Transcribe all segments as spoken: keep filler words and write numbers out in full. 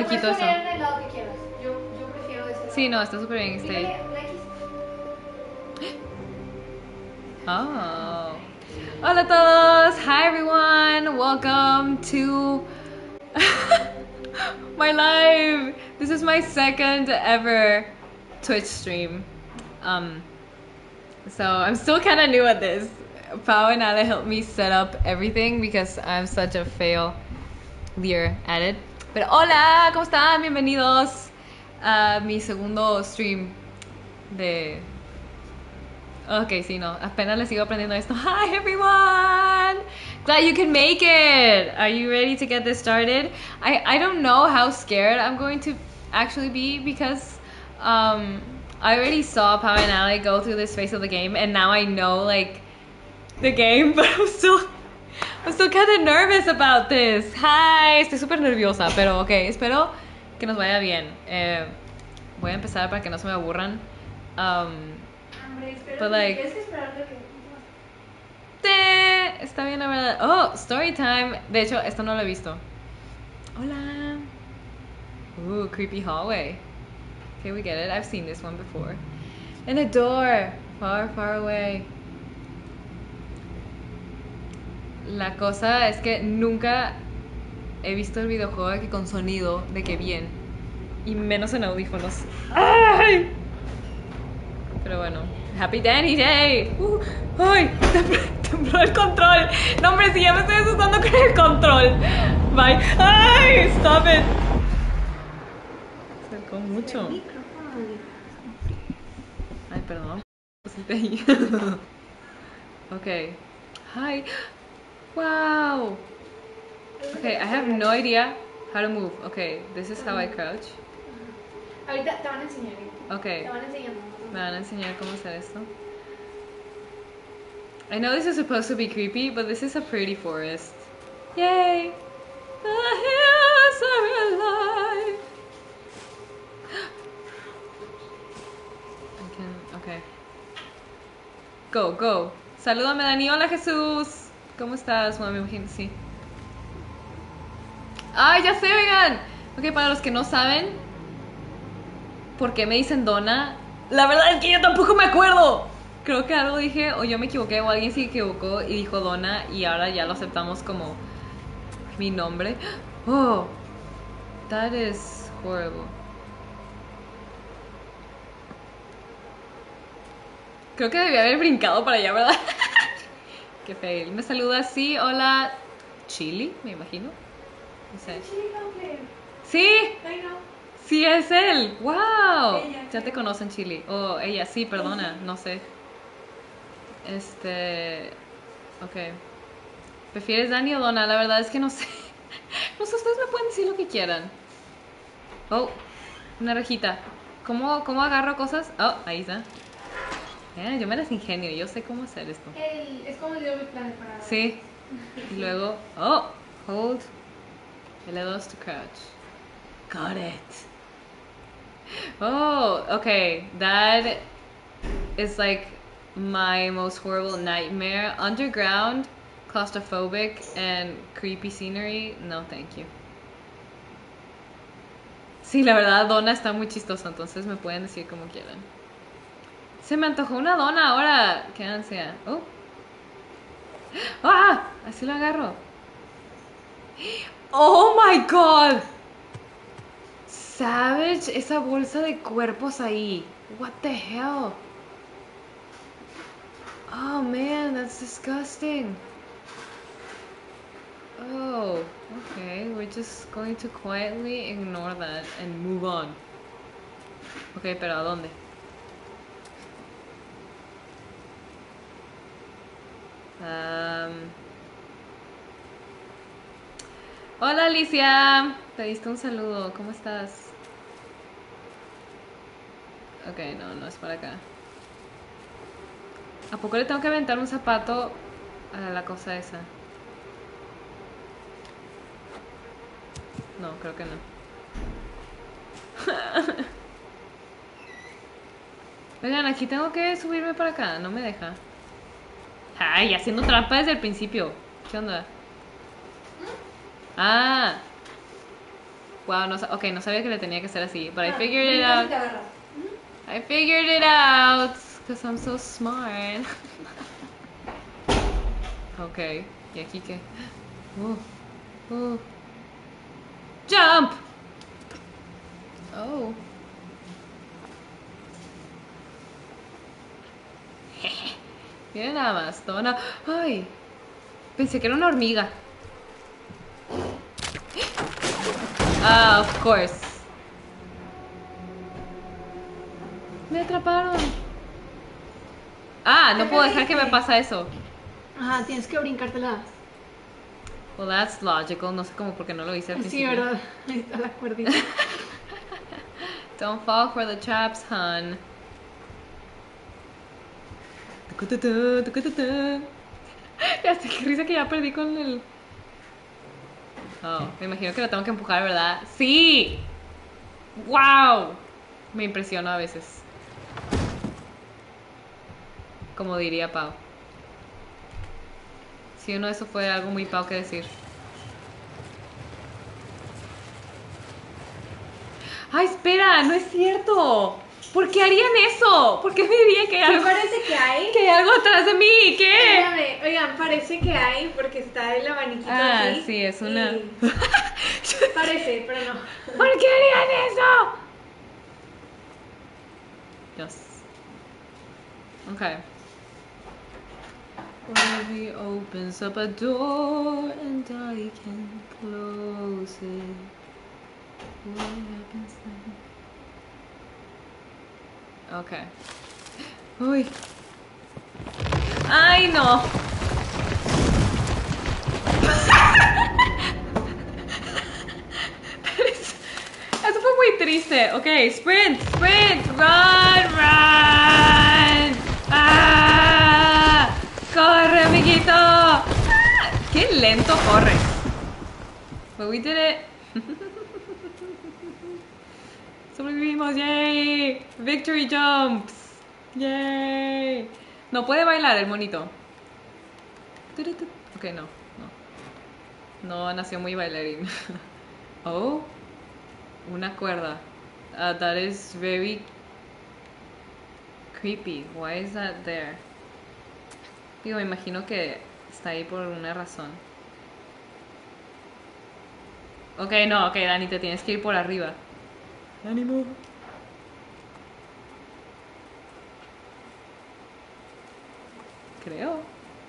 quito eso. Puedes poner en el lado que quieras. Yo, yo prefiero ese lado. Sí, no, está súper bien. Está ahí. Pícale una X. Oh. Hola a todos. Hi everyone. Welcome to my live. This is my second ever Twitch stream. Um, so I'm still kind of new at this. Pau and Ale helped me set up everything because I'm such a failure at it. Pero hola, ¿cómo están? Bienvenidos a mi segundo stream de... Ok, sí, no, apenas les sigo aprendiendo esto. Hi everyone! Glad you can make it! Are you ready to get this started? I, I don't know how scared I'm going to actually be because um, I already saw Pau and Ale go through this phase of the game and now I know like the game, but I'm still I'm still kind of nervous about this. Hi, estoy súper nerviosa, pero ok, espero que nos vaya bien. Eh, voy a empezar para que no se me aburran. Um, But like, Tienes que esperar a que... te, está bien la verdad. Oh, story time. De hecho, esto no lo he visto. Hola. Ooh, creepy hallway. Okay, we get it. I've seen this one before. And a door. Far, far away. La cosa es que nunca he visto el videojuego de que con sonido, de que bien. Y menos en audífonos. ¡Ay! Pero bueno. Happy Danny Day. Uh, ¡Ay! Tembló, tembló el control. No, hombre, si ya me estoy asustando con el control. Bye. ¡Ay! Stop it. Se acercó mucho. Ay, perdón. Pusiste ahí. Okay. Hi. Wow. Okay, I have no idea how to move. Okay, this is how I crouch. Ahorita te van a enseñar. Okay. Te van enseñando. Me van a enseñar cómo hacer esto. I know this is supposed to be creepy, but this is a pretty forest. Yay! The hills are alive! I can... Okay. Go, go. Salúdame, Dani. Hola, Jesús. ¿Cómo estás? Bueno, me imagino, sí. ¡Ay, ya sé, oigan! Ok, para los que no saben por qué me dicen Donna, la verdad es que yo tampoco me acuerdo. Creo que algo dije, o yo me equivoqué, o alguien se equivocó y dijo Donna, y ahora ya lo aceptamos como mi nombre. Oh, that is horrible. Creo que debía haber brincado para allá, ¿verdad? Qué fail. Me saluda así, hola, Chili, me imagino. No sé. Sí, Ay, no. sí es él. Wow. Ella. Ya te conocen, Chili. Oh, ella, sí, perdona, no sé. Este, ok. ¿Prefieres Dani o Donna? La verdad es que no sé. No sé, ustedes me pueden decir lo que quieran. Oh, una rejita. ¿Cómo, cómo agarro cosas? Oh, ahí está. Eh, yo me las ingenio, yo sé cómo hacer esto. El, es como el Little Big Planet para... Sí. Y luego, oh, hold L dos to crouch. Got it. Oh, okay. That is like my most horrible nightmare. Underground, claustrophobic, and creepy scenery. No, thank you. Sí, la verdad, Donna está muy chistosa, entonces me pueden decir como quieran. Se me antojó una dona ahora. Qué ansia. Oh. ¡Ah! Así lo agarro. ¡Oh my god! Savage, esa bolsa de cuerpos ahí. What the hell? Oh man, that's disgusting. Oh, okay. We're just going to quietly ignore that and move on. Okay, pero ¿a dónde? Um... Hola Alicia, te diste un saludo, ¿cómo estás? Ok, no, no es para acá. ¿A poco le tengo que aventar un zapato a la cosa esa? No, creo que no. Oigan, aquí tengo que subirme para acá, no me deja. Ay, haciendo trampa desde el principio. ¿Qué onda? Ah. Wow, no, sa- okay, no sabía que le tenía que ser así, but I Ah, figured it brincas y out. te agarras. I figured it out because I'm so smart. Okay, ¿y aquí qué? Uh, uh. Jump! Oh. Mira nada más, toma una... Ay, pensé que era una hormiga. Ah, of course. Me atraparon. Ah, no ¿Qué puedo dejar que me dice? pasa eso. Ajá, tienes que brincártela. Well, that's logical. No sé cómo porque no lo hice al Sí, principio. ¿verdad? Ahí está la cuerdita. Don't fall for the traps, hun. Tucututú, tucututú. Ya sé, qué risa que ya perdí con el... Oh, me imagino que lo tengo que empujar, ¿verdad? ¡Sí! ¡Wow! Me impresiona a veces. Como diría Pau. Si uno, eso fue algo muy Pau que decir. ¡Ay, espera! ¡No es cierto! ¿Por qué harían eso? ¿Por qué me dirían que hay Sí, algo, parece que hay. que hay algo atrás de mí? ¿Qué? Espérame, oigan, parece que hay porque está el abaniquito Ah, así. sí, es una... y- Parece, pero no. ¿Por qué harían eso? Dios. Okay. What if he opens up a door and I can close it? What happens then? Okay. Uy. ¡Ay, no! Eso fue muy triste. Ok, sprint, sprint, run, run. ¡Ah! ¡Corre, amiguito! ¡Ah! ¡Qué lento corre! But we did it. Sobrevivimos, yay. Victory jumps. Yay. No puede bailar el monito. Ok, no, no. No nació muy bailarín. Oh. Una cuerda. Uh, that is very creepy. Why is that there? Digo, me imagino que está ahí por una razón. Ok, no, ok, Dani, te tienes que ir por arriba. ¡Ánimo! Creo.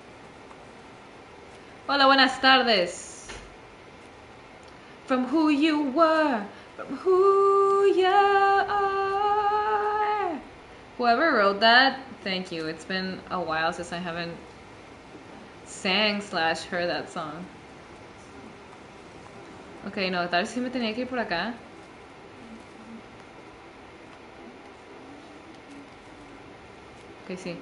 Hola, buenas tardes. From who you were, from who you are. Whoever wrote that, thank you. It's been a while since I haven't sang slash heard that song. Ok, no, tal vez sí me tenía que ir por acá. Ok, sí.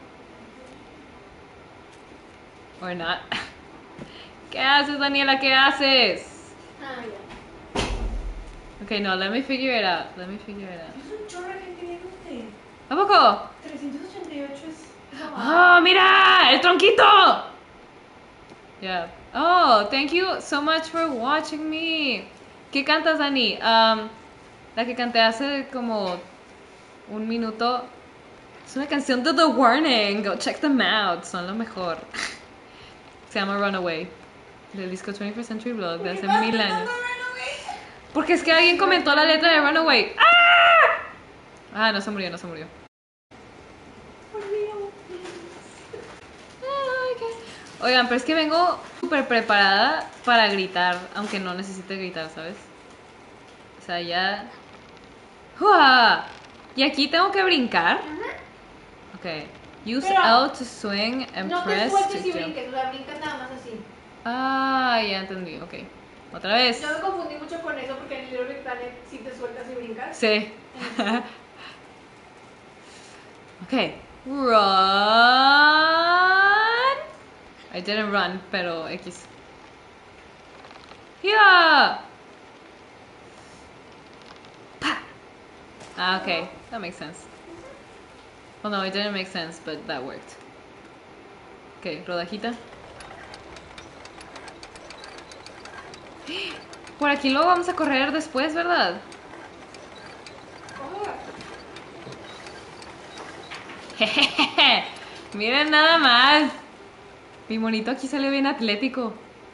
Or not. ¿Qué haces, Daniela? ¿Qué haces? Ah, ya. Ok, no, let me figure it out. Let me figure it out. Es un chorro de gente viendo usted. ¿A poco? trescientos ochenta y ocho es. ¡Oh, mira! ¡El tronquito! Yeah. Oh, thank you so much for watching me. ¿Qué cantas, Dani? Um, la que canté hace como un minuto. Es una canción de The Warning. Go check them out. Son lo mejor. Se llama Runaway. Del disco twenty-first Century Blog de hace mil años. Porque es que alguien comentó la letra de Runaway. ¡Ah! Ah, no se murió, no se murió. Oigan, pero es que vengo súper preparada para gritar, aunque no necesite gritar, ¿sabes? O sea, ya... ¡Uah! ¿Y aquí tengo que brincar? Ok. Use Pero L to swing and No te press to sueltes y jump. brinques, o sea, brincas nada más así. Ah, ya entendí, ok. Otra vez. Yo me confundí mucho con eso porque en el Little Big Planet sí te sueltas y brincas. Sí. Ok. Run. I didn't run, pero X. Yeah. Pa. Ah, okay. That makes sense. Well, no, it didn't make sense, but that worked. Okay, rodajita. Por aquí luego vamos a correr después, ¿verdad? Jejeje. Miren nada más. Mi monito aquí salió bien atlético.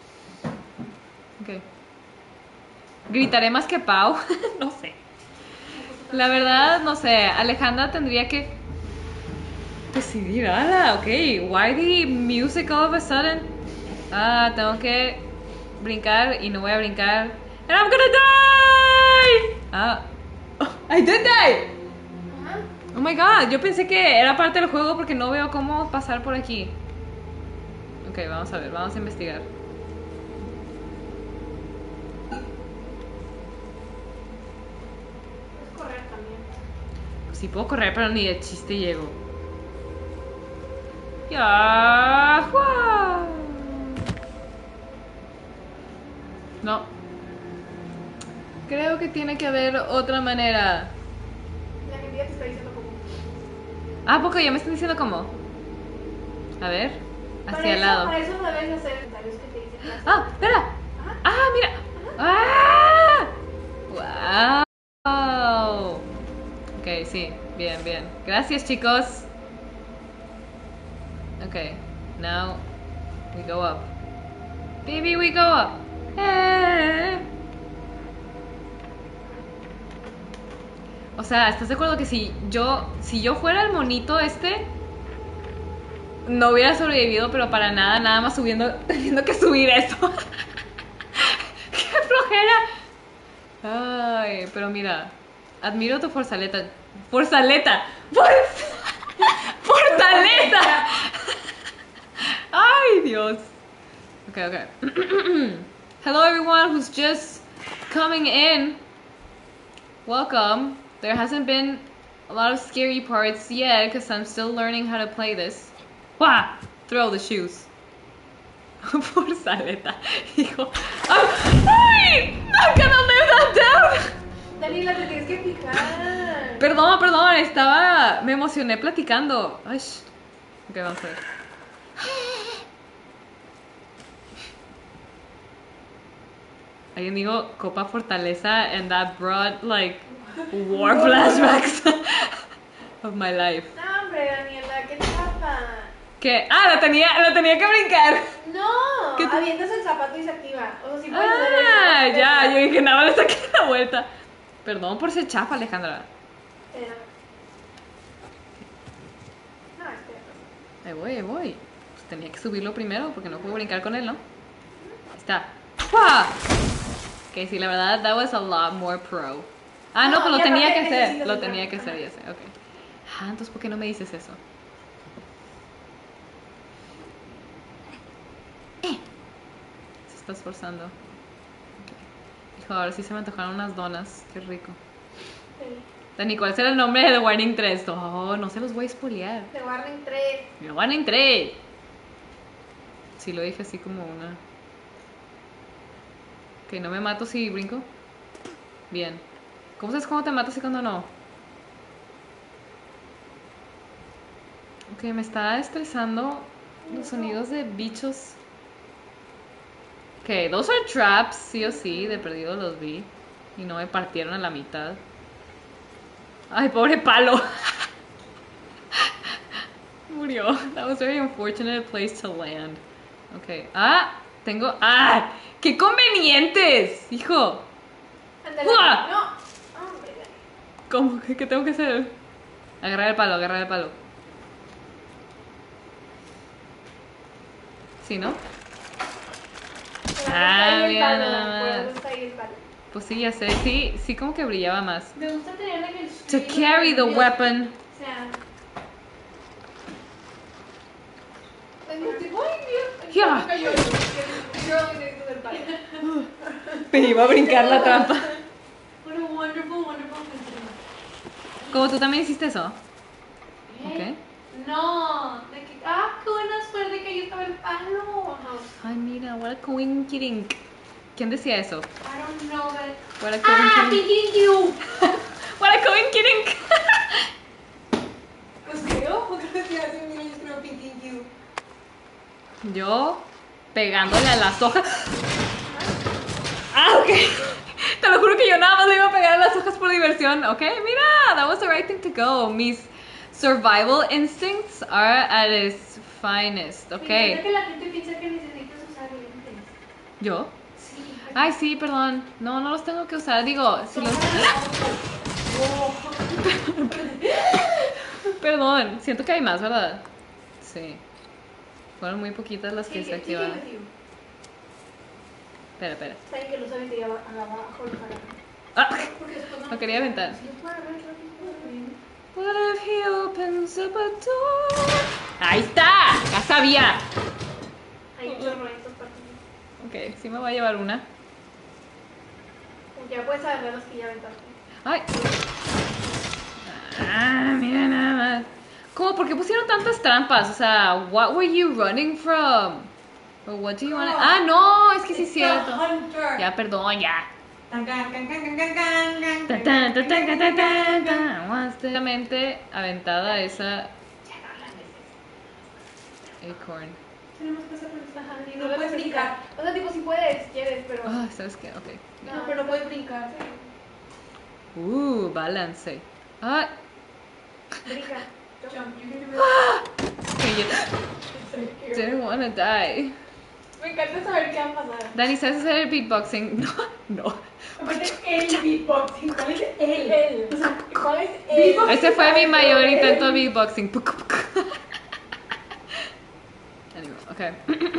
Ok. Gritaré más que Pau. No sé. La verdad, no sé. Alejandra tendría que decidir. ¡Hala! Ok. Why the music all of a sudden? Ah, tengo que brincar y no voy a brincar. And I'm gonna die! Ah. Oh, I did die! Oh my god, yo pensé que era parte del juego porque no veo cómo pasar por aquí. Ok, vamos a ver, vamos a investigar. Puedes correr también. Sí puedo correr, pero ni de chiste llego. Ya. ¡Guau! No. Creo que tiene que haber otra manera. La gente ya te está diciendo cómo. Ah, poco ya me están diciendo cómo. A ver, Para hacia el eso- lado. Para eso no debes hacer comentarios que te dicen. las- Ah, espera. Ajá. Ah, mira. Ah. Wow. Ok, sí, bien, bien. Gracias, chicos. Ok, now we go up. Baby, we go up. Eh. O sea, ¿estás de acuerdo que si yo, si yo fuera el monito este, no hubiera sobrevivido, pero para nada, nada más subiendo, teniendo que subir eso? ¡Qué flojera! Ay, pero mira, admiro tu forzaleta. ¡Forzaleta! ¡Forz- ¡Fortaleza! ¡Ay, Dios! Okay, okay. Hello, everyone who's just coming in. Welcome. There hasn't been a lot of scary parts yet because I'm still learning how to play this. Wah! Throw the shoes. Forzaleta, hijo. ¡Ay! ¡Ay! I'm gonna live that down. Daniela, te tienes que fijar. Perdón, perdón, estaba. Me emocioné platicando. Ay. Ok, vamos a ver. Alguien dijo Copa Fortaleza, and that brought like war flashbacks of my life. No, hombre, Daniela, qué chapa. ¿Qué? Ah, la tenía, la tenía que brincar. No, ¿Qué te- avientas el zapato y se activa. O sea, sí puedes hacer eso. Ah, pero- ya, yo dije, nada, le saqué la vuelta. Perdón por ser chafa, Alejandra. Pero- No, espera. Ahí voy, ahí voy. Pues tenía que subirlo primero porque no puedo brincar con él, ¿no? Ahí está. ¡Fua! Ok, sí, la verdad, that was a lot more pro. Ah, no, No, pues lo y tenía que aparte hacer. necesitas Lo un tenía traje. que hacer, ya sé, ok. Ah, entonces, ¿por qué no me dices eso? Eh. Se está esforzando. Ok. Hijo, ahora sí se me antojaron unas donas. Qué rico. Sí. Dani, ¿cuál será el nombre de The Warning tres? Oh, no se los voy a spoilear. The Warning tres. The Warning tres. Sí, lo dije así como una. Ok, no me mato si brinco. Bien. ¿Cómo sabes cuándo te matas y cuándo no? Ok, me está estresando los sonidos de bichos. Ok, those are traps, sí o sí, de perdido los vi. Y no me partieron a la mitad. Ay, pobre palo. Murió. That was a very unfortunate place to land. Ok. Ah, tengo. ¡Ah! ¡Qué convenientes! Hijo. Ándale. ¡Uah! No, hombre. ¿Cómo? ¿Qué, qué tengo que hacer? Agarrar el palo, agarrar el palo. ¿Sí, no? Por algo Ah, está ahí el mira palo, nada por más. algo está ahí el palo. Pues sí, ya sé. Sí, sí, como que brillaba más. Me gusta tener en el To stream carry the los- weapon. O sea. Tengo tipo, ay, Dios. Ya. Me cayó. Yo necesito del palo. Me iba a brincar la trampa. What a wonderful, wonderful country. ¿Cómo tú también hiciste eso? ¿Eh? No, de que, ah, qué buena suerte que ahí estaba el palo. No, Ay, mira, what a coinkydink. ¿Quién decía eso? I don't know that. What a Ah, coinkydink. Pinky You. What a coinkydink. Pues creo, porque decía hace mil años creo Pinky You. Yo pegándole a las hojas. Ah, ok. bajas por diversión, ¿ok? Mira, that was the right thing to go. Mis survival instincts are at its finest, ¿ok? Me encanta que la gente piensa que necesitas usar lentes. ¿Yo? Sí. Ay, sí, perdón. No, no los tengo que usar. Digo, si los... Perdón, siento que hay más, ¿verdad? Sí. Fueron muy poquitas las que Sí, se sí, sí, activaron. sí. Espera, espera. Saben que los aventé abajo los agarran. Ah, Porque después no lo quería aventar. Si los puedo agarrar rápido. What if he opens up a door? ¡Ahí está! ¡Ya sabía! Hay chorro en estas partes. Ok, sí me voy a llevar una. Ya puedes agarrar los que ya aventaste. ¡Ay! Ah, mira nada más. ¿Cómo? ¿Por qué pusieron tantas trampas? O sea, what were you running from? Or what do you want? Ah, no, es que sí es cierto. Ya, perdón, ya. Básicamente aventada esa acorn. Tenemos que hacer ventaja. Y no, no puedes brincar. O sea, tipo, si puedes, quieres, pero. Ah, ¿sabes qué? Ok. No, pero no puedes brincar. Uh, balance. Ah, Brinca. Jump. okay, you didn't want to die. Me encanta saber qué va a pasar. Dani, ¿sabes hacer el beatboxing? No, no. ¿Cuál es el beatboxing? ¿Cuál es él? Él. O sea, ¿cuál es él? Ese fue mi mayor intento de beatboxing. Anyway, okay.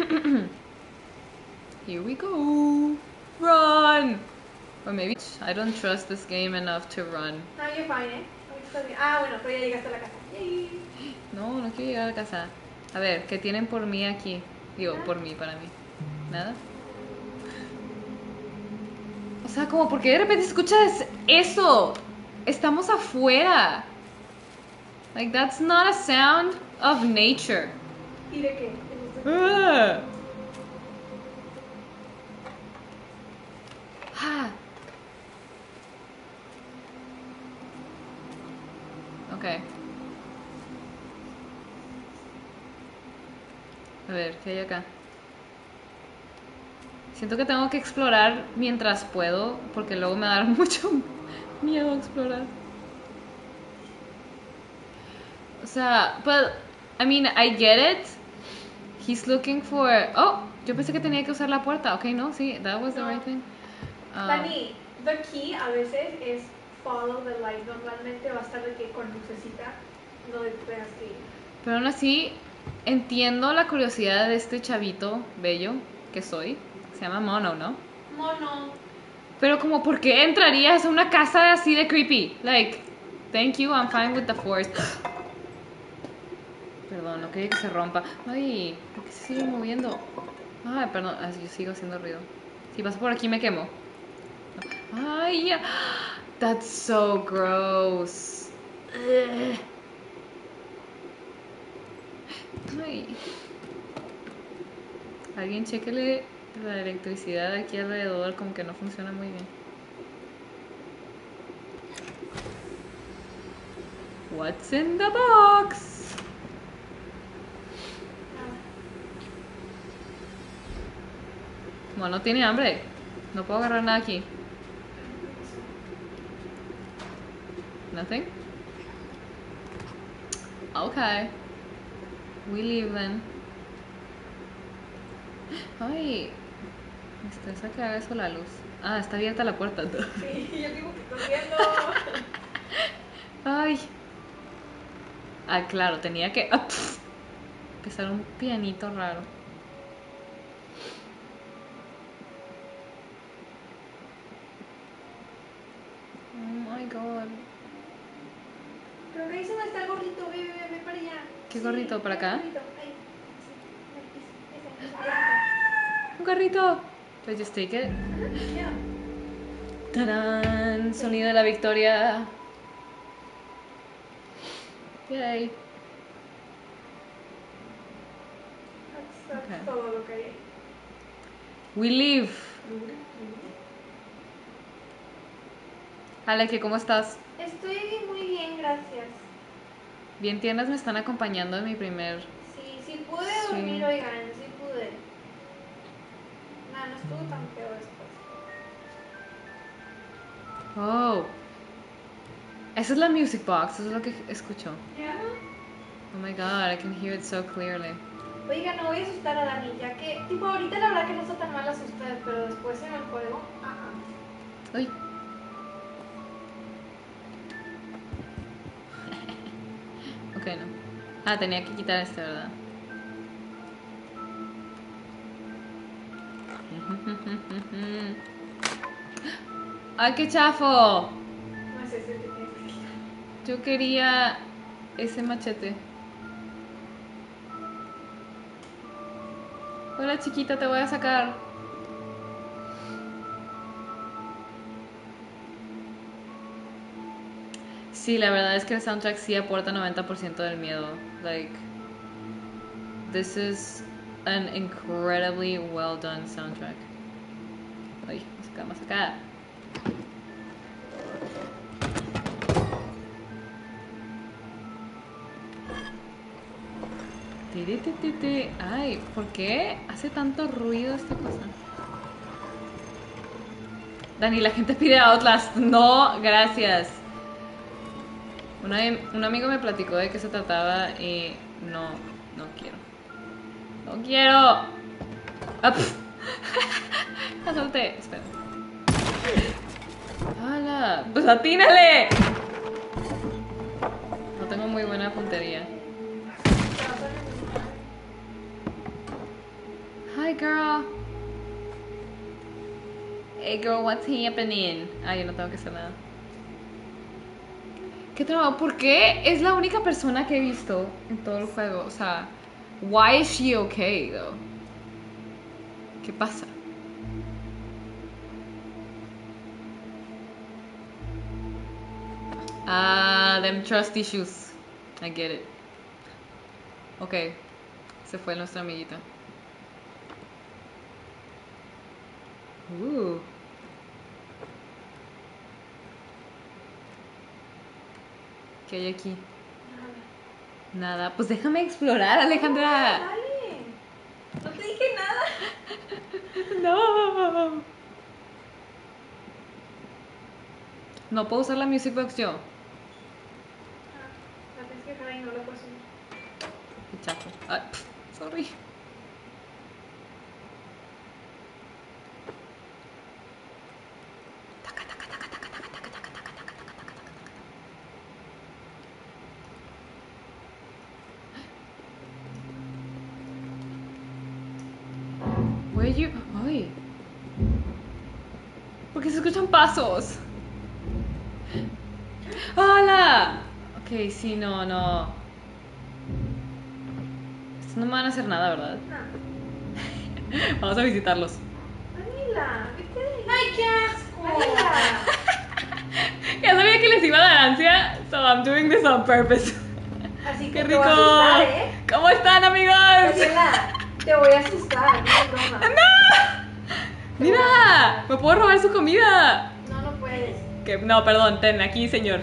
Here we go. Run! Or maybe I don't trust this game enough to run. No, you're fine, ¿eh? Estás bien. Ah, bueno, pero ya llegaste a la casa. Yay. No, no quiero llegar a casa. A ver, ¿qué tienen por mí aquí? Digo, por mí, para mí. ¿Nada? O sea, como, ¿por qué de repente escuchas eso? Estamos afuera. Like, that's not a sound of nature. ¿Y de qué? Ah. Ah. Ok. A ver, ¿qué hay acá? Siento que tengo que explorar mientras puedo, porque luego me da mucho miedo explorar. O sea, but, I mean, I get it. He's looking for... Oh, yo pensé que tenía que usar la puerta. Ok, no, sí, that was the No. right thing. Um, Dani, the key a veces es follow the light. Normalmente va a estar de que con lucecita no tengas que ir. Pero aún así, entiendo la curiosidad de este chavito bello que soy. Se llama Mono, ¿no? Mono. Pero como, ¿por qué entrarías a una casa así de creepy? Like, thank you, I'm fine with the force. Perdón, no quería que se rompa. Ay, ¿por qué se sigue moviendo? Ay, perdón, ah, yo sigo haciendo ruido. Si paso por aquí me quemo. Ay, ya. That's so gross. Ugh. Ay. Alguien chéquele la electricidad aquí alrededor, como que no funciona muy bien. What's in the box? Bueno, tiene hambre. No puedo agarrar nada aquí. Nothing? Okay. We leave then. Ay, me está sacando eso la luz. Ah, está abierta la puerta. Sí, yo digo que corriendo. Ay. Ah, claro, tenía que ah, pff, empezar un pianito raro. Oh my god. Creo que ahí se me está el gorrito, ve, ve, ve para allá. ¿Qué gorrito? ¿Para acá? El gorrito, ahí. Sí, ese, ese, ese. Un carrito. Pues just take it. Yeah. ¡Tarán! Sonido de la victoria. Yay. That's, that's Okay. todo lo que hay ahí. We leave. Ale, ¿cómo estás? Estoy muy bien, gracias. Bien tiernas me están acompañando en mi primer... Sí, sí pude Sí. dormir, oigan, sí pude. Nah, no estuvo tan feo después. Oh, Esa es la music box, eso es lo que escucho. Ya. Oh my god, I can hear it so clearly. Oiga, no voy a asustar a Dani, ya que, tipo, ahorita la verdad que no está tan mal asustada, pero después en el juego, ajá. Uy. Ok, no. Ah, tenía que quitar este, ¿verdad? ¡Ay, qué chafo! No es ese el que tienes que quitar. Yo quería ese machete. Hola, chiquita, te voy a sacar. Sí, la verdad es que el soundtrack sí aporta noventa por ciento del miedo. Like, this is an incredibly well done soundtrack. Ay, vamos acá, vamos acá. Tiri, ti, ti, ti. Ay, ¿por qué hace tanto ruido esta cosa? Dani, la gente pide Outlast. No, gracias. Una, un amigo me platicó de qué se trataba y no, no quiero. No quiero. Ah, la solté. Espera. ¡Hala! ¡Pues atínale! No tengo muy buena puntería. Hi, girl. Hey, girl, what's happening? Ah, yo no tengo que hacer nada. ¿Qué trabajo? ¿Por qué es la única persona que he visto en todo el juego? O sea, why is she okay, though? ¿Qué pasa? Ah, them trust issues. I get it. Ok, se fue nuestra amiguita. Uh. ¿Qué hay aquí? Nada. Nada. Pues déjame explorar, Alejandra. No, dale. No te dije nada. No. No puedo usar la music box yo. Ah, la tienes que dejar ahí, no la puedes subir. Qué chapo. Ay, pff, sorry. Taca, taca, taca, taca, taca, taca, taca, taca, taca, taca, taca, taca. Where you? Ay. ¿Por qué se escuchan pasos? ¡Hola! Ok, sí, no, no. Estos no me van a hacer nada, ¿verdad? No. Vamos a visitarlos. Daniela, vete de ahí. ¡Ay, qué asco! Daniela. Ya sabía que les iba a dar ansia, so I'm doing this on purpose. Así que ¡Qué te rico! voy a asustar, ¿eh? ¿Cómo están, amigos? Daniela, te voy a asustar, no es broma. ¡No! ¡Mira! ¡Me puedo robar su comida! No, no puedes. Que, no, perdón, ten aquí, señor.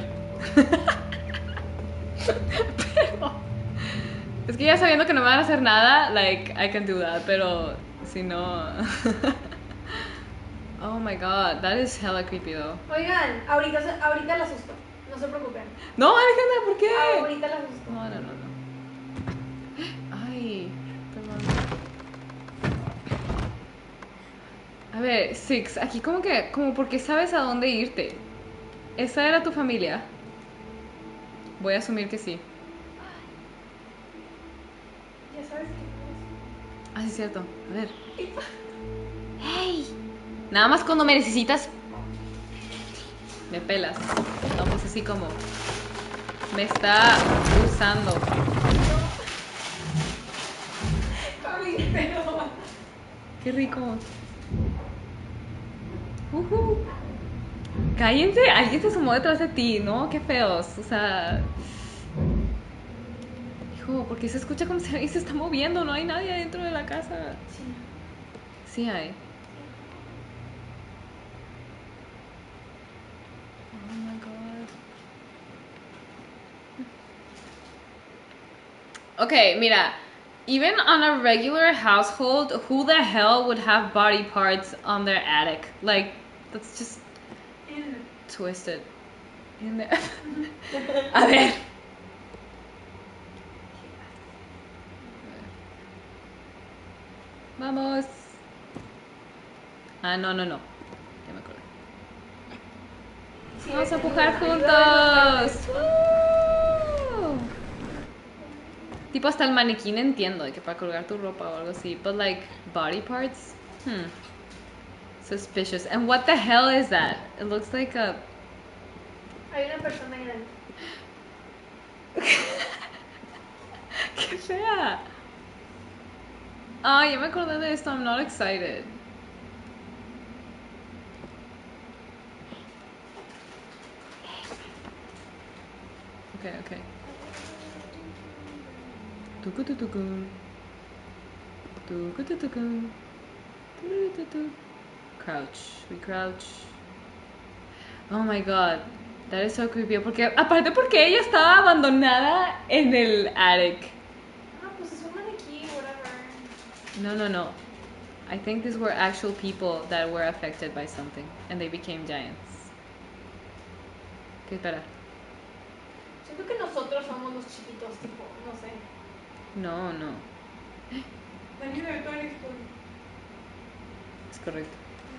Pero... Es que ya sabiendo que no me van a hacer nada, like, I can do that, pero si no... Oh my god, that is hella creepy though. Oigan, ahorita, se- ahorita la asusto. No se preocupen. No, Alejandra, ¿por qué? Ahorita la asusto. No, no, no, no. Ay, perdón. A ver, Six, aquí como que, como porque sabes a dónde irte. ¿Esa era tu familia? Voy a asumir que sí. Ya sabes que Ah, sí, es cierto. A ver. ¡Hey! Nada más cuando me necesitas, me pelas. No, pues así como. Me está usando. Pauli, pero... Qué rico. Ujú. Cállense, alguien se sumó detrás de ti, ¿no? Qué feos. O sea. Hijo, porque se escucha como si alguien se está moviendo, no hay nadie dentro de la casa. Sí. Sí hay. Oh my god. Okay, mira. Even on a regular household, who the hell would have body parts on their attic? Like, that's just En- twisted. in the... A ver. Vamos. Ah, no, no, no. Ya me acordé. Sí, Vamos a ayuda, empujar ayuda de juntos. los Uh. Tipo hasta el maniquí entiendo, de que para colgar tu ropa o algo así. But like body parts, hmm, suspicious. And what the hell is that? It looks like a. Hay una persona ahí dentro. ¡Qué fea! Ah, ya me acordé de esto. I'm not excited. Okay, okay. Tucu tucu tucu. Tucu tucu tucu. Tucu tucu. Crouch. We crouch. Oh my god. That is so creepy. Porque, aparte porque ella estaba abandonada en el attic. Ah, pues es un maniquí, whatever. No, no, no. I think these were actual people that were affected by something and they became giants. ¿Qué espera? Siento que nosotros somos los chiquitos, tipo, no sé. No, no. Vení a ver toda la historia. Es correcto.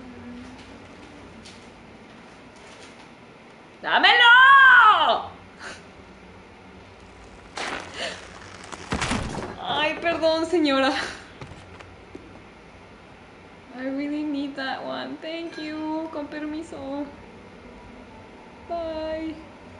¡Dámelo! Ay, perdón, señora. I really need that one. Thank you. Con permiso. Bye.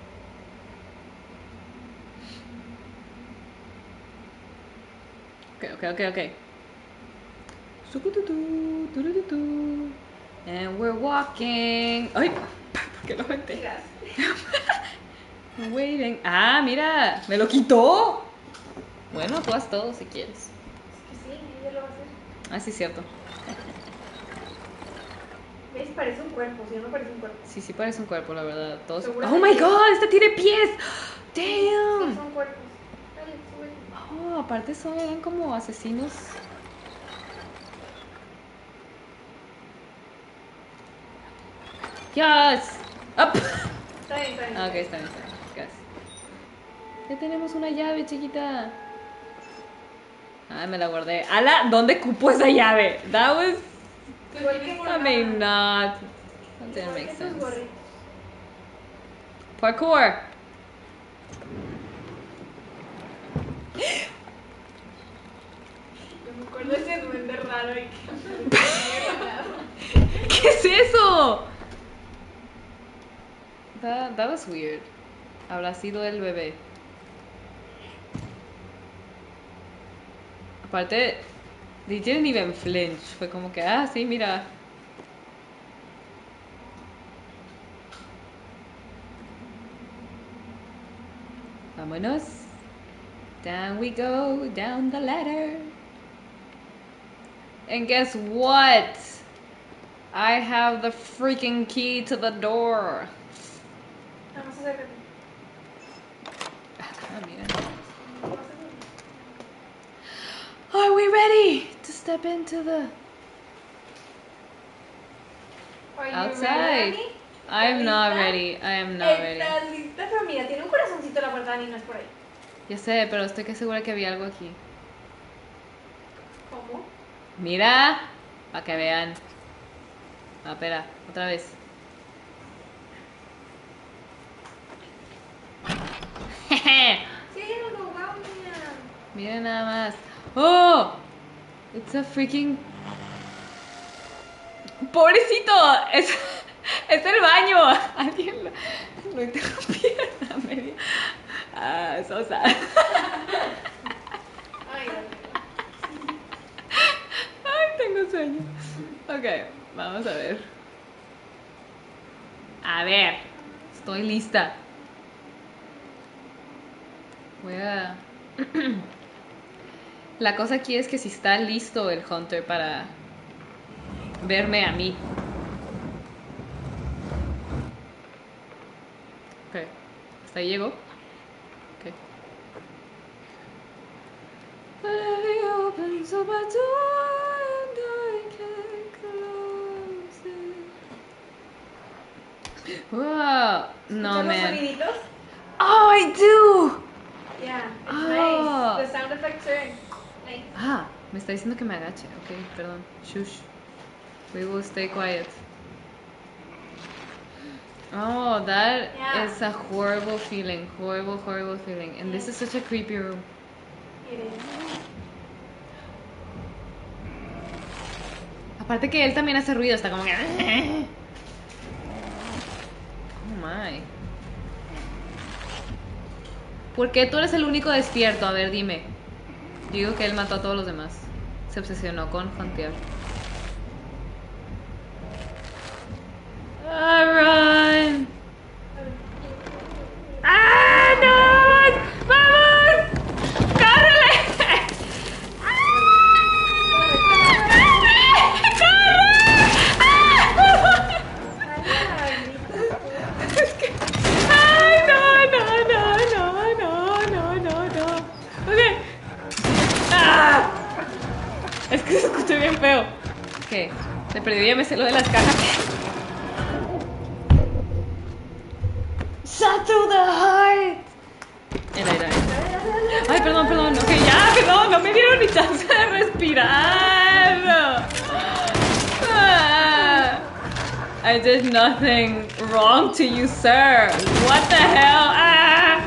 Okay, okay, okay, okay. Sucututu, turututu. And we're walking. Ay, ¿por qué lo aventé? Sigas. Waiting. Ah, mira, me lo quitó. Bueno, tú haz todo si quieres. Es que sí, ella lo va a hacer. Ah, sí, cierto. ¿Ves? Parece un cuerpo, si no, no parece un cuerpo. Sí, sí parece un cuerpo, la verdad. Todos... Oh Seguramente. my god, este tiene pies. Sí, Damn. son cuerpos. Dale, súbete. Oh, aparte son eran como asesinos. Yes. Up. Está bien, está bien. Ah, ok, está bien, está bien. Gracias. Ya tenemos una llave, chiquita. Ah, me la guardé. Ala, ¿dónde cupo esa llave? That was... Igual que I mean, not... That didn't igual make que tus sense. gorritos. Parkour. Yo me acuerdo de ese duende raro y que ¿Qué es eso? That, that was weird. Habrá sido el bebé. Aparte, they didn't even flinch. Fue como que, ah, sí, mira. Vámonos. Down we go, down the ladder. And guess what? I have the freaking key to the door. Nada más acércate. Ah, mira. Are we ready to step into the Are you outside? ready? I'm not ¿Lista? ready. I am not ready. ¿Estás lista? Pero mira, tiene un corazoncito la puerta y no es por ahí. Ya sé, pero estoy que segura que había algo aquí. ¿Cómo? Mira, para que vean. Ah, espera, otra vez. Sí, nos lo vamos, mira. Miren nada más. ¡Oh! It's a freaking... ¡Pobrecito! Es, es el baño. Alguien lo, lo interrumpieron a media. Ah, so sad. Ay, Dios mío. Ay, tengo sueño. Ok, vamos a ver. A ver, estoy lista. Voy a... La cosa aquí es que si está listo el Hunter para verme a mí. Ok, hasta ahí llegó. Ok. But he opens up a door and I can't close it. Wow. No, ¿Escuchas los man. soniditos? Oh, I do. Yeah, it's Oh. nice. The sound effects are nice. Ah, me está diciendo que me agache. Ok, perdón. Shush. We will stay quiet. Oh, that Yeah. is a horrible feeling. Horrible, horrible feeling. And this is such a creepy room. It is. Aparte que él también hace ruido, está como que... Oh my. ¿Por qué tú eres el único despierto? A ver, dime. Yo digo que él mató a todos los demás. Se obsesionó con fantear. Ah, run. ¡Ah, no! ¡Vamos! ¡Córrele! ¡Ay, no, no, no, no, no, no, no, no! Ok. ¡Ah! Es que se escucha bien feo. Ok. De perdido ya me sé lo de las cajas. Shot to the heart. Era, era, era. Ay, perdón, perdón. Ok, ya, perdón. No me dieron ni chance de respirar. Ah, I did nothing wrong to you, sir. What the hell? Ah.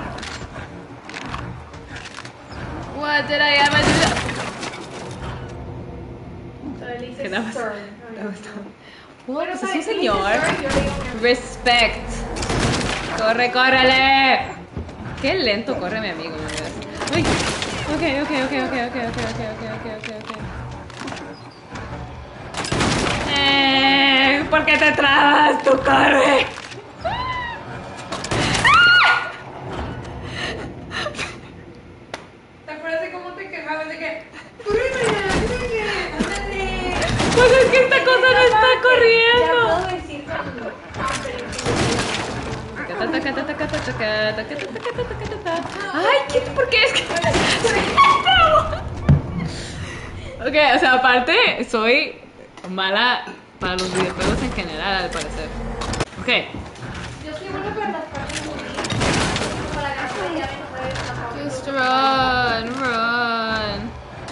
What did I ever do? So at least Okay, it's that was, sir. that was What? Bueno, Pues para es un que dice señor. sir, yo le digo mi amigo. Respect. Corre, córrele. Qué lento corre mi amigo, mi Dios. Uy. Ok, ok, ok, ok, ok, ok, ok, ok, ok, ok, ok. Eh, ¿por qué te trabas? Tú corre. ¿Te acuerdas de cómo te quejabas de que... ¡Ándale! Pues es que esta cosa no está Ya corriendo. puedo decir con... Ay, ¿qué? ¿Por qué? Es que... Ok, o sea, aparte, soy mala para los videojuegos en general, al parecer. Ok. Yo soy buena para las partes muy bien. Como la casa de llave no puede escapar. Just run, run.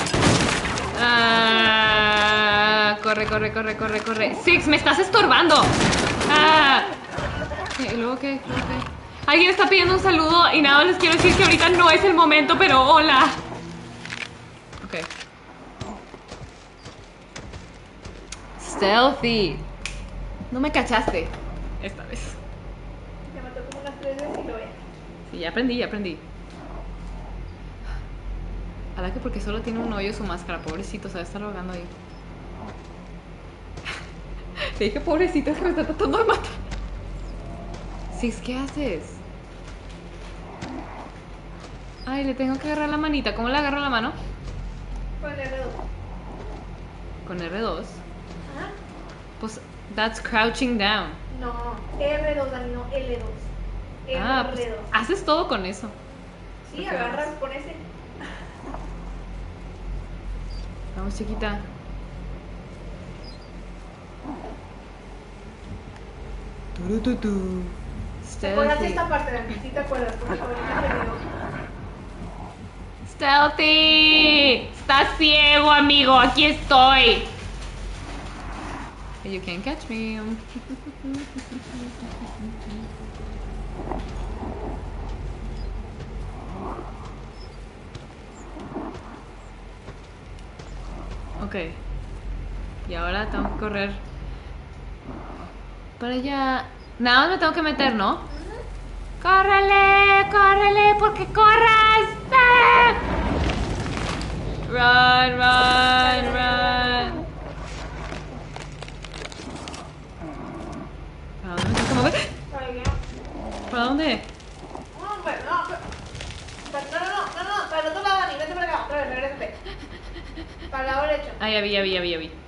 Ah, corre, corre, corre, corre, corre. Six, me estás estorbando. Ah. ¿Y luego qué? ¿Luego qué? Alguien está pidiendo un saludo y nada más les quiero decir que ahorita no es el momento, pero hola. Ok. Stealthy. No me cachaste. Esta vez. Me mató como unas tres veces y lo ve. Sí, ya aprendí, ya aprendí. A la que porque solo tiene un hoyo su máscara, pobrecito, se va a estar ahogando ahí. Te dije pobrecito, es que me está tratando de matar. Six, ¿qué haces? Ay, le tengo que agarrar la manita. ¿Cómo le agarro la mano? Con R dos. Con R dos. Ajá. Pues, that's crouching down. No, R dos, Dani, no L dos. R dos. Ah, pues haces todo con eso. Sí, Ok, agarras, vamos. con ese. Vamos, chiquita. Turututu. ¿Te acuerdas de Stealthy. esta parte, Dani? Sí te acuerdas, porque ahorita te digo. Stealthy. Estás ciego, amigo. Aquí estoy. You can't catch me. Ok. Y ahora tengo que correr para allá. Nada más me tengo que meter, ¿no? ¡Córrele! ¡Córrele! ¡Porque corras! ¡Ah! Run, run, run. ¿Para dónde me tengo que mover? Ay, ya. ¿Para dónde? No, pero no, pero- pero- no, no, no, no, no, para el otro lado, Dani, vete para acá, otra vez, regrésate. Para el lado derecho. Ah, ya vi, ya vi, ya vi, ya vi.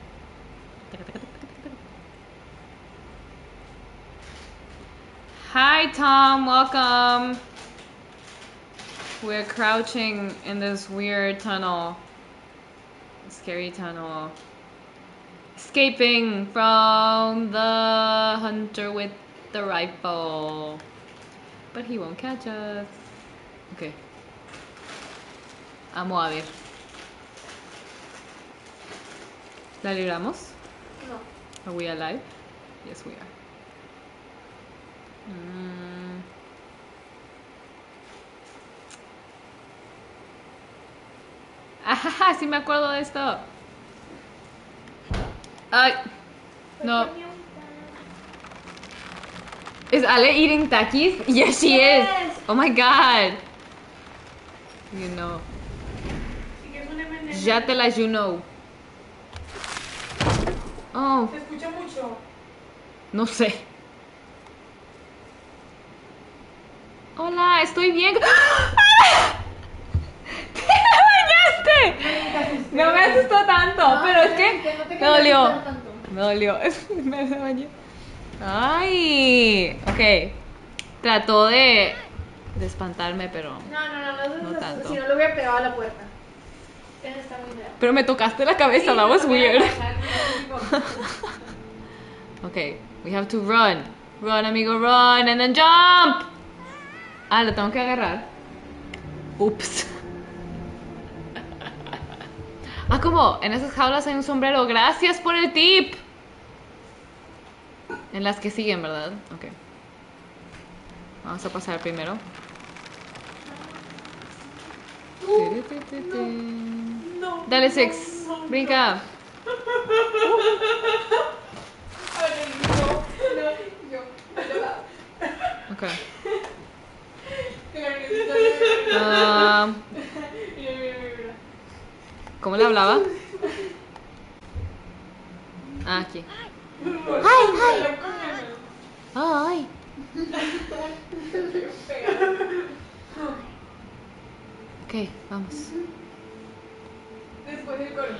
Hi, Tom. Welcome. We're crouching in this weird tunnel. Scary tunnel. Escaping from the hunter with the rifle. But he won't catch us. Okay. Vamos a ver. ¿La libramos? No. Are we alive? Yes, we are. Mm. Ajaja, sí me acuerdo de esto. Ay, no. Is Ale eating Takis? Yes, she Yes. is. Oh my god. You know. Si quieres un M and M. Ya te la you know. Oh, Se escucha mucho. no sé. Hola, estoy bien. ¡Ah! ¡Te bañaste! No me asustó tanto, pero es que me dolió. Me dolió. Me bañé. Ay, ok. Trató de, de espantarme, pero No, no, no, no, No no tanto. Si no lo hubiera pegado a la puerta. Eso está muy feo. pero me tocaste la cabeza. That was weird. Okay, we have to run. Run, amigo, run, and then jump. Ah, lo tengo que agarrar. Ups. Ah, como en esas jaulas hay un sombrero. Gracias por el tip. En las que siguen, ¿verdad? Ok. Vamos a pasar primero. No. Dale, Six. Brinca. Ay, no, no, yo, yo. Ok. Mira, mira, Ah, mira, mira, mira. ¿Cómo le hablaba? Ah, aquí. Ay, ay. Ok, vamos. Después del coro.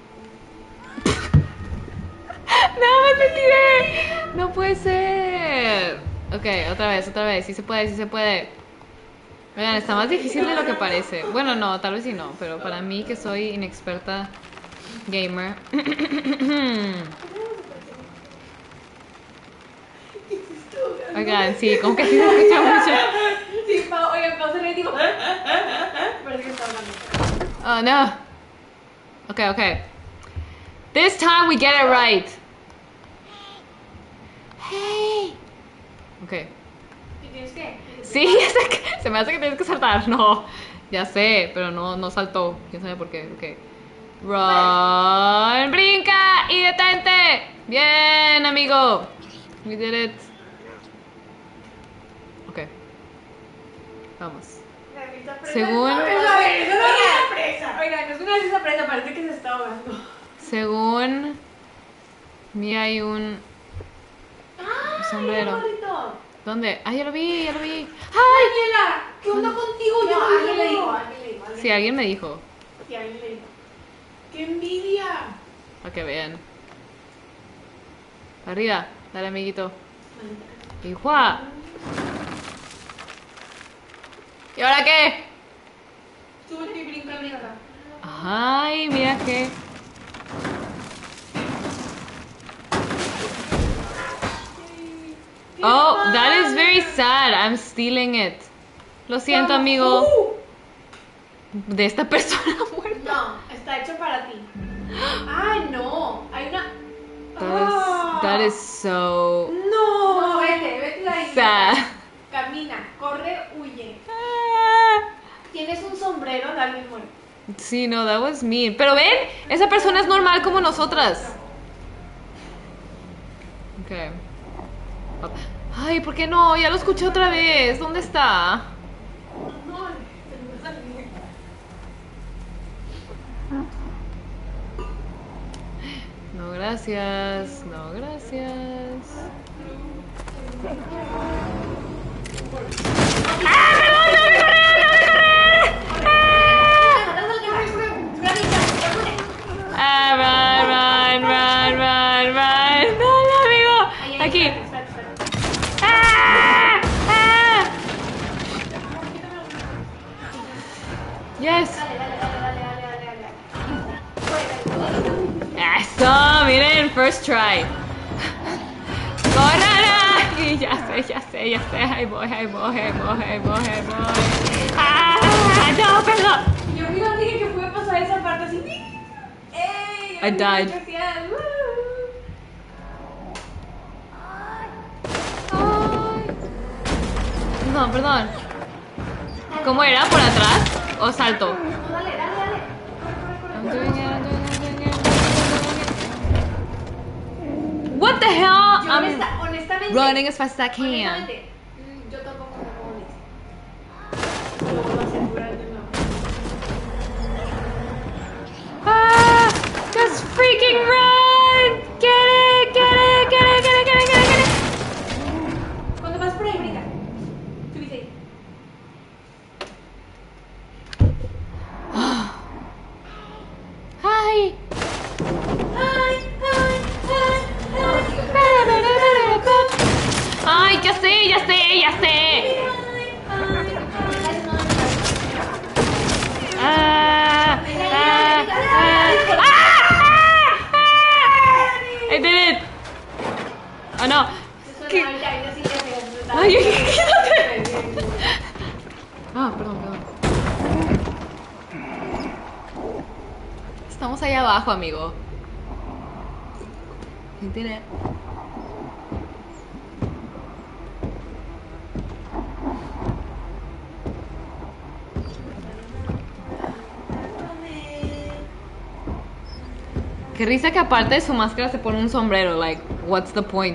No, me tiré. No puede ser. Ok, otra vez, otra vez. Sí se puede, sí se puede. Oigan, está más difícil de lo que parece. Bueno, no, tal vez sí no, pero para mí que soy inexperta gamer. Oigan, sí, como que sí se escucha mucho. Sí, Pau, oye, Pau se le dijo. Parece que está hablando. Oh no. Okay, okay. This time we get it right. Hey. Okay. ¿Y tienes qué? Sí, ya sé que- se me hace que tienes que saltar. No, ya sé, pero no, no saltó. ¿Quién sabe por qué? Okay. Run, brinca y detente. Bien, amigo. We did it. Okay. Vamos. La risa presa. Según- A ver, a ver, eso no es risa presa. Oiga, no es una risa presa, parece que se está ahogando. Según mí hay un ¡Ay, sombrero. el gorrito! ¿Dónde? Ah, ya lo vi, ya lo vi. ¡Ay, Daniela! ¿Qué onda contigo? Yo no, alguien le dijo, alguien le dijo. alguien Sí, le alguien me dijo. dijo. Sí, alguien le dijo. ¡Qué envidia! Para que vean. Arriba, dale, amiguito. Y ¡juá! ¿Y ahora qué? Súbete y brinca, brinca. Ay, mira que. Oh, that is very sad. I'm stealing it. Lo siento, amigo. Uh, De esta persona muerta. No, está hecho para ti. ¡Ay, no! Hay una. That is, that is so No, vete, vete de ahí. sad. Camina, corre, huye. Tienes un sombrero de alguien muerto. Sí, no, that was mean. Pero ven, esa persona es normal como nosotras. Okay. Ay, ¿por qué no? Ya lo escuché otra vez. ¿Dónde está? No, se me va a salir. No, gracias. No, gracias. ¡Ah, perdón! ¡No me correr! ¡No me correr! ¡Ah! Ah, run, run, run, run, run. Dale, amigo. Aquí. Espera, espera, espera. ¡Ah! ¡Ah! Yes. Dale, dale, dale, dale, dale, dale, dale, dale. Eso, miren, first try. ¡Corran! Y ya. ya sé, ya sé. Ahí voy, ahí voy, ahí voy, ahí voy, ahí voy. ¡Ah! ¡No, perdón! Yo fui la única que pude pasar esa parte así. ¡Ey! I died. Especial. ¡Woo! Ay. Perdón, perdón. ¿Cómo era? ¿Por atrás? ¿O salto? No, dale, dale, dale. I'm doing it, I'm doing it, I'm doing it, I'm doing it. What the hell? Yo I'm honesta- honestamente. running as fast as I can. Honestamente, mm, yo tampoco me puedo decir. Lo voy a asegurar de nuevo. Ah! Just freaking run! Get it, get it, get it, get it, get it, get it, get it. Cuando vas por ahí, brinca. Subiste ahí. Hi. Ay, ay, ay, Ay, ya sé, ya sé, ya sé. Ah, ah, ah, ah, ah. I did it. Oh no. ¿Qué? Ay, ay, ay, Ah, perdón, perdón. Estamos ahí abajo, amigo. I did it. Qué risa que aparte de su máscara se pone un sombrero. Like, what's the point?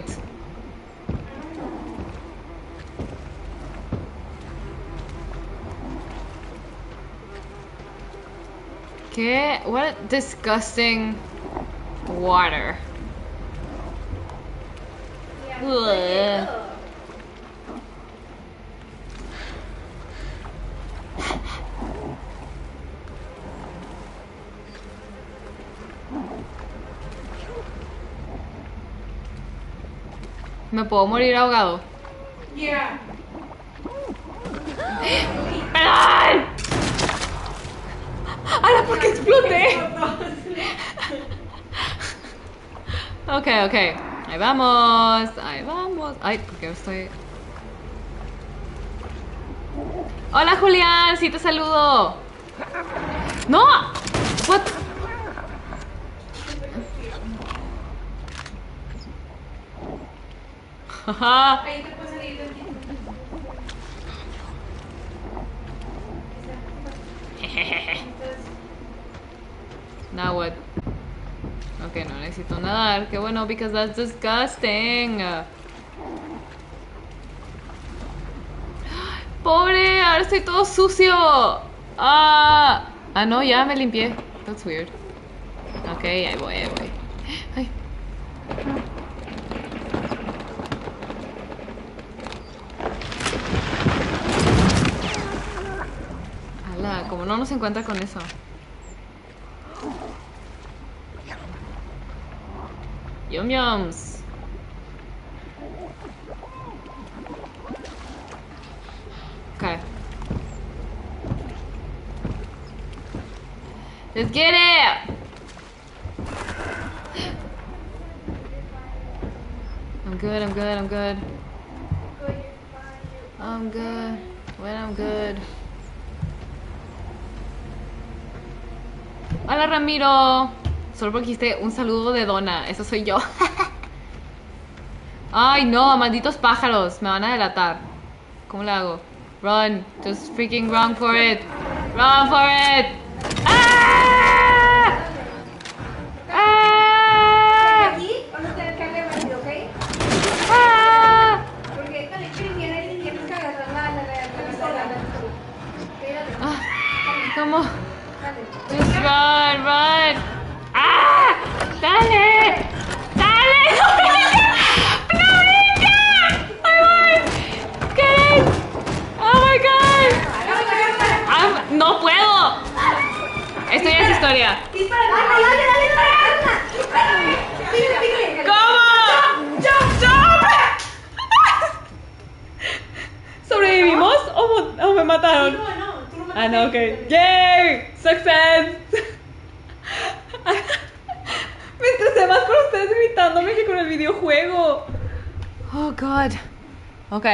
¿Qué? What disgusting water. Ugh. ¿Me puedo morir ahogado? Yeah. ¡Perdón! ¡Ahora porque exploté! Ok, ok. Ahí vamos. Ahí vamos. Ay, porque estoy... Hola, Julián. Sí te saludo. ¡No! What? Jaja. Ahí te puedes salir del título. Now what? Ok, no necesito nadar. Qué bueno, because that's disgusting. Pobre, ahora estoy todo sucio. Ah, ah no, ya me limpié. That's weird. Ok, ahí voy, ahí voy. Ay. Ala, como no nos encuentra con eso. Yum yums. Okay. Let's get it. I'm good, I'm good, I'm good. I'm good. When I'm good. Hola, Ramiro. Solo porque dijiste un saludo de Donna. Eso soy yo. Ay, no, malditos pájaros. Me van a delatar. ¿Cómo le hago? Run. Just freaking run for it. Run for it. ¡Ah! ¡Ah! Aquí vamos a tener que darle rápido, ¿ok? ¡Ah! Porque esta lectura viene y tienes que agarrar la la la pistola. Ah, ¿cómo? Dale. Just run, run. ¡Ah! ¡Dale! ¡Dale! ¡No brinca! ¡No brinca! ¡I won! Get it! ¡Oh my god! I'm- ¡No puedo! Esto ya es historia. Dispara, dale, dale, dale, dale. Pícale, pícale. ¿Cómo? Jump, jump. ¿Sobrevivimos o, o me mataron? No, no, tú no me Ah, no, ok. ¡Yay! ¡Success! Me estresé más con ustedes gritándome que con el videojuego. Oh, God. Ok.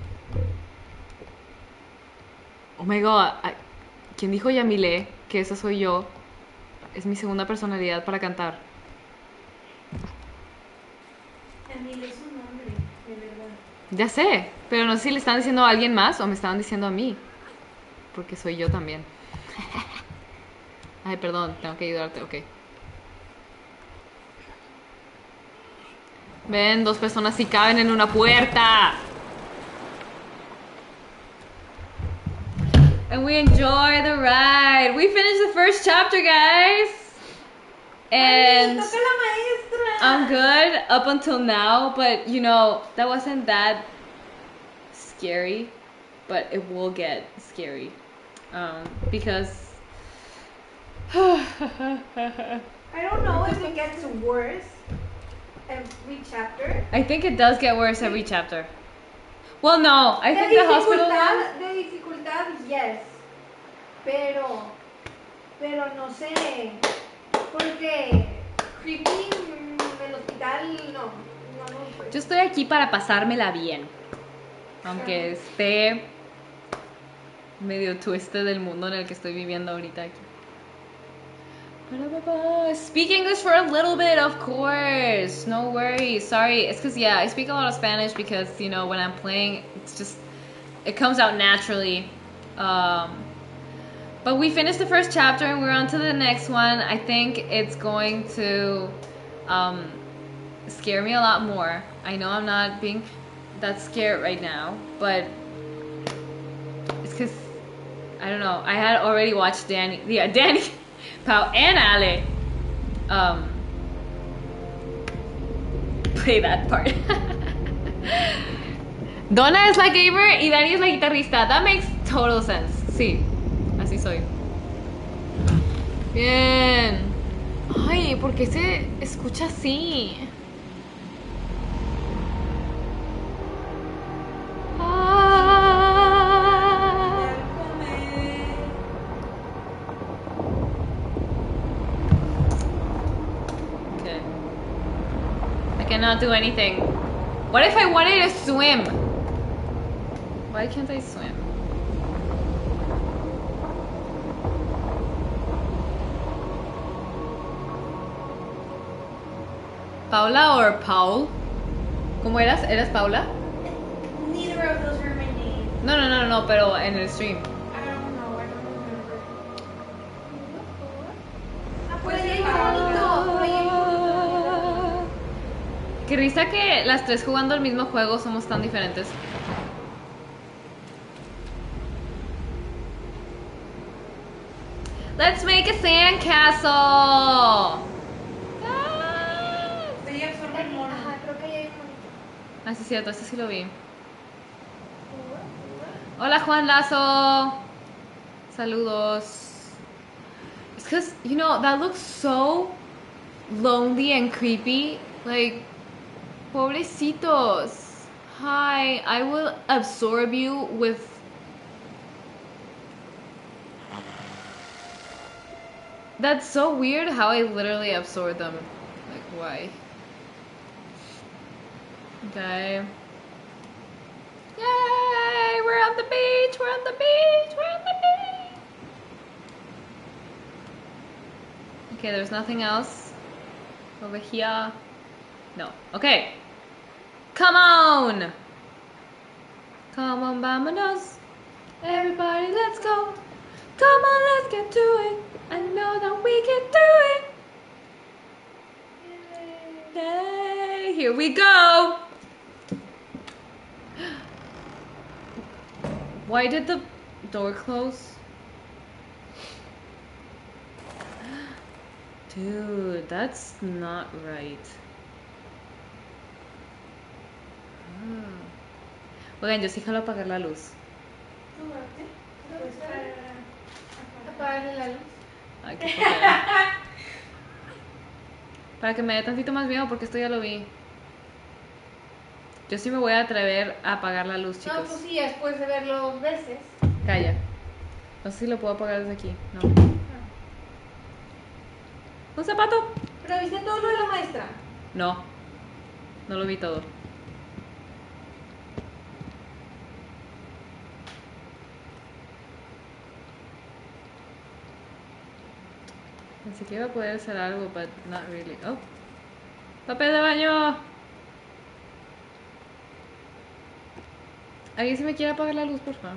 Oh my god. Ay, ¿quién dijo Yamile que esa soy yo? Es mi segunda personalidad para cantar. Yamile es un nombre, de verdad. Ya sé, pero no sé si le están diciendo a alguien más o me estaban diciendo a mí. Porque soy yo también. Ay, perdón, tengo que ayudarte, ok. Ven, dos personas sí caben en una puerta. And we enjoy the ride. We finished the first chapter, guys. And Mami, toca la maestra. I'm good up until now, but you know, that wasn't that scary, but it will get scary. Um, because I don't know if it gets worse every chapter. I think it does get worse every chapter. Well, no, I De think the hospital one. dificultad, de dificultad, yes. Pero, pero no sé, porque creepy mm, el hospital no, no, no fue. Yo estoy aquí para pasármela bien. Aunque esté medio twisted del mundo en el que estoy viviendo ahorita aquí. Speak English for a little bit, of course. No worries. Sorry. It's because, yeah, I speak a lot of Spanish because, you know, when I'm playing, it's just, it comes out naturally. Um, but we finished the first chapter and we're on to the next one. I think it's going to um, scare me a lot more. I know I'm not being that scared right now, but it's because, I don't know, I had already watched Danny, yeah, Danny, Pau, and Ale um, play that part. Donna es la gamer y Danny es la guitarrista. That makes total sense. Sí, así soy. Bien. Ay, ¿por qué se escucha así? Okay. I cannot do anything. What if I wanted to swim? Why can't I swim? ¿Paula or Paul? ¿Cómo eras? ¿Eras Paula? Neither of those were my names. No, no, no, no, pero en el stream. I don't know, I don't remember. Ah, por ahí hay bonito, por ahí hay bonito. Qué risa que las tres jugando el mismo juego somos tan diferentes. Let's make a sandcastle. Estoy absorta el mono. Ajá, creo que ahí hay bonito. Ah, sí, es cierto, este sí lo vi. Hola, Juan Lazo. Saludos. It's because, you know, that looks so lonely and creepy. Like, pobrecitos. Hi, I will absorb you with... That's so weird how I literally absorb them. Like, why? Okay. Yay! We're on the beach! We're on the beach! We're on the beach! Okay, there's nothing else over here. No. Okay. Come on! Come on, vámonos. Everybody, let's go. Come on, let's get to it. I know that we can do it. Yay! Here we go. Why did the door close? Dude, that's not right. Ah. Oigan, yo sí jalo apagar la luz. Apagarle la luz. Ay, qué flojera. Para que me dé tantito más miedo porque esto ya lo vi. Yo sí me voy a atrever a apagar la luz, chicos. No, pues sí, después de verlo dos veces. Calla. No sé si lo puedo apagar desde aquí. No. ¿Un zapato? ¿Pero viste todo lo de la maestra? No. No lo vi todo. Pensé que iba a poder hacer algo, but not really. Oh, papel de baño. ¿Alguien se me quiere apagar la luz, por favor?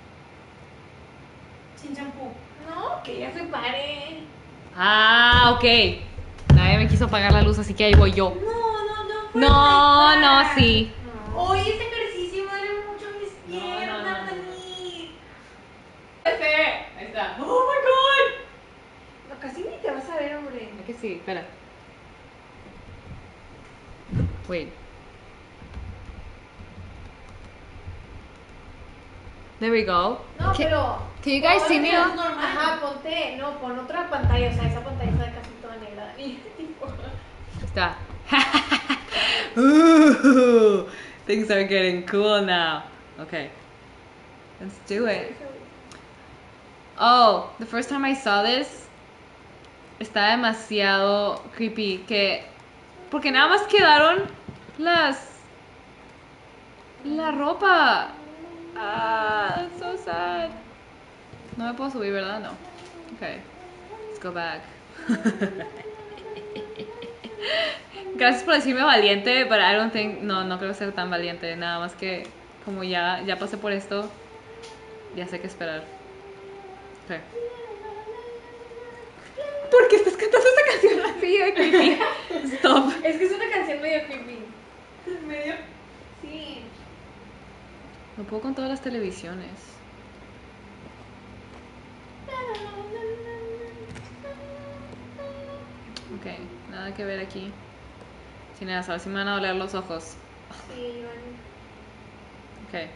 Sin champú. No, que ya se pare. Ah, ok. Nadie me quiso apagar la luz, así que ahí voy yo. No, no, no. puedes No, dejar. no, sí. No. Hoy este ejercicio me duele mucho mis No, no, piernas, no, no. Dani. Ahí está. Oh my god. No, casi ni te vas a ver, hombre. ¿A que sí? Espera. Wait. There we go. No, Can- pero. Can you guys see me? Es on- normal. Ajá, ponte. No, pon otra pantalla. O sea, esa pantalla está casi toda negra, Dani. Tipo. Ahí está. Ooh, things are getting cool now. Okay. Let's do it. Oh, the first time I saw this, está demasiado creepy. Que. Porque nada más quedaron las. La ropa. Ah, that's so sad. No me puedo subir, ¿verdad? No. Okay. Let's go back. Gracias por decirme valiente, pero I don't think. No, no creo ser tan valiente. Nada más que. Como ya, ya pasé por esto, ya sé qué esperar. Okay. ¿Por qué estás cantando esta canción así de creepy? Stop. Es que es una canción medio creepy. Medio. Sí. No puedo con todas las televisiones. Ok, nada que ver aquí. Sin nada, ahora sí me van a doler los ojos. Sí, bueno. Ok.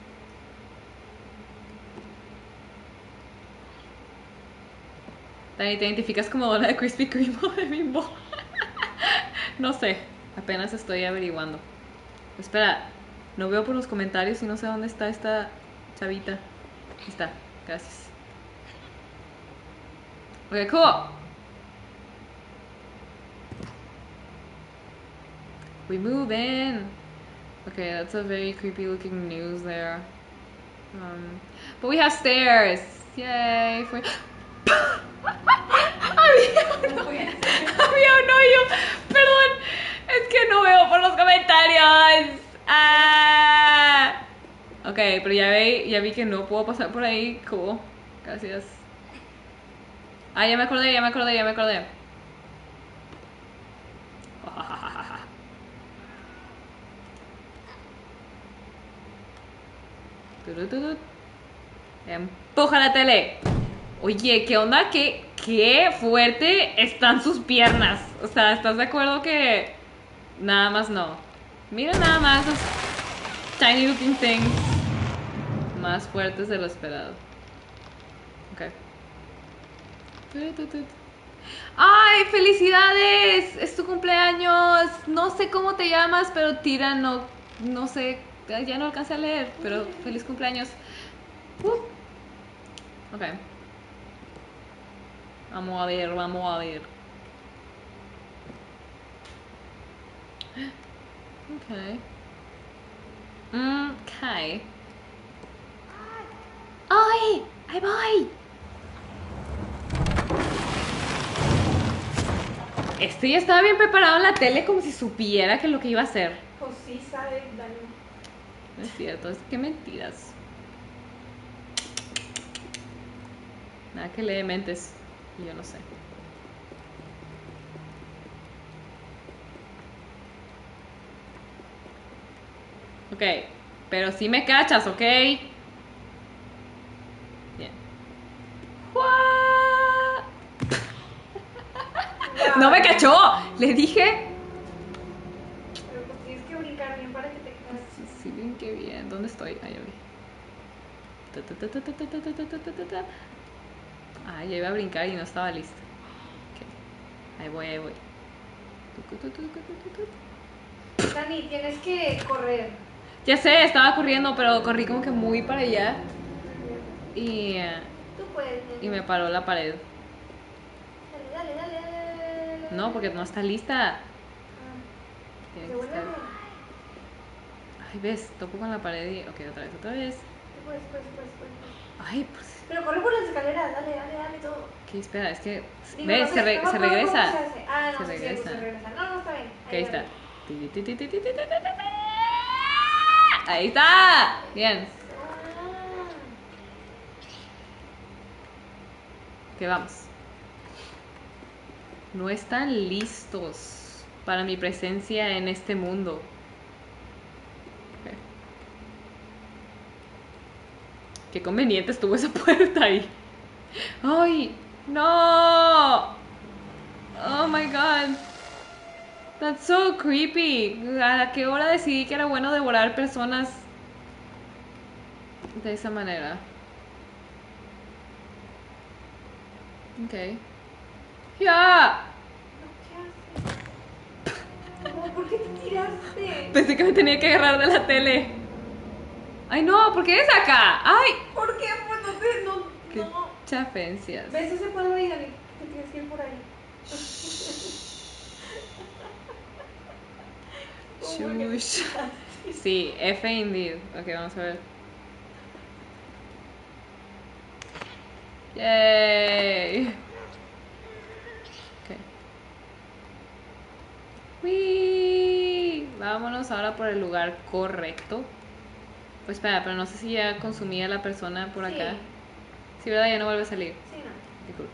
Dani, ¿te identificas como Dona de Krispy Kreme o de Bimbo? No sé, apenas estoy averiguando. Espera, no veo por los comentarios y no sé dónde está esta chavita. Ahí está, gracias. Ok, cool. We move in. Okay, that's a very creepy looking news there. Um, but we have stairs. Yay! For... había, un, había un hoyo. Perdón, es que no veo por los comentarios. Ah. Ok, pero ya vi, ya vi que no puedo pasar por ahí. Cool. Gracias. Ah, ya me acordé, ya me acordé, ya me acordé. Turutut. Empuja la tele. Oye, ¿qué onda? ¿Qué, qué fuerte están sus piernas? O sea, ¿estás de acuerdo que nada más no? Mira nada más los tiny looking things más fuertes de lo esperado. Ok. Turutut. ¡Ay, felicidades! Es tu cumpleaños. No sé cómo te llamas, pero tira, no, no sé, ya no alcancé a leer, pero feliz cumpleaños. Uh. Ok. Vamos a ver, vamos a ver. Ok. Ok. ¡Ay! ¡Ahí voy! Este ya estaba bien preparado en la tele como si supiera que lo que iba a hacer. Pues sí, sabes, Dani. No es cierto, es que mentiras. Nada que lee mentes. Y yo no sé. Ok, pero sí me cachas, ¿ok? Bien. ¡What! No me cachó. Le dije. Pero pues tienes que brincar bien para que te quedes. Sí, sí, bien, qué bien. ¿Dónde estoy? Ahí vi. Ta, ta, ta, ta, ta, ta, ta, ta, ta, ta, ta. Ah, ya iba a brincar y no estaba lista. Ok. Ahí voy, ahí voy. Tucu, tu, tucu, tu, tu, tu. Dani, tienes que correr. Ya sé, estaba corriendo, pero corrí como que muy para allá. Y, eh, Tú puedes, y me paró la pared. Dale, dale, dale, dale, dale. No, porque no está lista. Ah, Tiene que devuélveme. estar- Ay, ves, toco con la pared y. Ok, otra vez, otra vez. Pues, pues, pues, pues, pues. Ay, pues. Pero corre por las escaleras, dale, dale, dale todo. ¿Qué? Espera, es que. Digo, ¿Ves? no Se, sé, re- no me se acuerdo cómo regresa. se hace. Ah, no, Se sí, cierto, regresa. se regresa. No, no, está bien. Ok, ahí está. dale. Ti, ti, ti, ti, ti, ti, ti, ti, ti. Ahí está. Bien. Ah, Que vamos. No están listos para mi presencia en este mundo. Ok. Qué conveniente estuvo esa puerta ahí. ¡Ay! ¡No! Oh my god. That's so creepy. ¿A qué hora decidí que era bueno devorar personas de esa manera? Ok. ¡Ya! ¿qué haces? No, ¿por qué te tiraste? Pensé que me tenía que agarrar de la tele. ¡Ay no! ¿Por qué es acá? ¡Ay! ¿Por qué? Pues no te, no, ¡Qué no. chafencias! ¿Ves ese cuadro ahí, Dani? Te tienes que ir por ahí. Shush. Sí, F indeed. Ok, vamos a ver. Yay. Ok. Whee. Vámonos ahora por el lugar correcto. Pues espera, pero no sé si ya consumía la persona por acá. Sí. Sí, ¿verdad? Ya no vuelve a salir. Sí, no. Qué cool.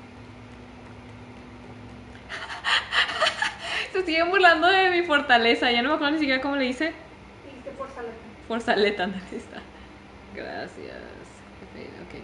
Se siguen burlando de mi fortaleza. Ya no me acuerdo ni siquiera cómo le hice. Dijiste por saleta. Forzaleta, no está. Gracias. Ok.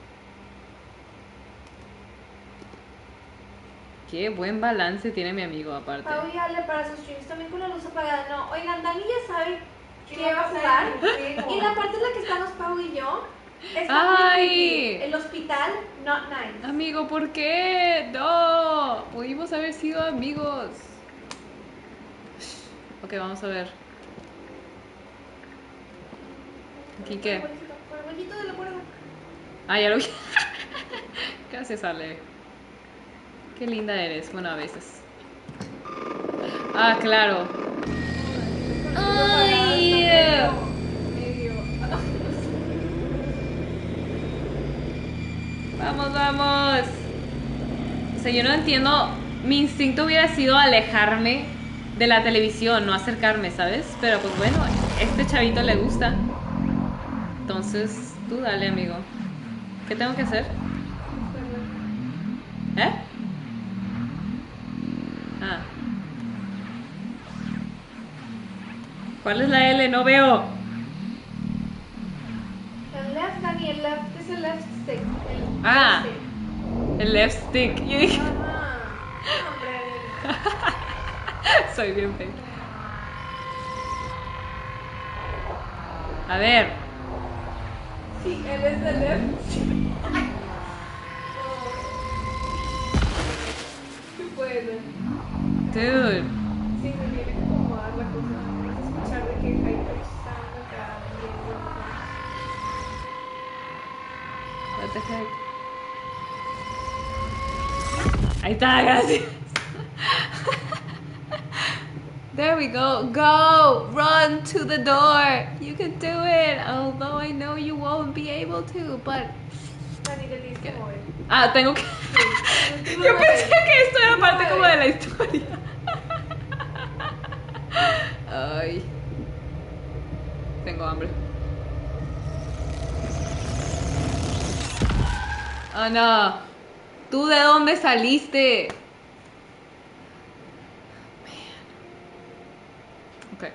Qué buen balance tiene mi amigo, aparte. Pau y Ale para sus streams también con la luz apagada. No, oigan, Dani ya sabe ¿Qué que va a pasar jugar. en el juego? Y la parte en la que estamos Pau y yo está Ay. muy creepy. El hospital, not nice. Amigo, ¿por qué? No. Pudimos haber sido amigos. Ok, vamos a ver. ¿Aquí qué? Por el huequito, por el huequito de la puerta. Ah, ya lo vi. Gracias, Ale. Qué linda eres. Bueno, a veces. Ah, claro. Ay. Medio. Vamos, vamos. O sea, yo no entiendo. Mi instinto hubiera sido alejarme de la televisión, no acercarme, ¿sabes? Pero pues bueno, a este chavito le gusta. Entonces, tú dale, amigo. ¿Qué tengo que hacer? ¿Eh? Ah. ¿Cuál es la L? No veo. El left, Dani, el left es el left stick. El Ah. left stick. El left stick. Yo dije, Ajá. Hombre. soy bien fake. A ver. Sí, él es el left. ¿Qué puede ser? Dude. Sí, se tiene que acomodar la cosa. Vas a escuchar de que Hyper está acá viendo. What the heck? Ahí está, gracias. There we go. Go! Run to the door. You can do it. Although I know you won't be able to, but. Dani, te tienes que mover. Ah, tengo que. Sí, Yo pensé que esto era Sí, parte como de mueve. la historia. Ay. Tengo hambre. Oh no. ¿Tú de dónde saliste? Man. Ok.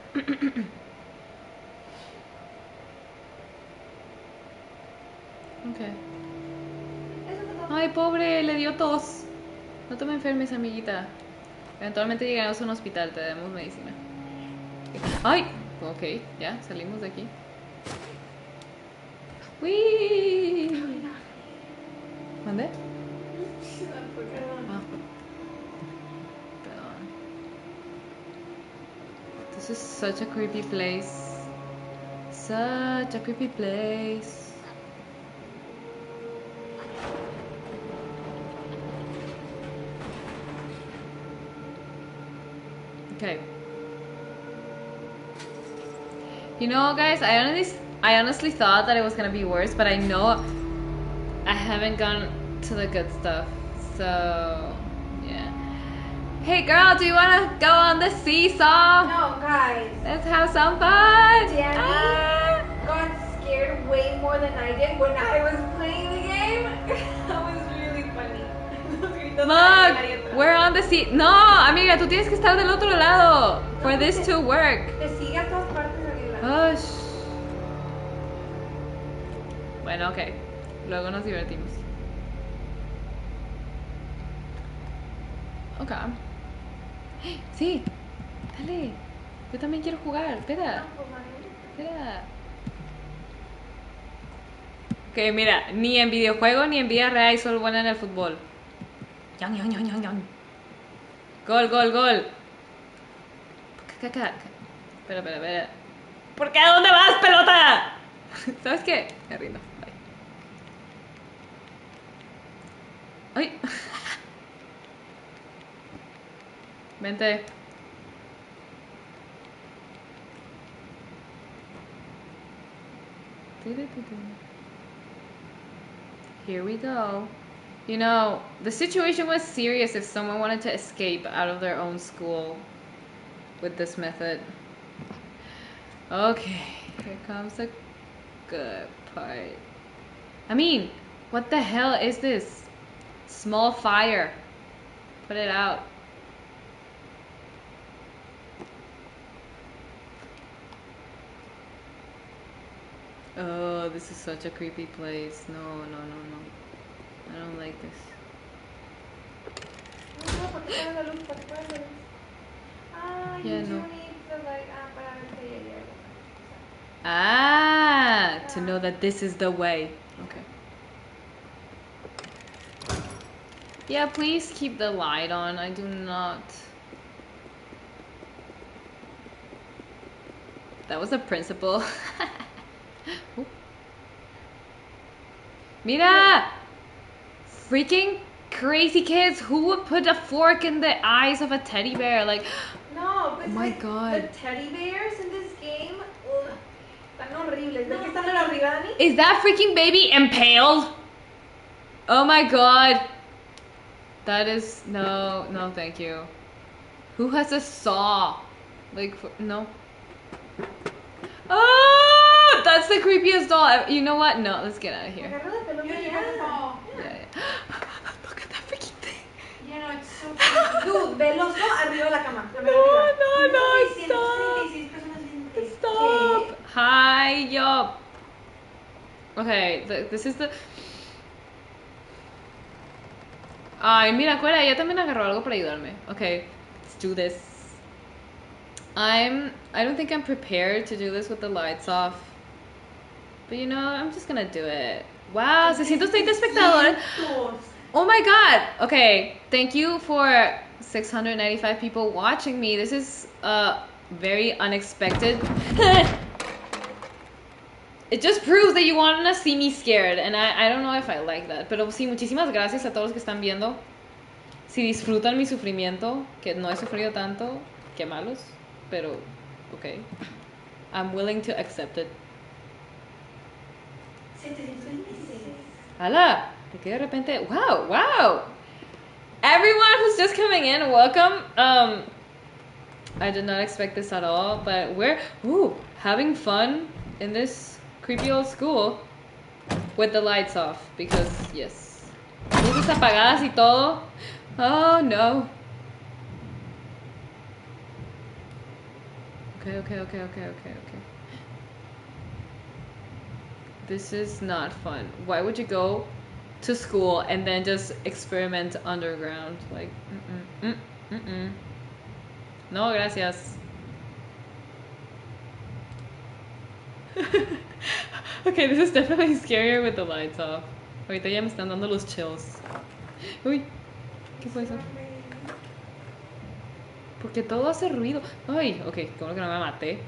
Ok. Eso fue todo. Ay, pobre, le dio tos. No te me enfermes, amiguita. Eventualmente llegaremos a un hospital, te damos medicina. Ay, ok, ya, salimos de aquí. ¡Uy! ¿Dónde? Perdón. Ah, perdón. This is such a creepy place. Such a creepy place. Okay. You know, guys, I honestly, I honestly thought that it was gonna be worse, but I know I haven't gone to the good stuff. So, yeah. Hey girl, do you wanna go on the seesaw? No, guys. Let's have some fun! Danny Ah! got scared way more than I did when I was playing the game. That was really funny. Los gritos de María Look, atrás. we're on the seat. No, amiga, tú tienes que estar del otro lado for this to work. Te sigue a todas partes, Ariela. Ush. Bueno, ok. Luego nos divertimos. Ok. Sí, dale. Yo también quiero jugar. Espera, espera. Ok, mira, ni en videojuegos ni en vida real soy buena en el fútbol. Yan, yan, yan, yan, yan. Gol, gol, gol. Ca, ca, ca. Espera, espera, espera. ¿Por qué? ¿A dónde vas, pelota? ¿Sabes qué? Me rindo. Bye. ¡Ay! Vente. Here we go. You know, the situation was serious if someone wanted to escape out of their own school with this method. Okay, here comes the good part. I mean, what the hell is this? Small fire. Put it out. Oh, this is such a creepy place. No, no, no, no. I don't like this. No, ¿para qué pones la luz? ¿Para qué pones la luz? Ah, Yeah, you no. do need the light. Ah, para ver si hay algo. Ah, to know that this is the way. Okay. Yeah, please keep the light on. I do not. That was a principal. Mira! Freaking crazy kids. Who would put a fork in the eyes of a teddy bear? Like, No, but Oh my like, God. the teddy bears in this game, ugh, están horribles. ¿Ves que están en arriba, Dani? is that freaking baby impaled? Oh my god. That is no, no, thank you. Who has a saw? Like, f- no. Oh, that's the creepiest doll. ever. You know what? No, let's get out of here. Agarra la pelota Yo y digo ya. como, Yeah, yeah. Look at that freaking thing. you know, it's so creepy. Dude, veloso arriba de la cama. La No, pelota arriba. no, no, seiscientos stop. treinta y seis personas viendo. Stop. Hi, yo. Okay, th- this is the. Ay, mira, Cuera, ella también agarró algo para ayudarme. Okay, let's do this. I'm. I don't think I'm prepared to do this with the lights off. But you know, I'm just gonna do it. Wow, seiscientos treinta espectadores. Cientos. Oh my god. Okay, thank you for six hundred ninety-five people watching me. This is uh very unexpected. It just proves that you want to see me scared, and I, I don't know if I like that. Pero sí, muchísimas gracias a todos los que están viendo. Si disfrutan mi sufrimiento, que no he sufrido tanto, que malos, pero okay. I'm willing to accept it. setecientos veintiséis. ¡Hala! ¿Por qué de repente? ¡Wow! ¡Wow! Everyone who's just coming in, welcome. Um, I did not expect this at all, but we're ooh, having fun in this creepy old school with the lights off because yes, luces apagadas y todo. Oh no. Okay, okay, okay, okay, okay, okay. This is not fun. Why would you go to school and then just experiment underground? Like, mm-mm, mm, mm-mm. No, gracias. Okay, this is definitely scarier with the lights off. Ahorita ya me están dando los chills. Uy, ¿qué fue eso? Porque todo hace ruido. Ay, ok, como que no me maté.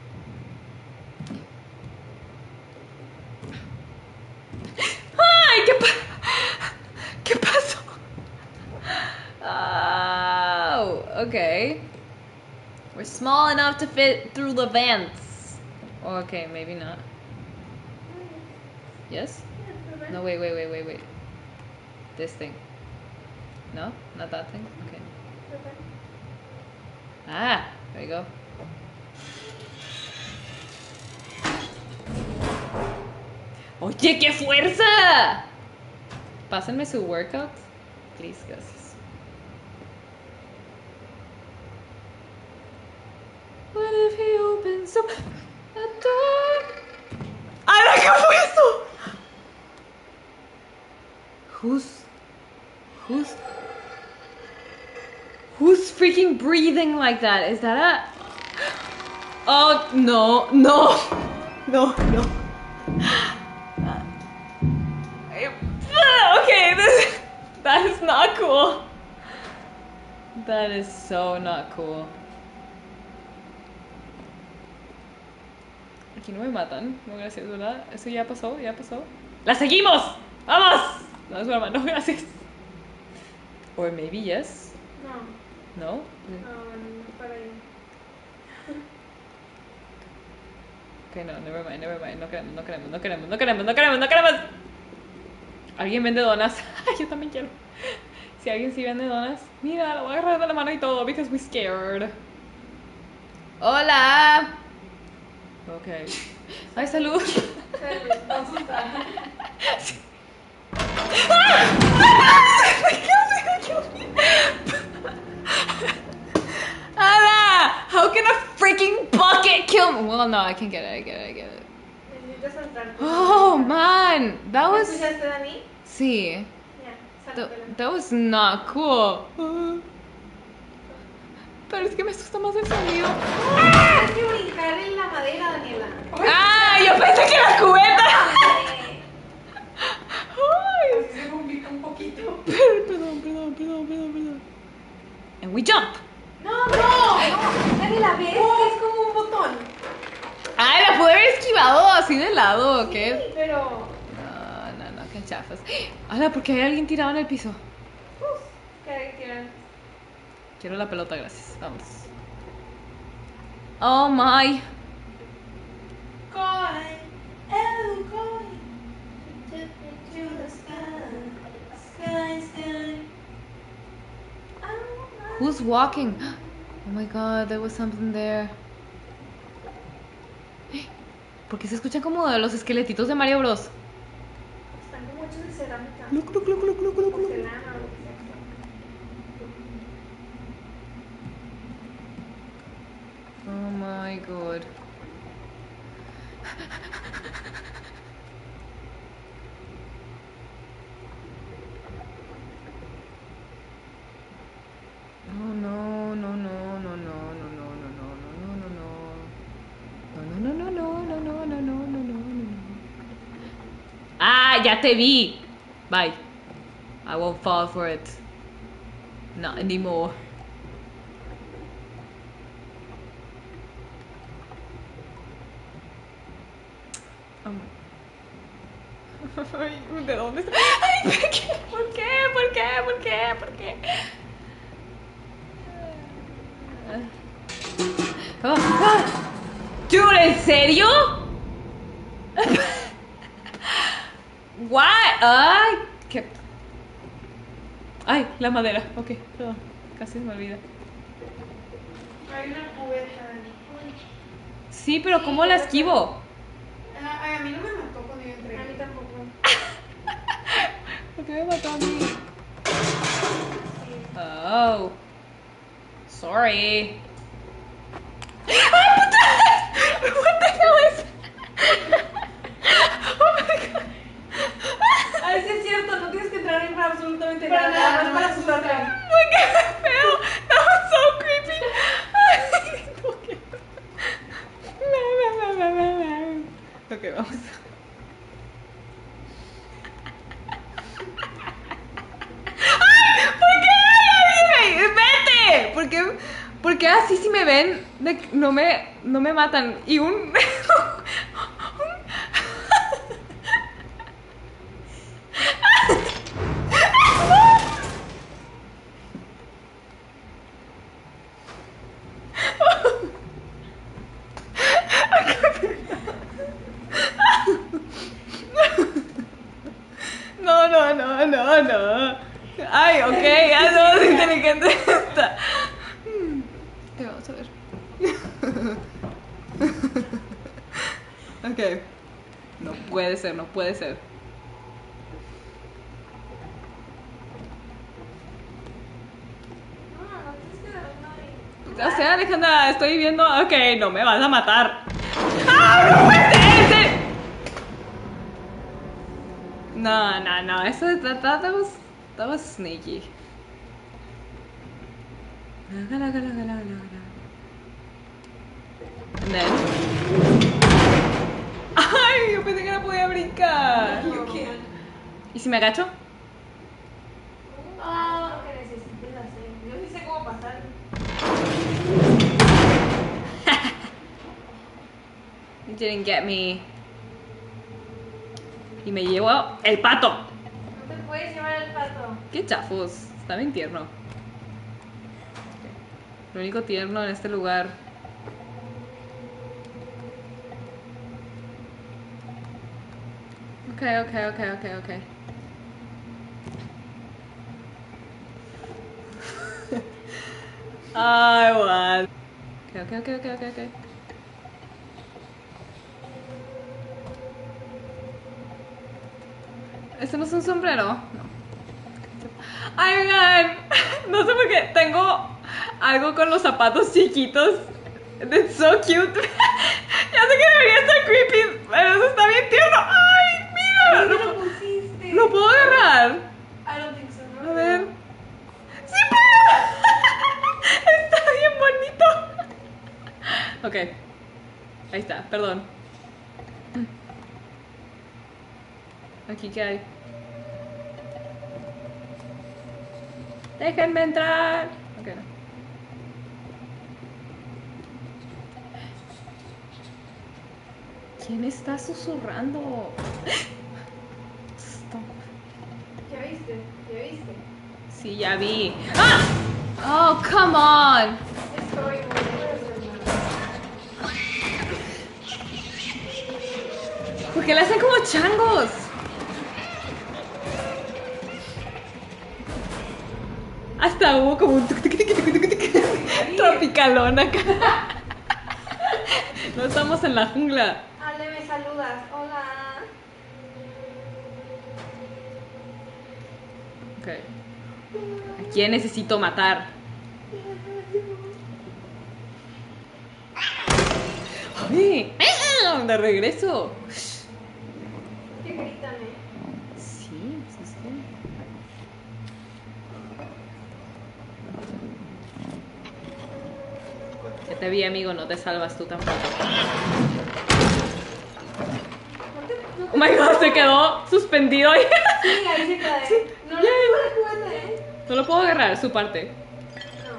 ¡Ay! ¿Qué, pa ¿Qué pasó? Oh, okay. We're small enough to fit through the vents. Okay, maybe not. Yes? No, wait, wait, wait, wait, wait. This thing. No? Not that thing? Okay. Ah, there you go. Oye, qué fuerza. Pásenme su workout. Please, gracias. What if he opens up a door? ¡Ay, qué fue eso! Who's... Who's... Who's freaking breathing like that? Is that a... Oh, no, no. No, no. Okay, this... That is not cool. That is so not cool. Aquí no me matan. No, gracias, ¿verdad? Eso ya pasó, ya pasó. ¡La seguimos! ¡Vamos! No es broma, no, gracias. Or maybe yes. No, No? no, no para ahí. Ok, no, never mind, never mind. No queremos, no queremos, no queremos, no queremos, no queremos, no queremos. ¿Alguien vende donas? Yo también quiero. Si alguien sí vende donas, mira, la voy a agarrar de la mano y todo, because we scared. Hola. Ok. Ay, salud. Anna, how can a freaking bucket kill me? Well, no, I can get it, I get it, I get it. Necesitas saltar. Oh, man, that ¿Me was... escuchaste, Dani? Sí. Ya, That, sáltala. that was not cool. Pero es que me asusta más el sonido. Hay que brincar en la madera, Daniela. ¡Ah! Yo pensé que era cubeta. Ay. Así se complica un poquito. Perdón, perdón, perdón, perdón, perdón. And we jump. No, no, no. Daniela, ¿ves que es como un botón? Ah, la pude haber esquivado así de lado, ¿o qué? Sí, pero... No, no, no, qué chafas. Ala, ¿por qué hay alguien tirado en el piso? Uf, ¿qué quieran? Quiero la pelota, gracias. Vamos. Oh my. Going, oh, going to the sky, sky, sky. Who's walking? Oh my god, there was something there. Porque se escuchan como de los esqueletitos de Mario Bros. Están como hechos de cerámica. Look, look, look, look, look, look, look. Porcelana o lo que sea. Oh my god. Oh no, no, no, no, no, no, no, no, no, no, no, no. No, no, no, no, no, no, no, no, no, no, no, no. Ah, ya te vi. Bye. I won't fall for it. Not anymore. Um. Ay, ¿de dónde está? Ay, ¿por qué? ¿Por qué? ¿Por qué? ¿Por qué? ¿Por qué? Oh, ah. Dude, ¿en serio? What? Ay, qué... Ay, la madera. Ok, perdón. Casi se me olvida. Hay una cubeta, Dani. Sí, pero ¿cómo la esquivo? A, a mí no me mató cuando yo entré. A mí tampoco. ¿Por qué me mató a mí? Oh. Sorry. ¡Ay, puta! What the hell is... Oh my god. A ver si es cierto, no tienes que entrar en absolutamente Para nada. nada, Nada más para asustar. asustarte. Oh my god, qué feo. That was so creepy. Ay, ok. Ok, vamos. ¡Ay! ¿Por qué? Ay, ay, ¡vete! ¿Por qué? ¿Por qué así si me ven de que no me no me matan? Y un no. Ay, ok, ya somos inteligentes. Está. ¿Qué vamos a ver? Ok. No puede ser, no puede ser. No, no tienes que dar una ahí. O sea, Alejandra, estoy viendo. Ok, no me vas a matar. ¡Ah, no puede ser! No, no, no. Eso that, that, that was that was sneaky. And then. Ay, yo pensé que no podía brincar. You can. ¿Y si me agacho? Ah, lo que necesites hacer. Yo sí sé cómo pasar. You didn't get me. Y me llevo el pato. No te puedes llevar el pato. Qué chafos. Está bien tierno. Lo único tierno en este lugar. Ok, ok, ok, ok, ok. I want. Ok, ok, ok, ok, ok, ok. ¿Este no es un sombrero? No. Ay, oigan. No sé por qué. Tengo algo con los zapatos chiquitos. That's so cute. Ya sé que debería estar creepy, pero eso está bien tierno. Ay, mira. ¿Dónde No, lo pusiste? lo puedo agarrar. I don't think so. No. A ver. ¡Sí puedo! Está bien bonito. Ok. Ahí está, perdón. Aquí qué hay. Déjenme entrar. Ok, no. ¿Quién está susurrando? Stop. ¿Ya viste? ¿Ya viste? Sí, ya vi. ¡Ah! Oh, come on. Estoy muy ¿Por qué le hacen como changos? Hasta hubo como un tuc, tuc, tuc, tuc, tuc, tuc, tropicalón acá. No estamos en la jungla. Ale, me saludas. Hola. Ok. ¿A quién necesito matar? ¡Ay! De regreso. ¿Qué gritan, eh? Sí, sí, sí. Ya te vi, amigo, no te salvas tú tampoco. No te, no te Oh my god, se quedó suspendido ahí. Sí, ahí se queda. Sí. ¿Eh? No le puedo la cuerda, eh. No lo puedo agarrar, su parte. No.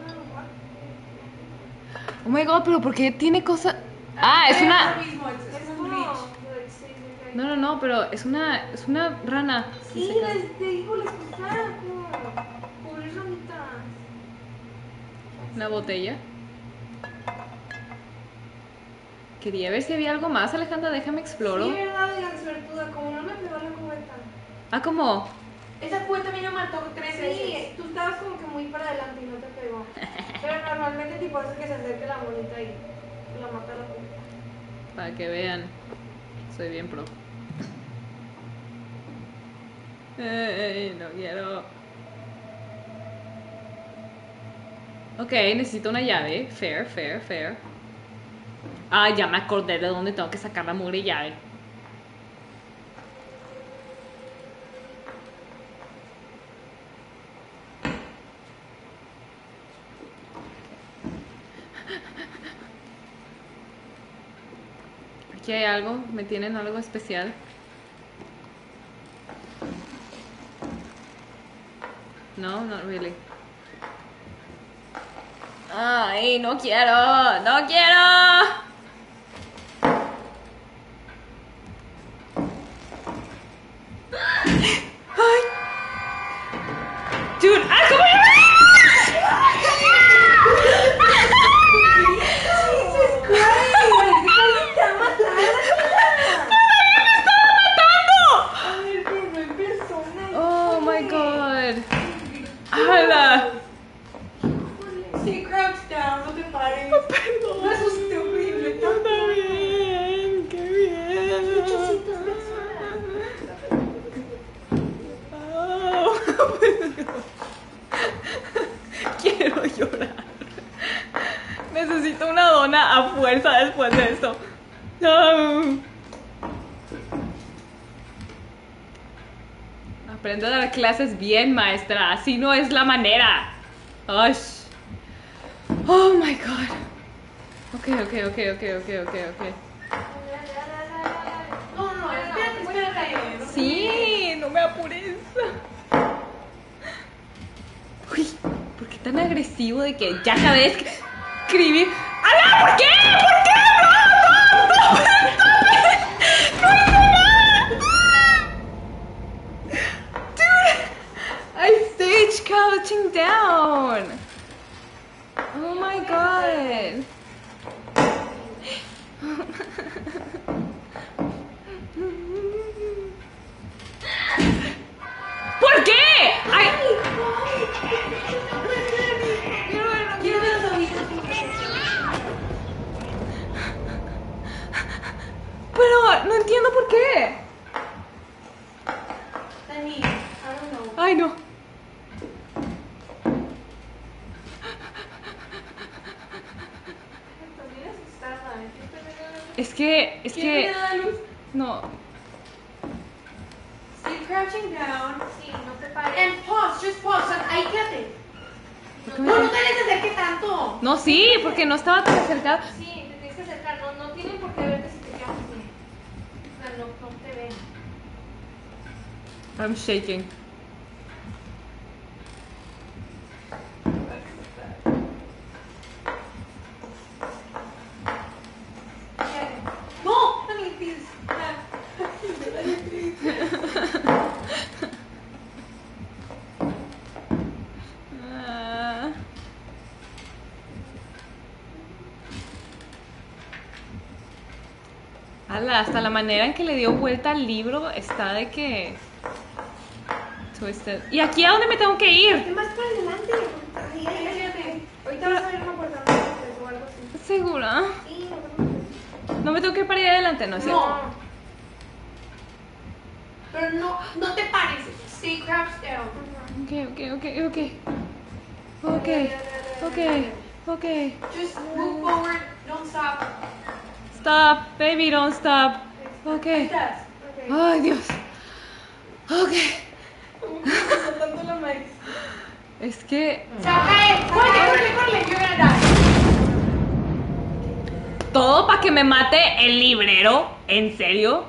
Oh my god, pero ¿por qué tiene cosas? Ah, es Es una. lo mismo, es, es Es un como. glitch. Sí, sí, sí. No, no, no, pero es una. Es una rana. Sí, Se quedó. les te digo, les gustaron como. Pobres ramitas. Una botella. Quería ver si había algo más, Alejandra, déjame exploro. Sí, verdad, digan suertuda, como no me pegó la cubeta. Ah, ¿cómo? Esa cuenta a mí me mató tres Sí, veces. tú estabas como que muy para adelante y no te pegó. Pero normalmente tipo hace que se acerque la monita y la mata la cubeta. Para que vean. Soy bien pro. Ey, no quiero. Ok, necesito una llave. Fair, fair, fair. Ah, ya me acordé de dónde tengo que sacar la mugre llave. Aquí hay algo. ¿Me tienen algo especial? No, not really. Ay, no quiero, no quiero. Ay. Dude, ah, ¿cómo Jesus Christ, alguien te va a matar. A ver, pero no en persona. Oh my vergüenza después de esto. No. Aprende a dar clases bien, maestra. Así no es la manera. Ay. Oh my god. Ok, ok, ok, ok, ok, ok, ok. No, no, espérate, espérate. Sí, no me apures. Uy, ¿por qué tan agresivo de que ya sabes que escribir? ¡Ala! ¿Por qué? ¿Por qué? ¡No, no, no! ¡No hice nada! Dude, I stage crouching down. Oh my god. ¿Por qué? Ay. Quiero ver los ojitos. Pero no entiendo por qué. Dani, I don't know. Ay, no. Estoy bien asustada. Es que, es ¿Quién me que, da la luz? no. Stay crouching down. Sí, no te pares. And pause, just pause. O sea, ahí quédate. ¿Por qué me- No, no te les acerques tanto. No, sí, porque no estaba tan acercado. Sí, te tienes que acercar. No, no tienen por qué verte si te quedas así. O sea, no, no te ven. I'm shaking. No, Dani, please. Ah. Ala, hasta la manera en que le dio vuelta al libro está de que twisted. ¿Y aquí a dónde me tengo que ir? ¿Qué más para adelante? Ahí, ahí, ahí, ahí. Ahorita vas a ver una puerta ¿no? o algo así. ¿Segura? Sí, no te preocupes. No me tengo que ir para ir adelante, ¿no es cierto? No. Pero no, no te pares. Stay crouched down. Ok, ok, ok, ok. Ok, ok, ok. Just move forward. Don't stop. Stop, baby, don't stop. Ok. Ahí estás. Ok. Ay, Dios. Ok. Soltando la maíz. Es que Se va a caer. Corre, corre, corre. You're gonna die. todo para que me mate el librero. ¿En serio?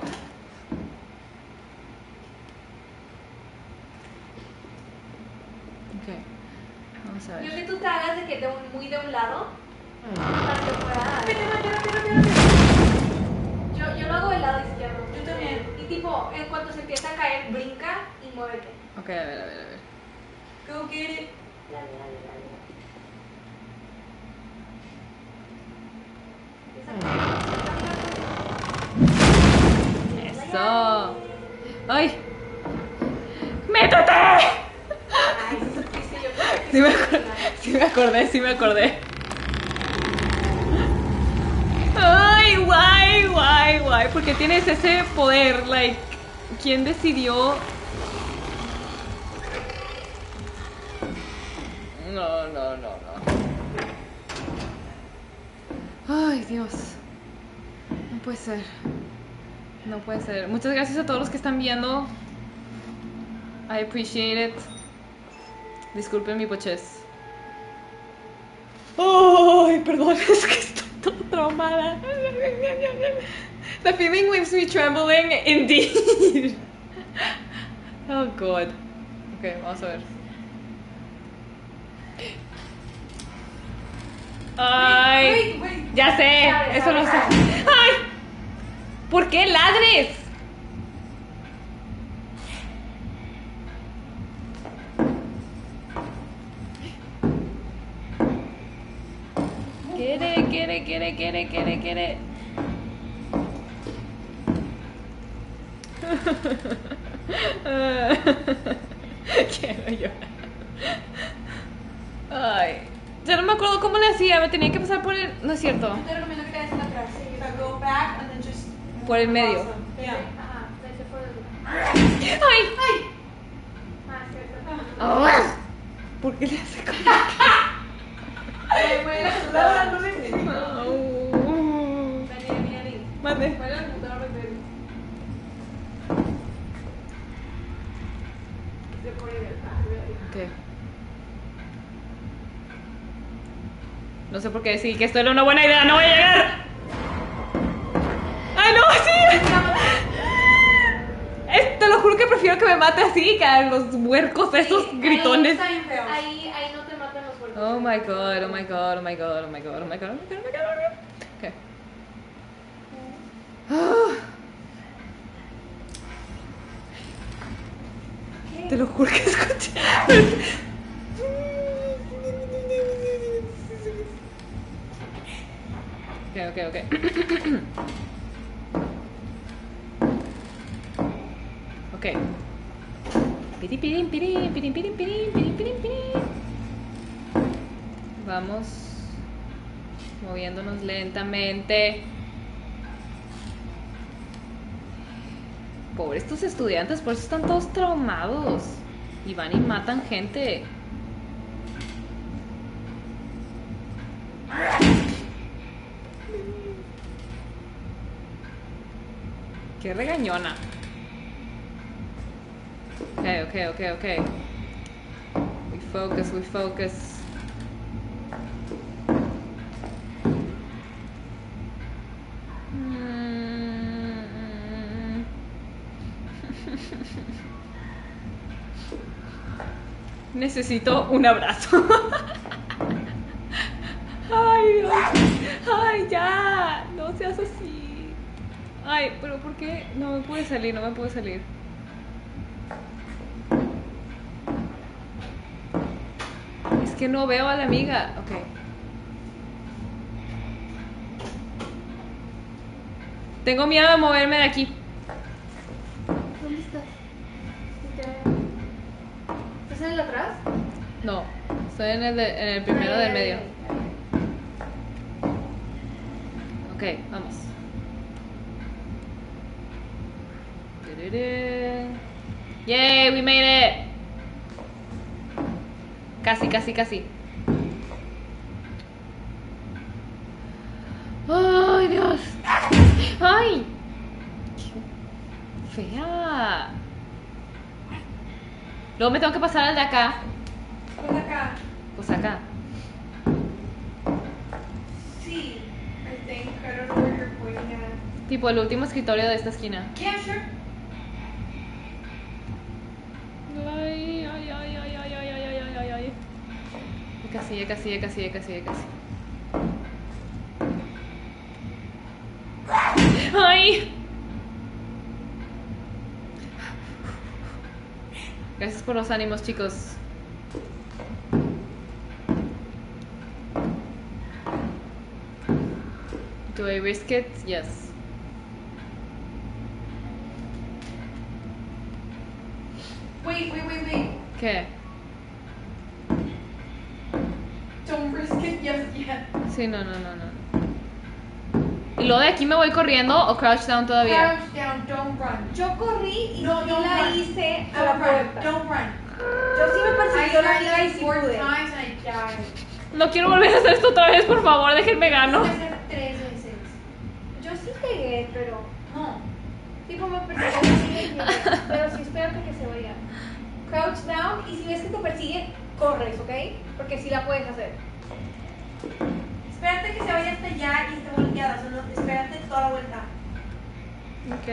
Ok. Vamos a Yo ver. que tú te hagas de que de un, muy de un lado para que puedas. Vete, vete, vete, vete, vete. Yo, yo lo hago del lado izquierdo. Yo también. Y tipo, en cuanto se empieza a caer, brinca y muévete. Ok, a ver, a ver, a ver. Go get it. Dale, dale, dale. Empieza a caer. Eso. ¡Ay! ¡Métete! Ay, sí supiste, yo creo que Sí me, acor- sí me acordé, sí me acordé. Ay, guay, guay, guay. Porque tienes ese poder, like, ¿quién decidió? No, no, no, no. Ay, Dios. No puede ser. No puede ser. Muchas gracias a todos los que están viendo. I appreciate it. Disculpen mi pochez. Ay, perdón, es que estoy toda traumada. The feeling leaves me trembling indeed. Oh god. Ok, vamos a ver. Ay, Wait, wait. ya sé, Sabe, eso no sabe, sé. Ay, ¿por qué ladres? Quiere, quiere, quiere, quiere, quiere, quiere. Quiero llorar. Ay, ya no me acuerdo cómo le hacía, me tenía que pasar por el... No es cierto, Yo te recomiendo que te des atrás. O sea, go back and then just. por el medio. Awesome. Yeah. Ajá, vete por el. Ay, Ay. Ah, cierto. ah, ¿por qué le hace como... Ay, güey, la no me entiendo. Au. ¿Dónde? Vale, la computadora de Se pone de Ok. No sé por qué decir que esto era una buena idea, no voy a llegar. ¡Ay, no! ¡Sí! Es- te lo juro que prefiero que me mate así que a los huercos esos Sí, gritones. Está bien feo. Ahí, ahí no te matan los cuerpos. Oh my god, oh my god, oh my god, oh my god, oh my god, oh my god, oh my god, oh my god. Okay. Te lo juro que escuché. Ok, ok, ok. Ok. Pirim, pirim, pirim, pirim, pirim, pirim, pirim, pirim, pirim. Vamos moviéndonos lentamente. Pobres estos estudiantes, por eso están todos traumados. Y van y matan gente. Qué regañona. Ok, ok, ok, ok. We focus, we focus. Mm. Necesito un abrazo. Ay, Dios. Ay, ya. No seas así. Ay, pero ¿por qué? No me pude salir, no me pude salir. Es que no veo a la amiga. Ok. Tengo miedo de moverme de aquí. ¿Dónde estás? ¿Estás en el de atrás? No, estoy en el, de- en el primero del medio. Ok, vamos. Yay, we made it. Casi, casi, casi. Ay, Dios. Ay. Qué fea. Luego me tengo que pasar al de acá. Pues acá. Pues acá. Sí. I think. I don't know where you're pointing at. Tipo el último escritorio de esta esquina. Yeah, sure. Ay, ay, ay, ay, ay, ay, ay, ay, ay, ay. Ya casi, ya casi, ya casi, ya casi, ya casi. ¡Ay! Gracias por los ánimos, chicos. Do I risk it? Yes. Wait, wait, wait, wait. ¿Qué? Don't risk it just yet. Sí, no, no, no, no. ¿Y luego de aquí me voy corriendo o crouch down todavía? Crouch down, don't run. Yo corrí y No, sí don't la run. hice a la Don't run, puerta. don't run. Yo sí me I persiguió la tried amiga y like sí four pude. times and I died. No quiero volver a hacer esto otra vez, por favor, déjenme gano. Voy a hacer tres veces. Yo sí pegué, pero No. tipo me persiguió la amiga y llegué. Pero sí espérate que se vaya. Crouch down y si ves que te persigue, corres, ¿ok? Porque sí la puedes hacer. Espérate que se vaya hasta allá y esté volteada. Solo espérate toda la vuelta. Ok.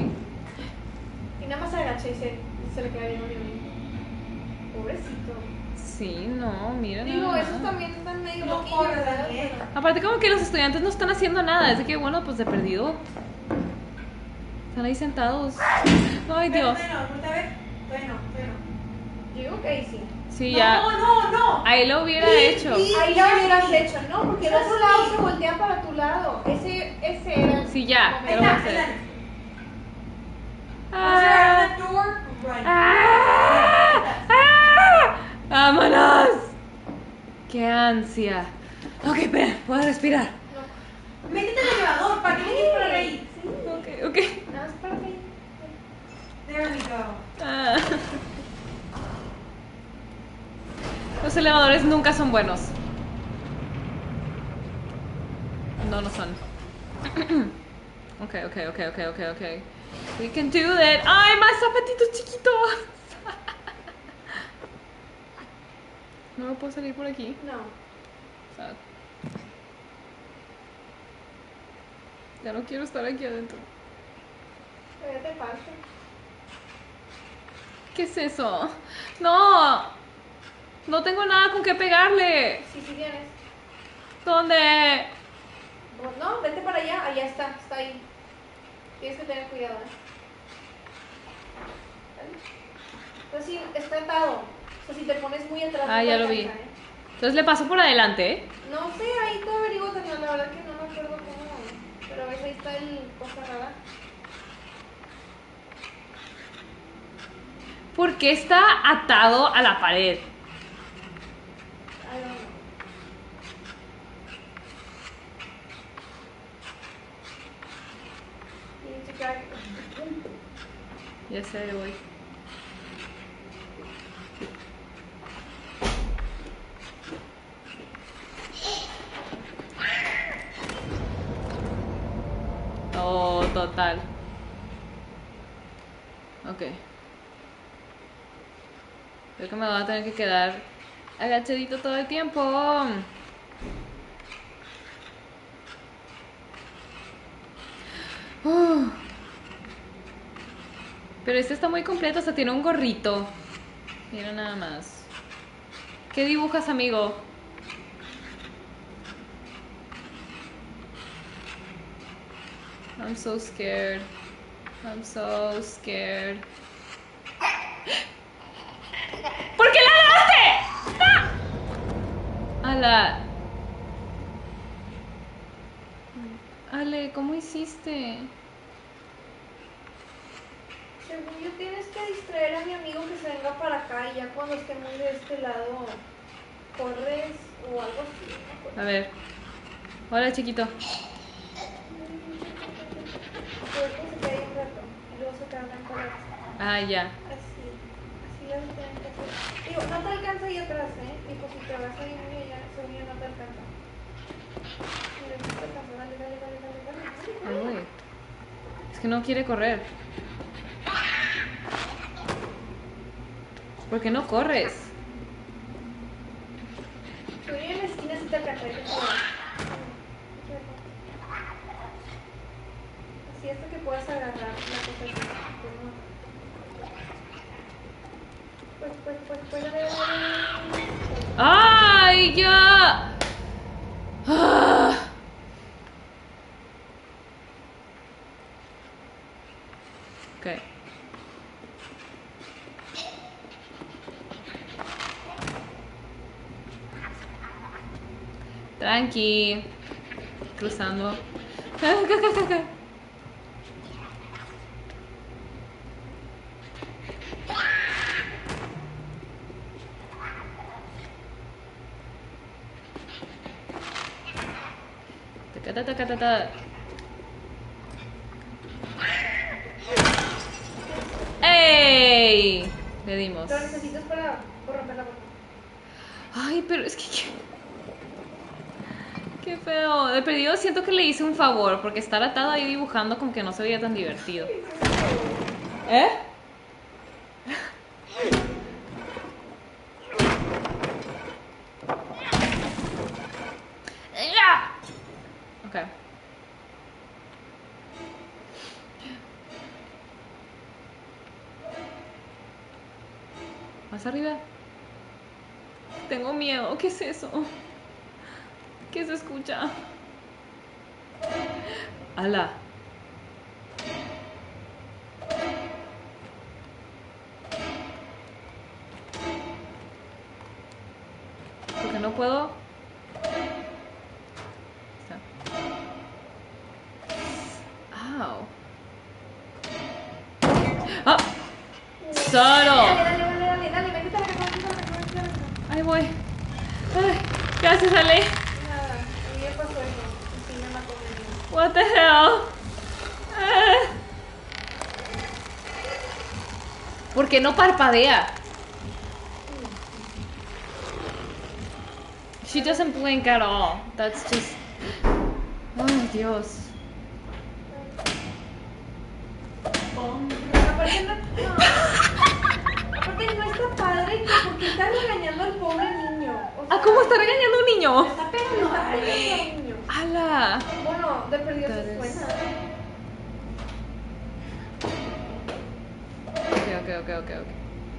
Y nada más se agacha y se, se le queda viendo a mi amigo. Pobrecito. Sí, no, mira. Digo, nada esos más. también están medio No loquillos, corres, ¿verdad? Daniel. Pero- Aparte como que los estudiantes no están haciendo nada, es de que bueno, pues de perdido. Están ahí sentados. Ay, Dios. Todavía no, voltea a ver. Todavía no, todavía no. Yo digo que ahí sí. Sí, no, ya. no, no. Ahí lo hubiera Sí, hecho. sí. Ahí lo hubieras Sí. hecho, ¿no? Porque el otro lado se voltea para tu lado. Ese, ese era el Sí, ya, momento. ya lo voy a Ahí hacer. está, ahí está. Once you're Ah, out the door, run. ah, ah. ¡Vámonos! ¡Qué ansia! Ok, espera, puedo respirar. Métete en el elevador, ¿para qué me quieres parar ahí? Sí. Ok, ok. Nada más para ahí. There we go. Ah. Los elevadores nunca son buenos. No, no son. Ok, ok, ok, ok, ok, ok. We can do that. ¡Ay, más zapatitos chiquitos! No me puedo salir por aquí. No. Sad. Ya no quiero estar aquí adentro. Todavía te falta. ¿Qué es eso? ¡No! No tengo nada con qué pegarle. Sí, sí tienes. ¿Dónde? Pues no, vete para allá. Allá está, está ahí. Tienes que tener cuidado, ¿eh? Entonces sí, está atado. O sea, si te pones muy atrás. Ah, no te ya lo vi. alcanza, ¿eh? Entonces le paso por adelante, ¿eh? No sé, ahí tú averiguas, Daniel, la verdad que no me acuerdo cómo. Pero ves, ahí está el cosa rara. ¿Por qué está atado a la pared? I don't know. You need to drag it. Ya sé, ahí voy. Oh, total. Ok. Creo que me voy a tener que quedar agachadito todo el tiempo. Uh. Pero este está muy completo, o sea, tiene un gorrito. Mira nada más. ¿Qué dibujas, amigo? I'm so scared. I'm so scared. ¿Por qué la daste? ¡No! Ala. Ale, ¿cómo hiciste? Según yo, tienes que distraer a mi amigo que se venga para acá y ya cuando esté muy de este lado, corres o algo así. No me acuerdo. A ver. Hola, chiquito. Después se queda ahí un rato y luego se queda en para Ah, ya. así. Así lo tienen que hacer. Digo, no te alcanza ahí atrás, ¿eh? Tipo, si te vas ahí muy allá, según yo no te alcanza. Mira, no te alcanza. Dale, dale, dale, dale, dale. Ahí voy. Es que no quiere correr. ¿Por qué no corres? Según yo en la esquina sí te alcanza. Ahí te queda. Así hasta que puedas agarrar la cosa así. Pues, pues, pues, pues, dale, dale, dale. ¡Ay, ya! Ah. Ok. Tranqui. Cruzando. Taca, taca, taca, taca. ¡Ey! Le dimos. Lo necesitas para por romper la puerta. Ay, pero es que... Qué, qué feo. De perdido siento que le hice un favor, porque estar atado ahí dibujando como que no se veía tan divertido. ¿Eh? Ok. Más arriba. Tengo miedo. ¿Qué es eso? ¿Qué se escucha? Ala. Porque no puedo. Está. Au. ¡Ah! ¡Solo! Dale, dale, dale, dale, dale, métete a la cama, métete a la cama, métete a la cama. Ahí voy. Ay, gracias, Ale. Nada, a mí me pasó eso. Y sí me mató mi amigo. What the hell? Ah. ¿Por qué no parpadea? She doesn't blink at all. That's just... Oh, Dios. Aparte no, no. Aparte no está padre que porque está regañando al pobre niño. O sea, Ah, ¿cómo está regañando a un niño? Está Está pegando pegando a al alguien. niño. ¡Hala! Bueno, de perdido That se is- suena. Ok, ok, ok, ok, ok.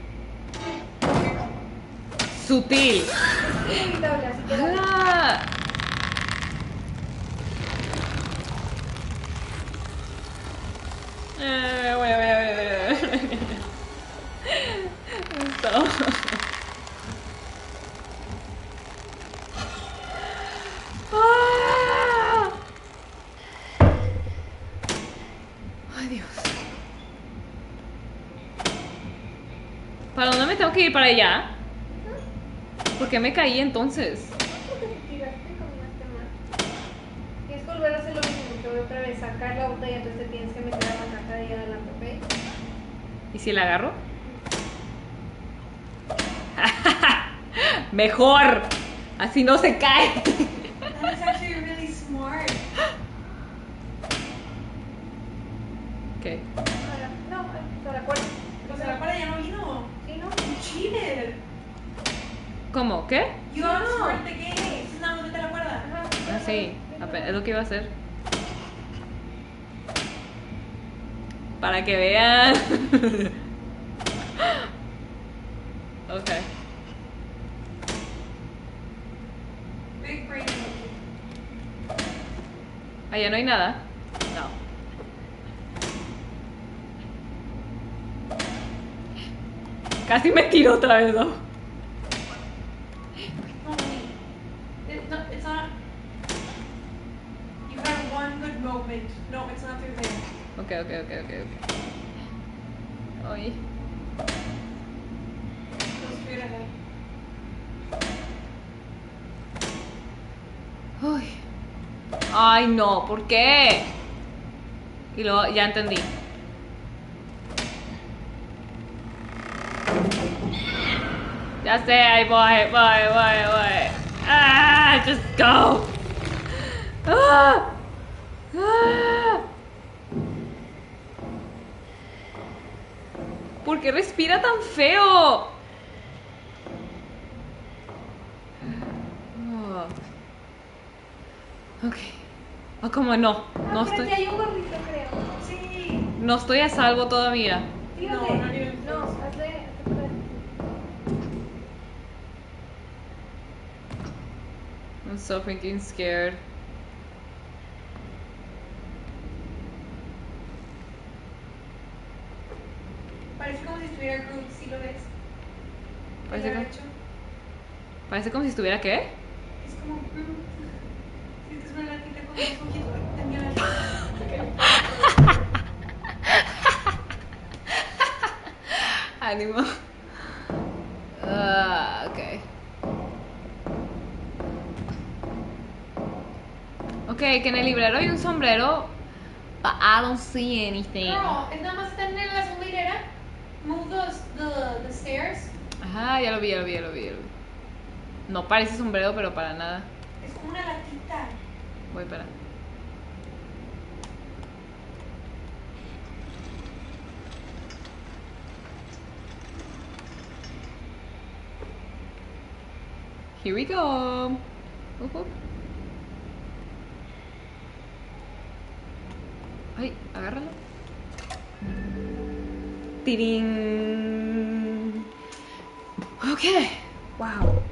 Sutil. Es inevitable, así que dale. ¡Hala! Eh, voy a ver, voy a ver, voy a ver. Esto. ¡Ah! Ay, Dios. ¿Para dónde me tengo que ir? ¿Para allá? ¿Por qué me caí entonces? Porque te tiraste con una tema. Tienes que volver a hacer lo mismo, te voy otra vez sacar la botella, entonces te tienes que meter a la caja de ahí adelante, ¿ok? ¿Y si la agarro? Mejor. Así no se cae. That is actually really smart. ¿Qué? Ahora, no, hasta la cuarta. O sea, la cuerda ya no vino. Sí, ¿no? You cheated. ¿Cómo? ¿Qué? You No. outscored the game. Es nada más vete la cuerda. Ajá. Ah, sí. ape- Es lo que iba a hacer. Para que vean. Ok. Big brain emoji. Allá no hay nada. No. Casi me tiro otra vez, ¿no? No, wait. It's not. It's not. You had one good moment. No, it's not through there. Ok, ok, ok, ok, ok. Ay. Go straight ahead. Uy. Ay, no, ¿por qué? Y luego, ya entendí. Ya sé, ahí voy, voy, voy, voy. Ah, just go. Ah. Ah. ¿Por qué respira tan feo? Oh. Ok. Ah, como no. No Ah, pero estoy, aquí hay un gorrito, creo. Sí. no estoy a salvo todavía. Fíjate. No, no even No, close. hazle, hazle por ahí. I'm so freaking scared. Parece como si estuviera Groot, ¿sí lo ves? Parece El como- derecho. Parece como si estuviera ¿qué? Es como Groot. Sí, es una latita con dos ojitos. Tenía la Ánimo. Ah, ok. Ok, que en el librero hay un sombrero. But I don't see anything. Girl, es nada más estar en la segunda hilera. Move those, the, the stairs. Ajá, ya lo vi, ya lo vi, ya lo vi, ya lo vi. No parece sombrero, pero para nada. Es como una latita. Voy para. Here we go. Up, up. Ay, agárralo. Tirín. Ok. Wow.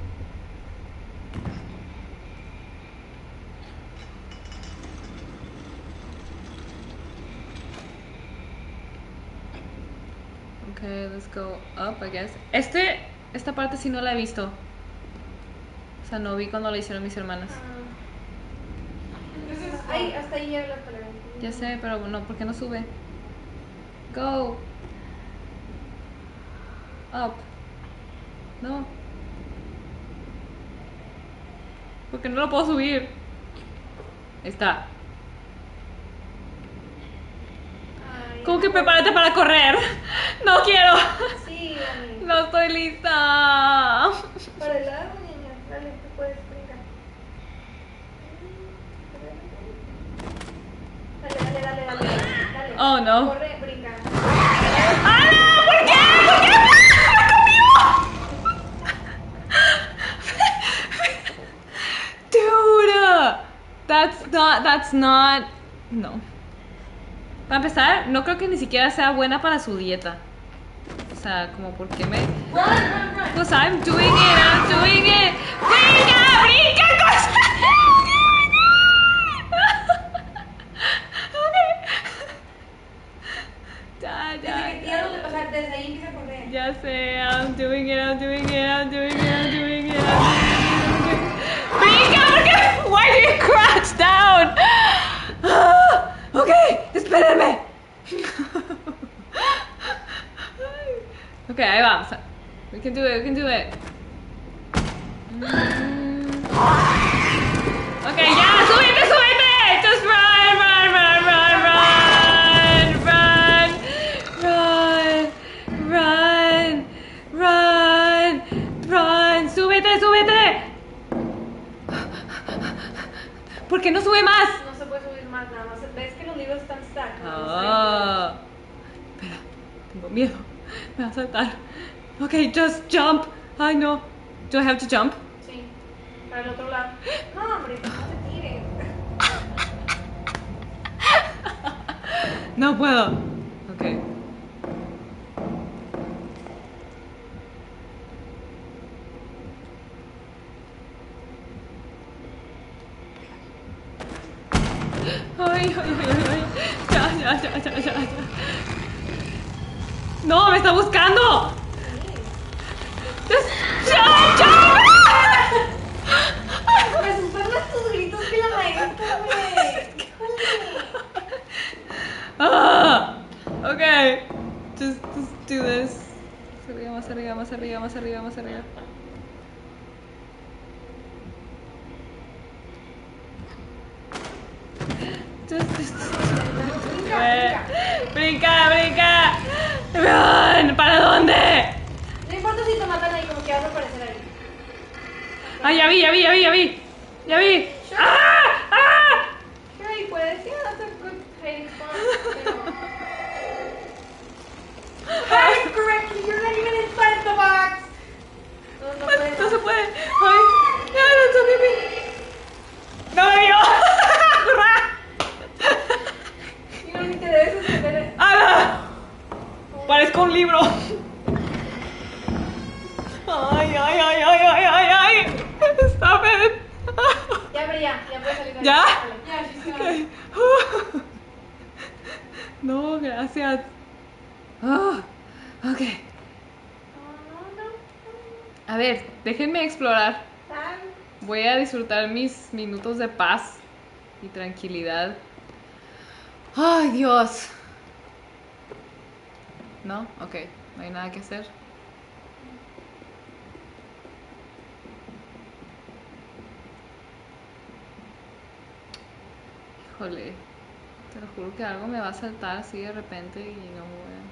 Okay, let's go up, I guess. Este, esta parte sí no la he visto. O sea, no vi cuando la hicieron mis hermanas. This is Ahí, hasta ahí llega la palabra. Ya sé, pero no, ¿por qué no sube? Go. Up. No. Porque no lo puedo subir. Ahí está. Ay, ¿Cómo que prepárate para correr? No quiero. Sí, Dani. No estoy lista. Para el lado, niña. Dale, tú puedes brincar. Dale, dale, dale, dale. Dale. Oh, no. Corre, brinca. not, that's not, no. Para empezar, no creo que ni siquiera sea buena para su dieta. O sea, como porque me... Run, run, run. Pues I'm doing it, I'm doing it. ¡Brinca, brinca, cosa! Ya, Desde ya, que ya. tiro, o sea, desde ahí empieza a correr. Ya sé, I'm doing it, I'm doing it, I'm doing it, I'm doing it, I'm doing it, I'm doing it. ¡Brinca, porque! Why do you crouch down? Ah, ok, espérenme. Ok, ahí vamos. We can do it, we can do it. Mm. Ok, ya, súbete, súbete. Just run, run, run, run, run, run, run, run, run. Súbete, súbete. ¿Por qué no sube más? No se puede subir más, nada más. ¿Ves que los libros están stack? Oh. Espera, tengo miedo. Me va a saltar. Ok, just jump. Ay, no. Do I have to jump? Sí, para el otro lado. No, hombre, no te tires. No puedo. Ok. Ay, ay, ay, ay, ay. Ya, ya, ya, ya, ya, ya. No, me está buscando. Just jump, jump. Me asustan más tus gritos que la maestra, güey. Ah, okay. Just, just do this. Más arriba, más arriba, más arriba, más arriba, más arriba. Just, just, Brinca, brinca, brinca. Run. ¿Para dónde? No importa si te matan ahí, como que vas a aparecer ahí. Ah, ya vi, ya vi, ya vi, ya vi. Ya vi. ¡Ah! ¡Ah! Sure, y puedes, yeah, that's a good hiding spot. Hide correctly, you're not even inside the box. No, no puedes. No se puede. Ay, ya, no se me. No me vio. Y no, ni te debes esconder. ¡Ala! Parezco un libro. Ay, ay, ay, ay, ay, ay, ay. Stop it. Ya, pero ya, ya puedes salir de ahí. ¿Ya? Dale. Ya, sí, sí. Okay. No, gracias. Oh, ok. No, no, no. A ver, déjenme explorar. Tan. Voy a disfrutar mis minutos de paz y tranquilidad. Ay, Dios. ¿No? Ok, no hay nada que hacer. Híjole, te lo juro que algo me va a saltar así de repente y no voy a...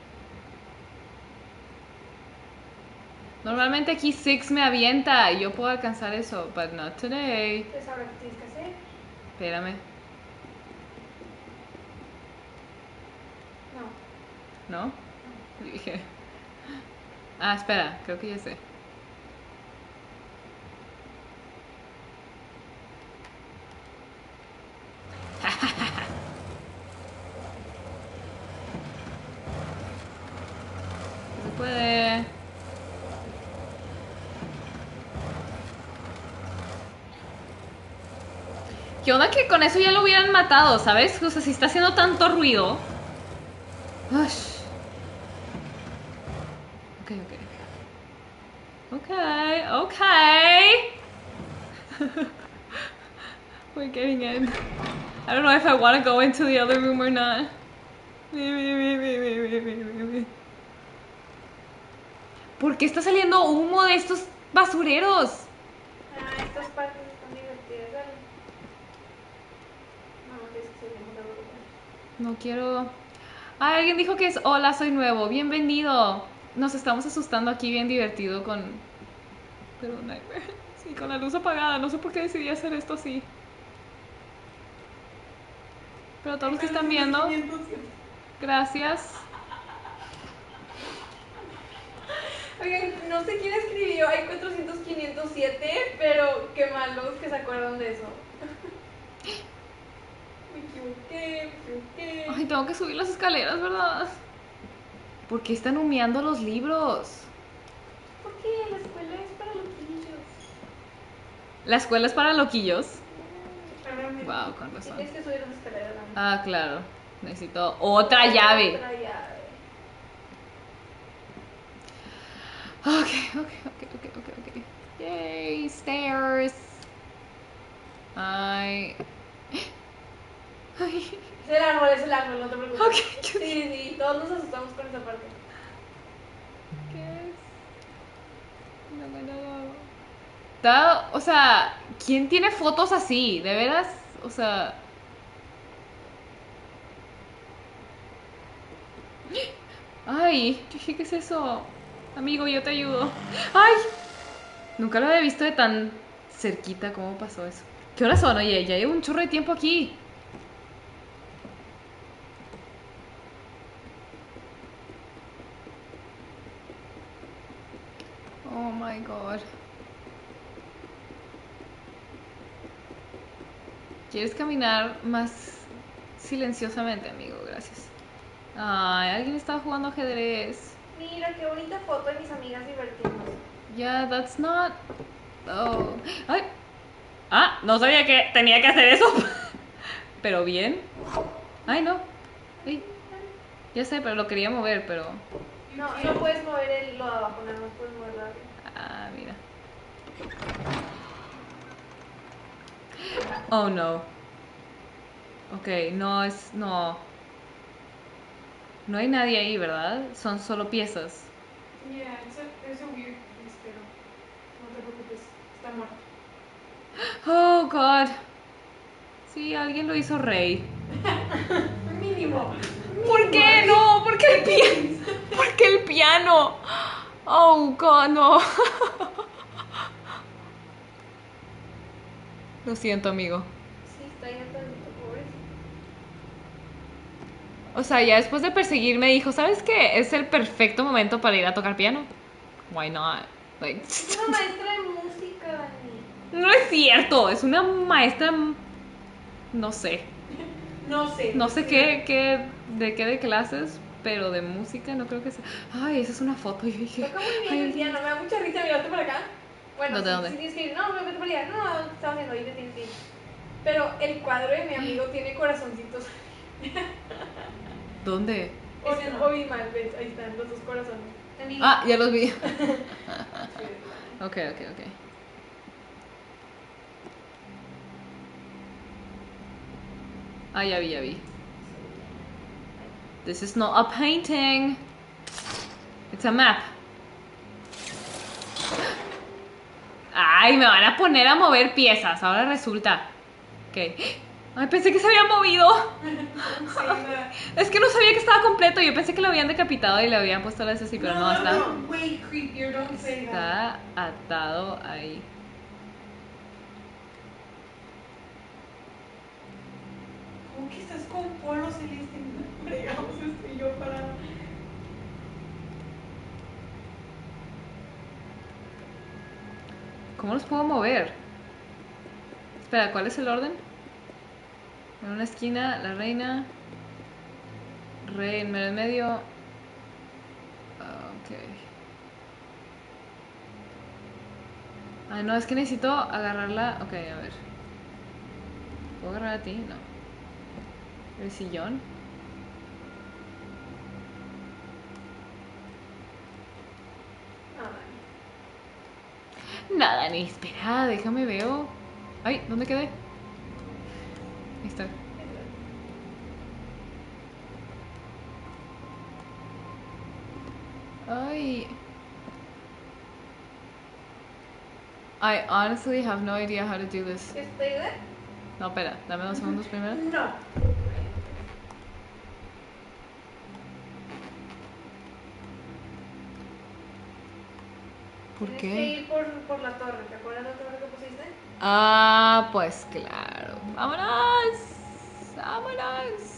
Normalmente aquí Six me avienta y yo puedo alcanzar eso, but not today. Entonces, ahora, ¿qué tienes que hacer? Espérame, No. ¿no? Dije... Ah, espera, creo que ya sé. Se puede. ¿Qué onda que con eso ya lo hubieran matado, sabes? O sea, si está haciendo tanto ruido. Ush. Ok, ok. Ok, ok. We're getting in. I don't know if I want to go into the other room or not. ¿Por qué está saliendo humo de estos basureros? Ah, estas partes están divertidas, dale. No, es que se me da vergüenza. No quiero... Ah, alguien dijo que es hola, soy nuevo, bienvenido. Nos estamos asustando aquí bien divertido con... Perdón, Nightmare. Sí, con la luz apagada, no sé por qué decidí hacer esto así. Pero todos los que están viendo, gracias. Oigan, no sé quién escribió, hay cuatrocientos, quinientos siete, pero qué malos que se acuerdan de eso. ¿Por qué? ¿Por qué? Ay, tengo que subir las escaleras, ¿verdad? ¿Por qué están humeando los libros? ¿Por qué? La escuela es para loquillos. La escuela es para loquillos. Claramente. Wow, con razón. Tienes que subir las escaleras. Dani. Ah, claro. Necesito otra llave. Otra llave. Ok, ok, ok, ok, ok, ok. Yay, stairs. Ay. Ay. Es el árbol, es el árbol, no te preocupes. Ok, Sí, yo- sí, todos nos asustamos con esa parte. ¿Qué es? No me lo... Da- O sea, ¿quién tiene fotos así? ¿De veras? O sea... Ay, yo dije, ¿qué es eso? Amigo, yo te ayudo. ¡Ay! Nunca lo había visto de tan cerquita. ¿Cómo pasó eso? ¿Qué horas son? Oye, ya llevo un chorro de tiempo aquí. Oh my god. ¿Quieres caminar más silenciosamente, amigo? Gracias. Ay, alguien estaba jugando ajedrez. Mira, qué bonita foto de mis amigas divertidas. Yeah, that's not... Oh. Ay. Ah, no sabía que tenía que hacer eso. Pero bien. Ay, no. Ay. Ya sé, pero lo quería mover, pero... No, no puedes mover el lo de abajo, nada más puedes mover la arriba. Ah, mira. Oh, no. Ok, no es... No. No hay nadie ahí, ¿verdad? Son solo piezas. Yeah, it's a, it's a weird place, pero no te preocupes, está muerto. Oh, God. Sí, alguien lo hizo rey. Mínimo. ¿Por qué no? ¿Por qué el piano? ¿Por qué el piano? Oh, God, no. Lo siento, amigo. Sí, está ahí tantito, pobre. O sea, ya después de perseguirme dijo, ¿sabes qué? Es el perfecto momento para ir a tocar piano. Why not? Like, Es una maestra de música, Dani. no es cierto, es una maestra, no sé, No sé. no sé qué, qué, de qué de clases, pero de música no creo que sea. Ay, esa es una foto. Yo dije, Toca muy bien ay, el piano, me da mucha risa mirarte para acá. Bueno, ¿Dónde, sí, dónde? sí tienes que ir. No, no, vete para allá. No, no, ¿qué estaba haciendo? Ahí te tienes que ir. Pero el cuadro de mi amigo tiene corazoncitos. ¿dónde? O, Ese no. o vi mal, ves, ahí están los dos corazones. Amigo. Ah, ya los vi. Ok, ok, ok. Ah, ya vi, ya vi. This is not a painting. It's a map. Ay, me van a poner a mover piezas. Ahora resulta. Ok. Ay, pensé que se había movido. Sí, nada. Es que no sabía que estaba completo. Yo pensé que lo habían decapitado y le habían puesto las así, pero no, está, no, way creepier, don't say that. está atado ahí. ¿Cómo que estás con polo celeste? Fregamos esto y yo para. ¿Cómo los puedo mover? Espera, ¿cuál es el orden? En una esquina, la reina. Rey en medio. En medio. Ah, ok. Ay, no, es que necesito agarrarla. Ok, a ver. ¿Puedo agarrar a ti? No. ¿El sillón? No, Dani. Nada, ni espera, déjame veo. Ay, ¿dónde quedé? Ahí está. Ay. I honestly have no idea how to do this. ¿Estoy de? No, espera, dame dos segundos primero. No. ¿Por Tienes que qué? ir por, por la torre. ¿Te acuerdas la torre que pusiste? Ah, pues claro. ¡Vámonos! ¡Vámonos!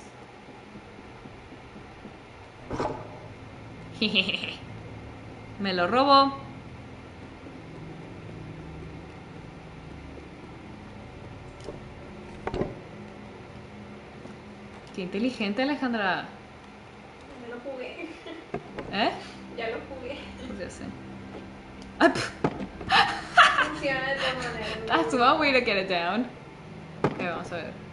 Me lo robo. Qué inteligente, Alejandra. Ya lo jugué. ¿Eh? Ya lo jugué. Pues ya sé. Ah, pf, Funciona de todas maneras. That's one way to get it down. Ok, vamos a ver.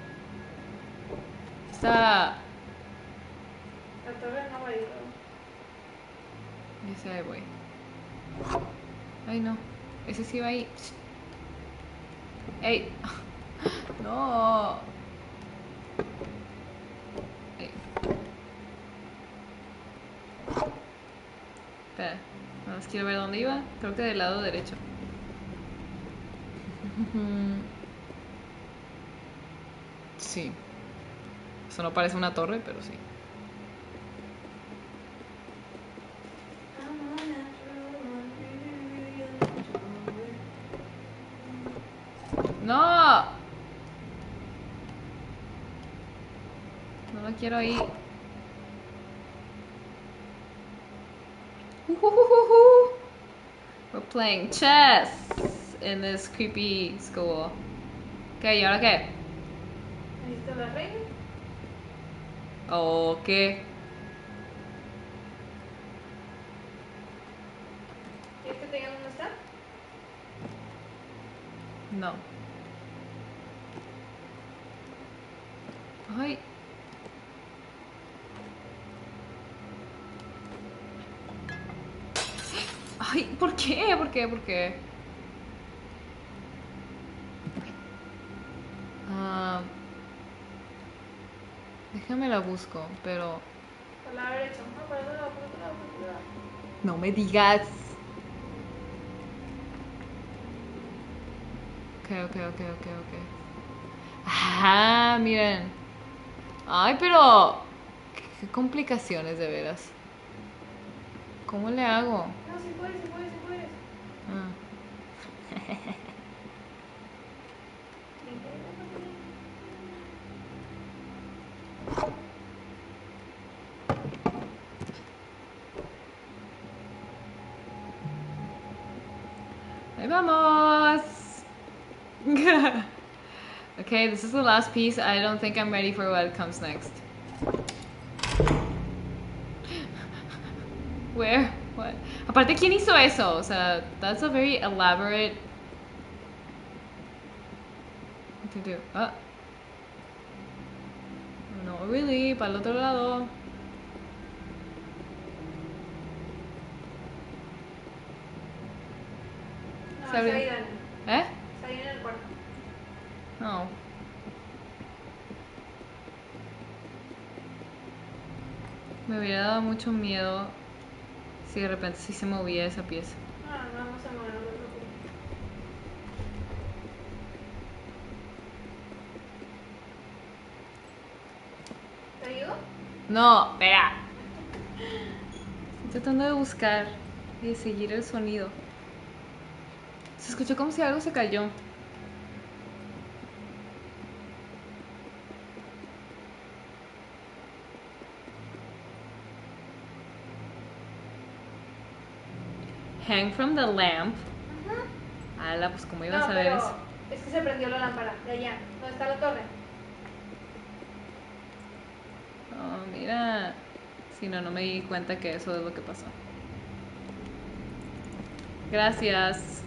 Está... La torre no va a ir. Dice ahí voy. Ay, no. Ese sí va ahí. ¡Ey! No. Ey. Espera. Nada más quiero ver dónde iba. Creo que del lado derecho. Sí. Eso no parece una torre, pero sí. ¡No! No lo quiero ahí. Uhuhuhuhu. We're playing chess in this creepy school. ¿Qué? ¿Y ahora qué? ¿Necesito la reina? ¿O qué? ¿Quieres que te diga dónde está? No. Ay. Ay, ¿por qué? ¿Por qué? ¿Por qué? Ah, déjame la busco, pero... Por la derecha. No, por otro lado, por otro lado, por otro lado. No me digas. Ok, ok, ok, ok, ok. Ah, miren. Ay, pero... Qué complicaciones, de veras. ¿Cómo le hago? No, sí puedes, sí puedes, sí puedes. Ah. Ahí vamos. Okay, this is the last piece. I don't think I'm ready for what comes next. Where? What? Aparte, ¿quién hizo eso? O sea, that's a very elaborate... What to do? Ah. No, really, para el otro lado. No, Se está abrió. ahí, Dani. ¿Eh? Está ahí en el cuarto. No. Me hubiera dado mucho miedo si de repente sí se movía esa pieza. No, no vamos a mover, no te preocupes. ¿Te ayudo? No, espera. Estoy tratando de buscar y de seguir el sonido. Se escuchó como si algo se cayó. Hang from the lamp. Ajá. Ala, pues como ibas No, a ver pero eso. es que se prendió la lámpara. De allá. ¿Dónde está la torre? Oh, mira. Si no, no me di cuenta que eso es lo que pasó. Gracias.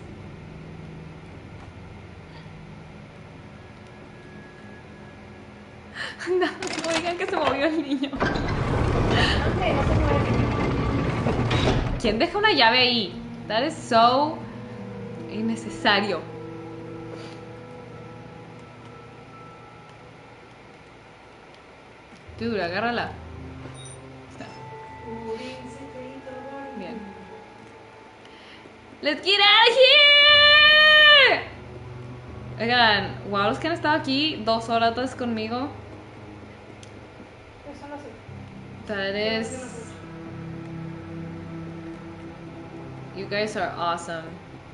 No, no digan que se movió el niño. ¿Dónde? No se mueve. ¿Quién deja una llave ahí? That is so innecesario. Dude, agárrala. Está. Bien. Let's get out of here. Oigan, wow, los que han estado aquí dos horas conmigo. Eso no sé. That is... You guys are awesome.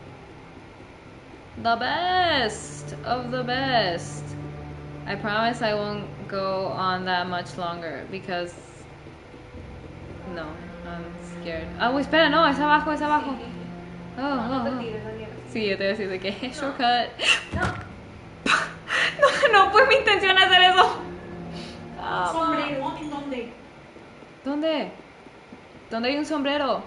The best of the best. I promise I won't go on that much longer because... No, I'm scared. Ah, oh, espera, no, es abajo, es abajo. Oh, No, no oh, te oh. tires, Daniela. Sí, yo te voy a decir de que shortcut. No. No, no fue mi intención hacer eso. Ah, Sombrero, ¿en dónde? ¿Dónde? ¿Dónde hay un sombrero?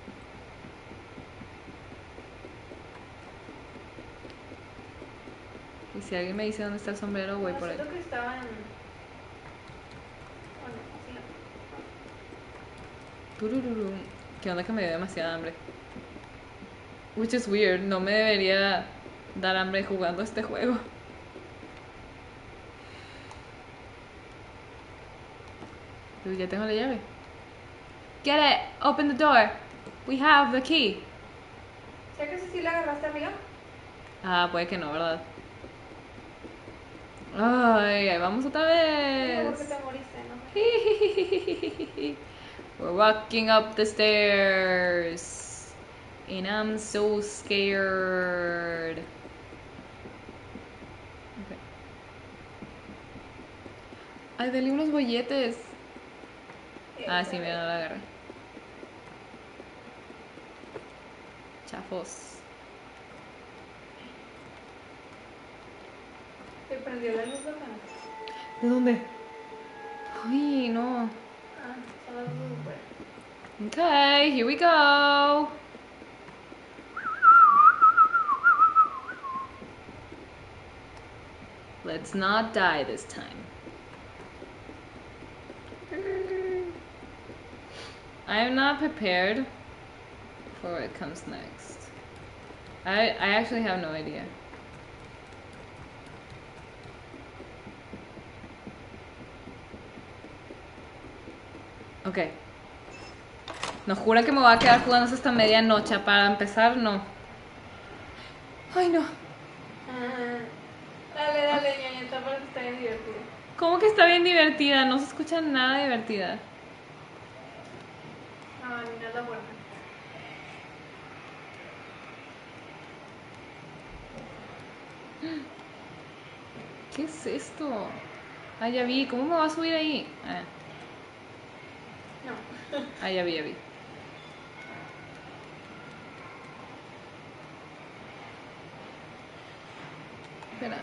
Y si alguien me dice dónde está el sombrero, voy No, por él. siento que estaban. Bueno, sí. Turururu. ¿Qué onda que me dio demasiada hambre? Which is weird, no me debería dar hambre jugando este juego. Pero ya tengo la llave. Get it! Open the door! We have the key. ¿Ya que sí la agarraste arriba? Ah, puede que no, ¿verdad? Ay, ahí vamos otra No, porque vez. te moriste, ¿no? We're walking up the stairs. And I'm so scared. Okay. Ay, dale unos bolletes. Ah, sí, mira, no la agarré. Chafos. ¿Te prendió la luz loca? ¿De dónde? Uy, no. Ah, son las luces de fuera. Okay, here we go. Let's not die this time. I am not prepared for what comes next. I I actually have no idea. Okay. No jura que me voy a quedar jugando hasta medianoche. Para empezar, no. Ay, no. Ah, dale, dale, ñaña, esta parte está bien divertida. ¿Cómo que está bien divertida? No se escucha nada divertida. No, ni no es la puerta. ¿Qué es esto? Ah, ya vi. ¿Cómo me va a subir ahí? Ah, No. ah ya vi, ya vi. Espera.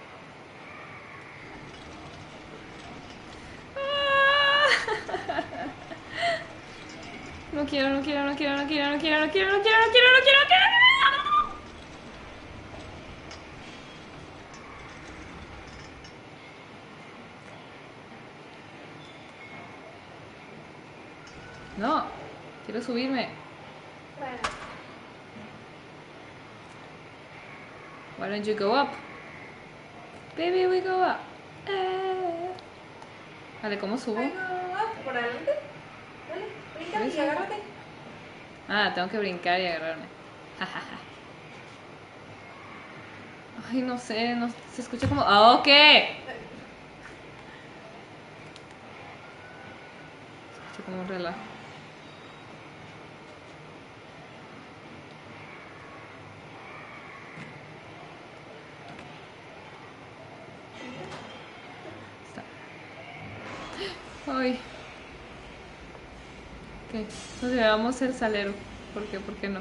Ah. No quiero, no quiero, no quiero, no quiero, no quiero, no quiero, no quiero, no quiero, no quiero, no quiero, no quiero. No, quiero subirme. Bueno, Why don't you go up? Baby, we go up. Eh. Vale, ¿cómo subo? ahí va, por adelante. Dale, brinca y Eso. agárrate. Ah, tengo que brincar y agarrarme. Ay, no sé, no se escucha como. ¡Ah, ok! Se escucha como un relajo. Está. Ay. Ok, nos llevamos el salero. ¿Por qué? ¿Por qué no?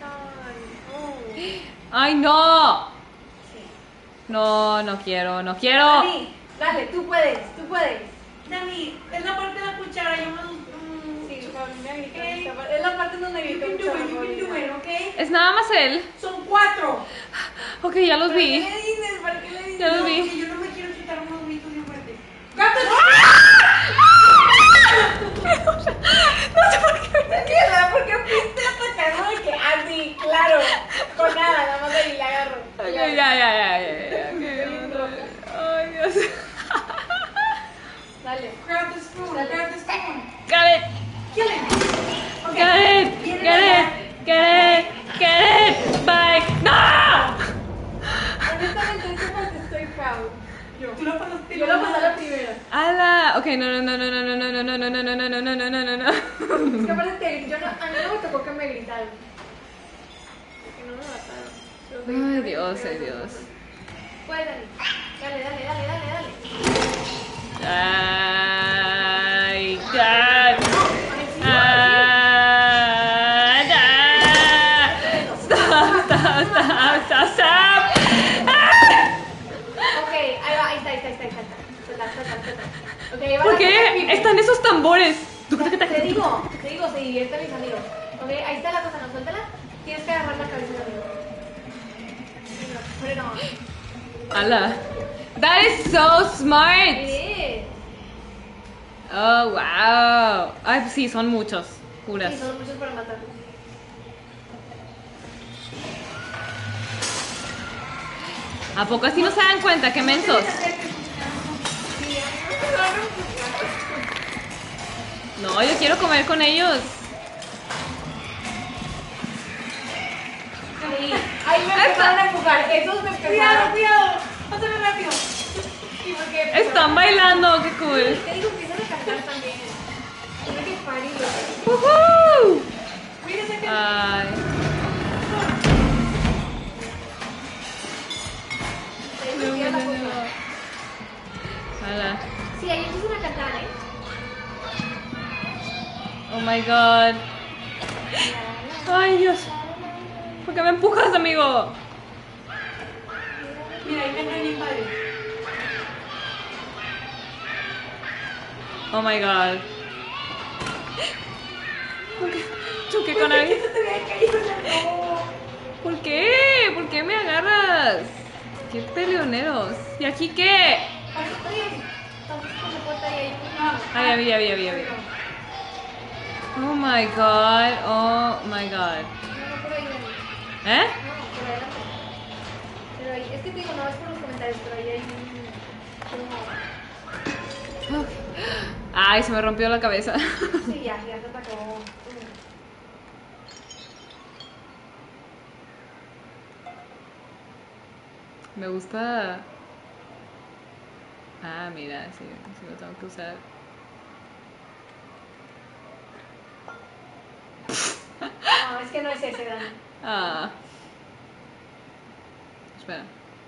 Ay, ¡Ay, no! no. Sí. No, no quiero, no quiero. Dani, dale, tú puedes, tú puedes. Dani, es la parte de la cuchara, yo me... mm, Sí, Paulina gritó. Ok. esta parte- Es la parte en donde You gritó can mucho do la it, you can do Paulina. it, ¿ok? Es nada más él. Son cuatro. Ok, ya los ¿Para qué vi. le dices? ¿Para qué le dices? Ya los No, vi. porque yo no me quiero quitar unos gritos bien fuertes. ¡Gato! Tranquila, porque fuiste a atacarlo de que así, claro, con nada, nada más ahí la agarro. Ok, ya, ya, ya, ya, ya. ok. Ay, Dios. Dale. Grab the spoon, Dale. grab the spoon. Got it. Kill him. Okay. Get it. Viene Get de it. Get it. Get it. Bye. ¡No! Honestamente, esta parte estoy proud. Yo. Tú la pasaste. Yo la pasé a la primera. ¡Hala! Ok, no, no, no, no, no, no, no, no, no, no, no, no, no, no, no, no, no, no. Es que aparte, te- yo no, a mí no me tocó que me gritaran. Porque no me mataron. Los Ay, gritaron Dios, y ay, me Dios. mataron. Pues, Dani. Dale, dale, dale, dale, dale. Ay, God. Ay, sí, Ah, da. Stop, stop, stop, stop, stop. Ah. Ok, ahí va, ahí está, ahí está, ahí está, ahí está. Suelta, suelta, suelta. Ok, lleva ¿Por la cosa qué creepy. están esos tambores? Te digo, te digo, se divierten mis amigos. Ok, ahí está la cosa, no suéltala. Tienes que agarrar la cabeza del amigo. Put it on. Ala. That is so smart. It is. Oh, wow. Ay, sí, son muchos. Juras. Sí, son muchos para matarlos. ¿A poco así no se dan cuenta? ¡Qué mensos! Sí, No, yo quiero comer con ellos. sí. Ahí me empezaron a empujar. Esos me Cuidado, empezaron. cuidado. Pásame rápido. ¿Y por qué? Están bailando, qué cool. Te digo, empiezan a cantar también. Tiene que parir. ¡Woohoo! Cuídese que... Ay, Te digo, cuida la cosa. ala. Sí, ahí empiezan a cantar, ¿eh? Oh my god. Ay, Dios. ¿Por qué me empujas, amigo? Mira, ahí cantan bien padre. Oh my god. ¿Por qué? Choqué con ¿Por qué alguien. se te había caído la ropa? ¿Por qué? ¿Por qué me agarras? Qué peleoneros. ¿Y aquí qué? Oye, estamos con la puerta y ahí. Ay, ya vi, ya vi, ya vi, ya vi. Oh my god. Oh my god. No, no, por ahí, Dani. ¿Eh? No, por adelante. Pero ahí, es que te digo, no es por los comentarios, pero ahí hay un. Como. Ay, se me rompió la cabeza. Sí, ya, ya te atacó. Me gusta. Ah, mira, sí, sí lo tengo que usar. No, es que no es ese, Dani. Ah. Espera.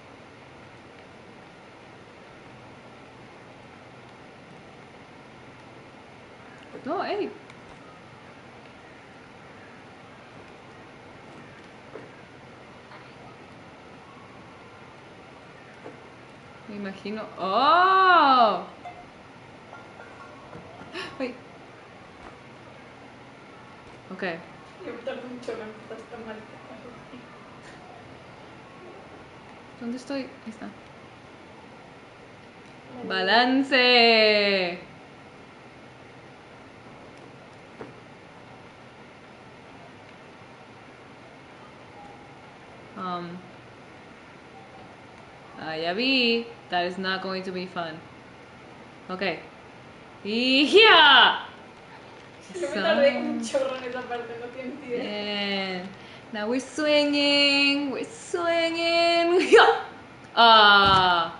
No, hey. Me imagino. ¡Oh! Ay. Ok. Yo me tardé un chorro en empezar esta maleta. ¿Dónde estoy? Ahí está. ¡Balance! Um. Ah, ya vi. That is not going to be fun. Okay. Y yeah. Yo me tardé un chorro en esa parte, no tienes idea. And now we're swinging. We're swinging. Yeah. Ah.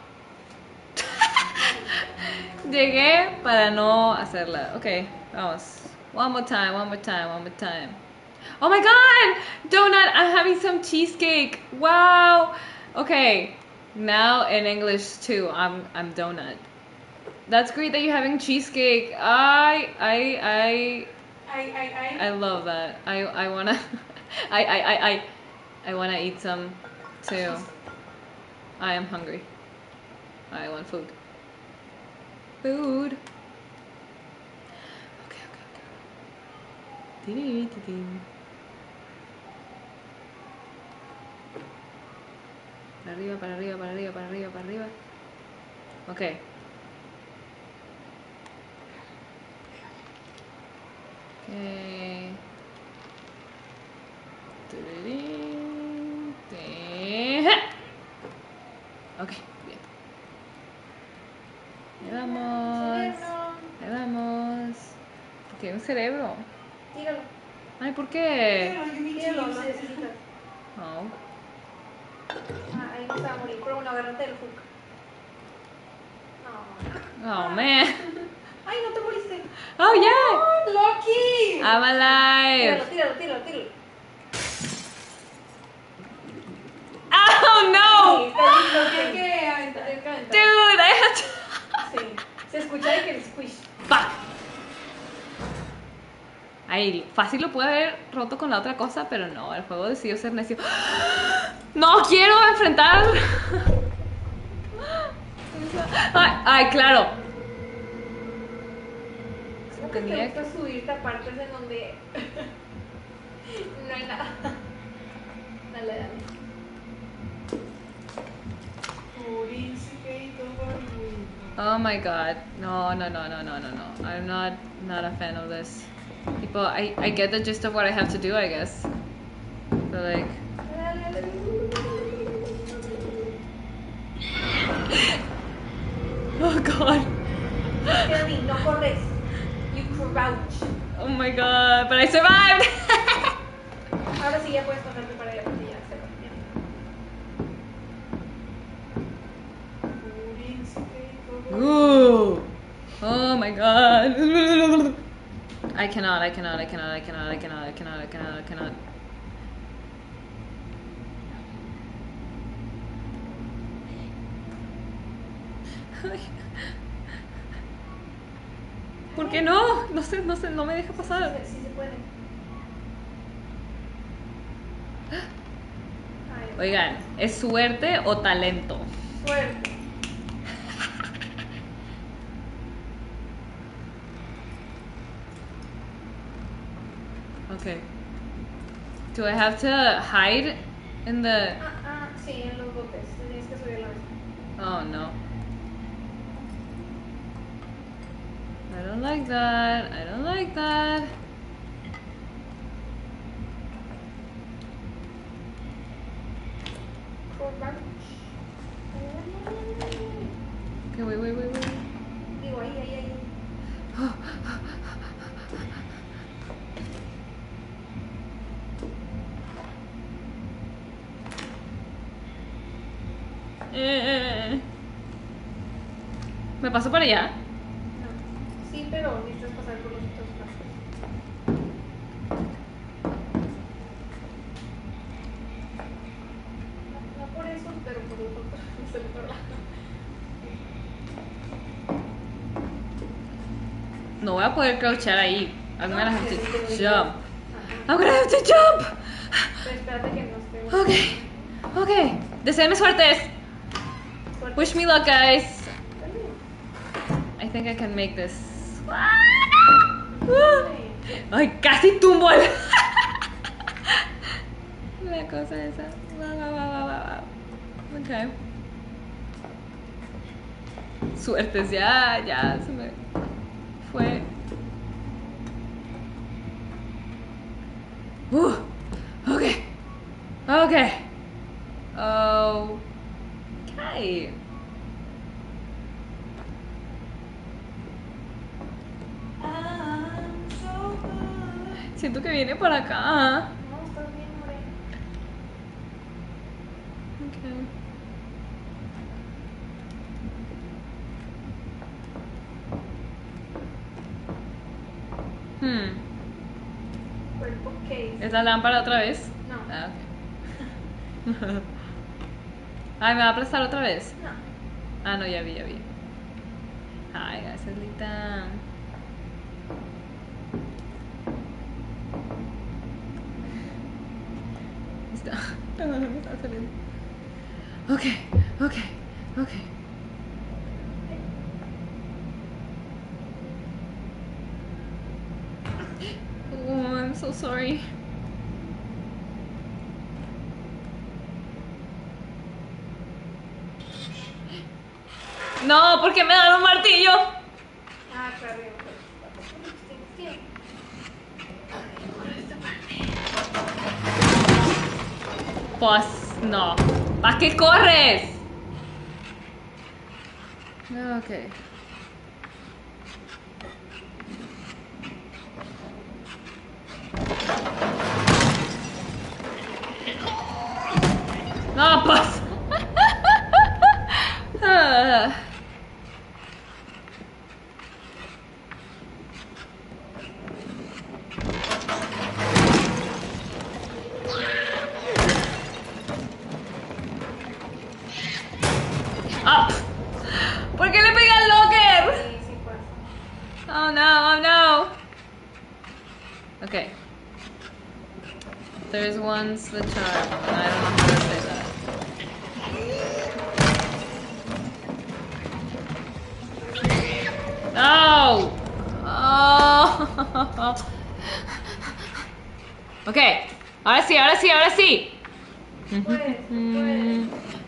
Llegué para no hacerla. Okay, vamos. One more time, one more time, one more time. Oh my god! Donut, I'm having some cheesecake. Wow. Okay. Now in English too. I'm I'm donut. That's great that you're having cheesecake. I I I Ay, ay, ay. I love that. I I wanna I I I I I wanna eat some too. I am hungry. I want food. Food. Okay, okay, okay. Dee-dee-dee-dee. Para arriba, para arriba, para arriba, para arriba, para arriba. Okay. Okay. Ok, bien. Ahí vamos. Cerebro. Ahí vamos. Tiene un cerebro. Tíralo. Ay, ¿por qué? Pero yo me Tíralo, quiero lo necesitas. Oh. Ah, ahí no se va a morir. Pero bueno, agárrate el hook. No. Oh, man. Ay, no te moriste. Oh, yeah. ¡Loki! I'm alive. Tíralo, tíralo, tíralo, tíralo. Oh, no. Sí, está listo, Tienes que que aventar. tienes que aventar. Dude, I had to... Sí. Se escucha de que el squish. Fuck. Ay, fácil lo puede haber roto con la otra cosa, pero no, el juego decidió ser necio. No quiero enfrentar. Ay, ay, claro. ¿Cómo que te tenía gusta subirte a partes en donde no hay nada? Dale, dale. Príncipe dormido. Oh my god. No, no, no, no, no, no, no. I'm not not a fan of this. People, I, I get the gist of what I have to do, I guess. But like, Dale, dale, dale. oh god. Kelly, no corres. You crouch. Oh my god. But I survived. Ahora sí ya puedes pasarte para allá porque ya se va. Príncipe dormido. Ooh. Oh my god. I cannot, I cannot, I cannot, I cannot, I cannot, I cannot, I cannot, I cannot. ¿Por qué no? No sé, no sé, no me deja pasar. Sí, sí se puede. Ay, Oigan, ¿es suerte o talento? suerte. Okay. Do I have to hide in the... Ah, ah, sí, en los botes. Tienes que subir la vez. Oh no. I don't like that. I don't like that. Crouch. Okay, wait, wait, wait, wait. Digo, ahí, ahí, ahí. Eh, ¿Me paso para allá? No. Sí, pero necesitas pasar por los otros pasos. No, no por eso, pero por los otros. Del otro lado. No voy a poder crouchar ahí. I'm gonna have to No, jump. Ajá. I'm gonna have to jump. Pero espérate que no esté. Okay. Okay. Deseenme suertes. Suerte. Wish me luck, guys. Dale. I think I can make this. Ay, casi tumbo el... la cosa esa. Wow, wow, wow, wow, wow. Okay. Suertes, ya, ya se me fue. Uh, okay. Okay. Okay. I'm so good. Siento que viene para acá. No, estás bien, morena. Okay. Hmm. Cuerpo case. ¿Es la lámpara otra vez? No. Ah, ok. Ay, ¿me va a aplastar otra vez? No. Ah, no, ya vi, ya vi. Ay, gracias, Lita. Está. No, no, no me está saliendo. Ok, ok, ok. Oh, I'm so sorry. No, ¿por qué me dan un martillo? Ah, claro. Sí, sí. Pues no. ¿Para qué corres? Ok. No, pues. Ah. Ah. ¿Por qué le pegué al locker? Sí, sí pasa. Oh no, oh no. Okay. There's one's the charm, and I don't know how to say that. No! Oh. Oh. Ok, ahora sí, ahora sí, ahora sí. Puedes, puedes.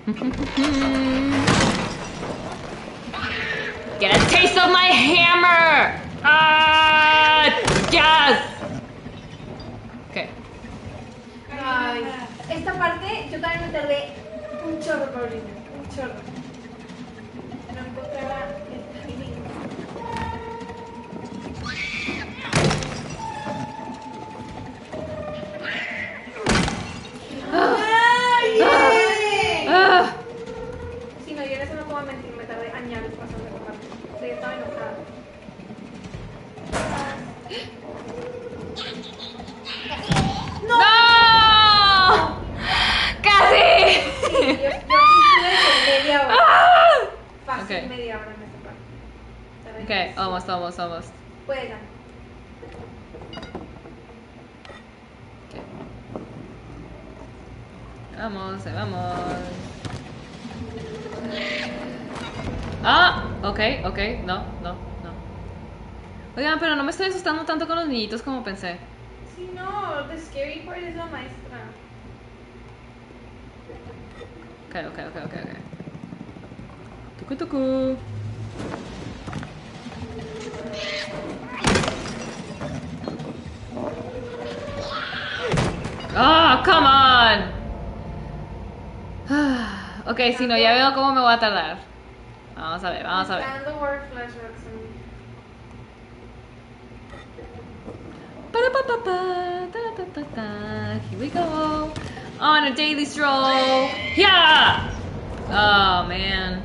Get a taste of my hammer. Ah, yes. Ok. Ay, esta parte yo también me tardé un chorro, Paulina, un chorro. No encontraba el timing. ¡Ay! Ah. Si no, yo en eso no puedo mentir, me tardé años pasando esta parte. O sea, yo estaba enojada. ¡No! ¡Casi! Sí, yo, yo aquí estuve media hora. Ah. Fácil, Ok. media hora en esta parte. Tardé Ok, muchísimo. almost, almost, almost. Puedes, Ana. Vamos, ahí vamos. Ah, ok, ok, no, no, no. Oigan, pero no me estoy asustando tanto con los niñitos como pensé. Sí, no, the scary part es la maestra. Ok, ok, ok, ok, ok. Tucu, tucu. Ah, come on. Ah, ok, si no, ya veo cómo me voy a tardar. Vamos a ver, vamos a ver. Están dando word flashbacks a mí. Para pa pa pa, ta ta ta ta. Here we go. On a daily stroll. Yeah. Oh man.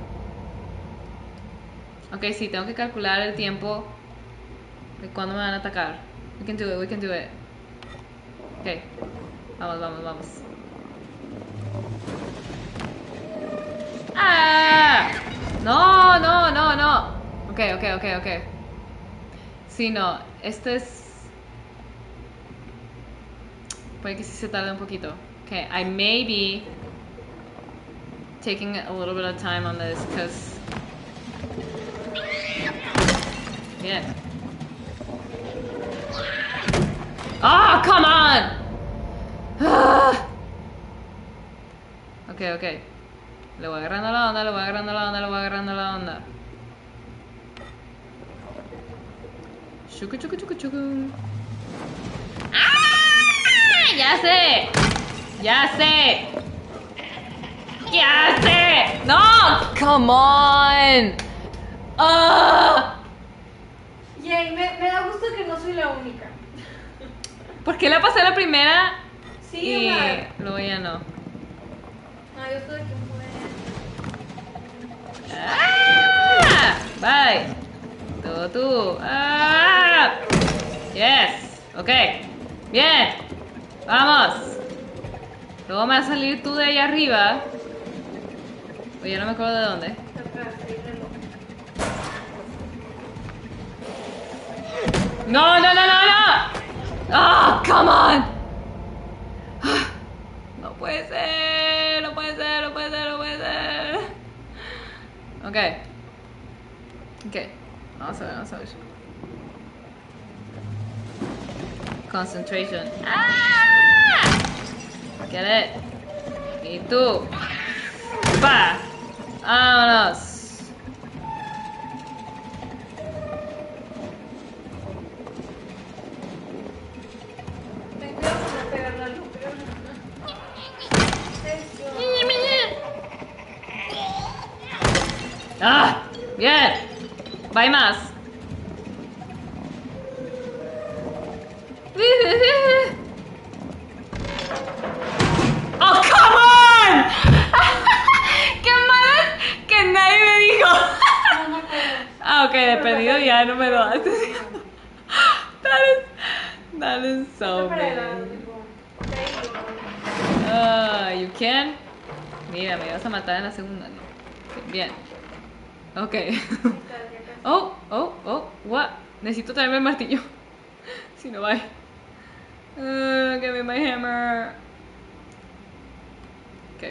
Ok, sí, tengo que calcular el tiempo de cuándo me van a atacar. We can do it, we can do it. Ok. Vamos, vamos, vamos. ¡Ah! No, no, no, no. Ok, ok, ok, ok. Sí, no. Este es... Puede que sí se tarde un poquito. Okay, I may be taking a little bit of time on this because... Bien. ¡Ah, come on! Ah. Ok, ok. Le voy agarrando la onda, le voy agarrando la onda, le voy agarrando la onda. Chucu, chucu, chucu, chucu. ¡Ah! ¡Ya sé! ¡Ya sé! ¡Ya sé! ¡No! ¡Come on! ¡Ah! Yay, me, me da gusto que no soy la única. ¿Por qué le pasé la primera Sí, y Omar. luego ya no? No, yo estoy aquí un ¡Ah! Bye. Todo tú. ¡Ah! Yes. Ok. Bien. Vamos. Luego me va a salir tú de ahí arriba. Oye, no me acuerdo de dónde. atrás, ahí reloj. No, no, no, no, no. Ah, come on. Ah, no puede ser, no puede ser, no puede ser, no puede ser. Ok. Ok. Vamos a ver, vamos a ver. Concentration. Ah! Get it. Y tú. Pa. Vámonos. Ten cuidado con no pegar la luz. Eso. Ah, bien. Bye más. Oh, come on. Qué mal que nadie me dijo. No, no puedo. Ah, ok, de perdido ya no me lo haces. That is, that is so Para el lado, bad. tipo, there you go. Ah, you can. Mira, me vas a matar en la segunda, ¿no? Ok, bien. Ok. Ahí está, ya casi. Oh, oh, oh, what? Necesito traerme el martillo. Si no, bye. Uh, give me my hammer. Okay.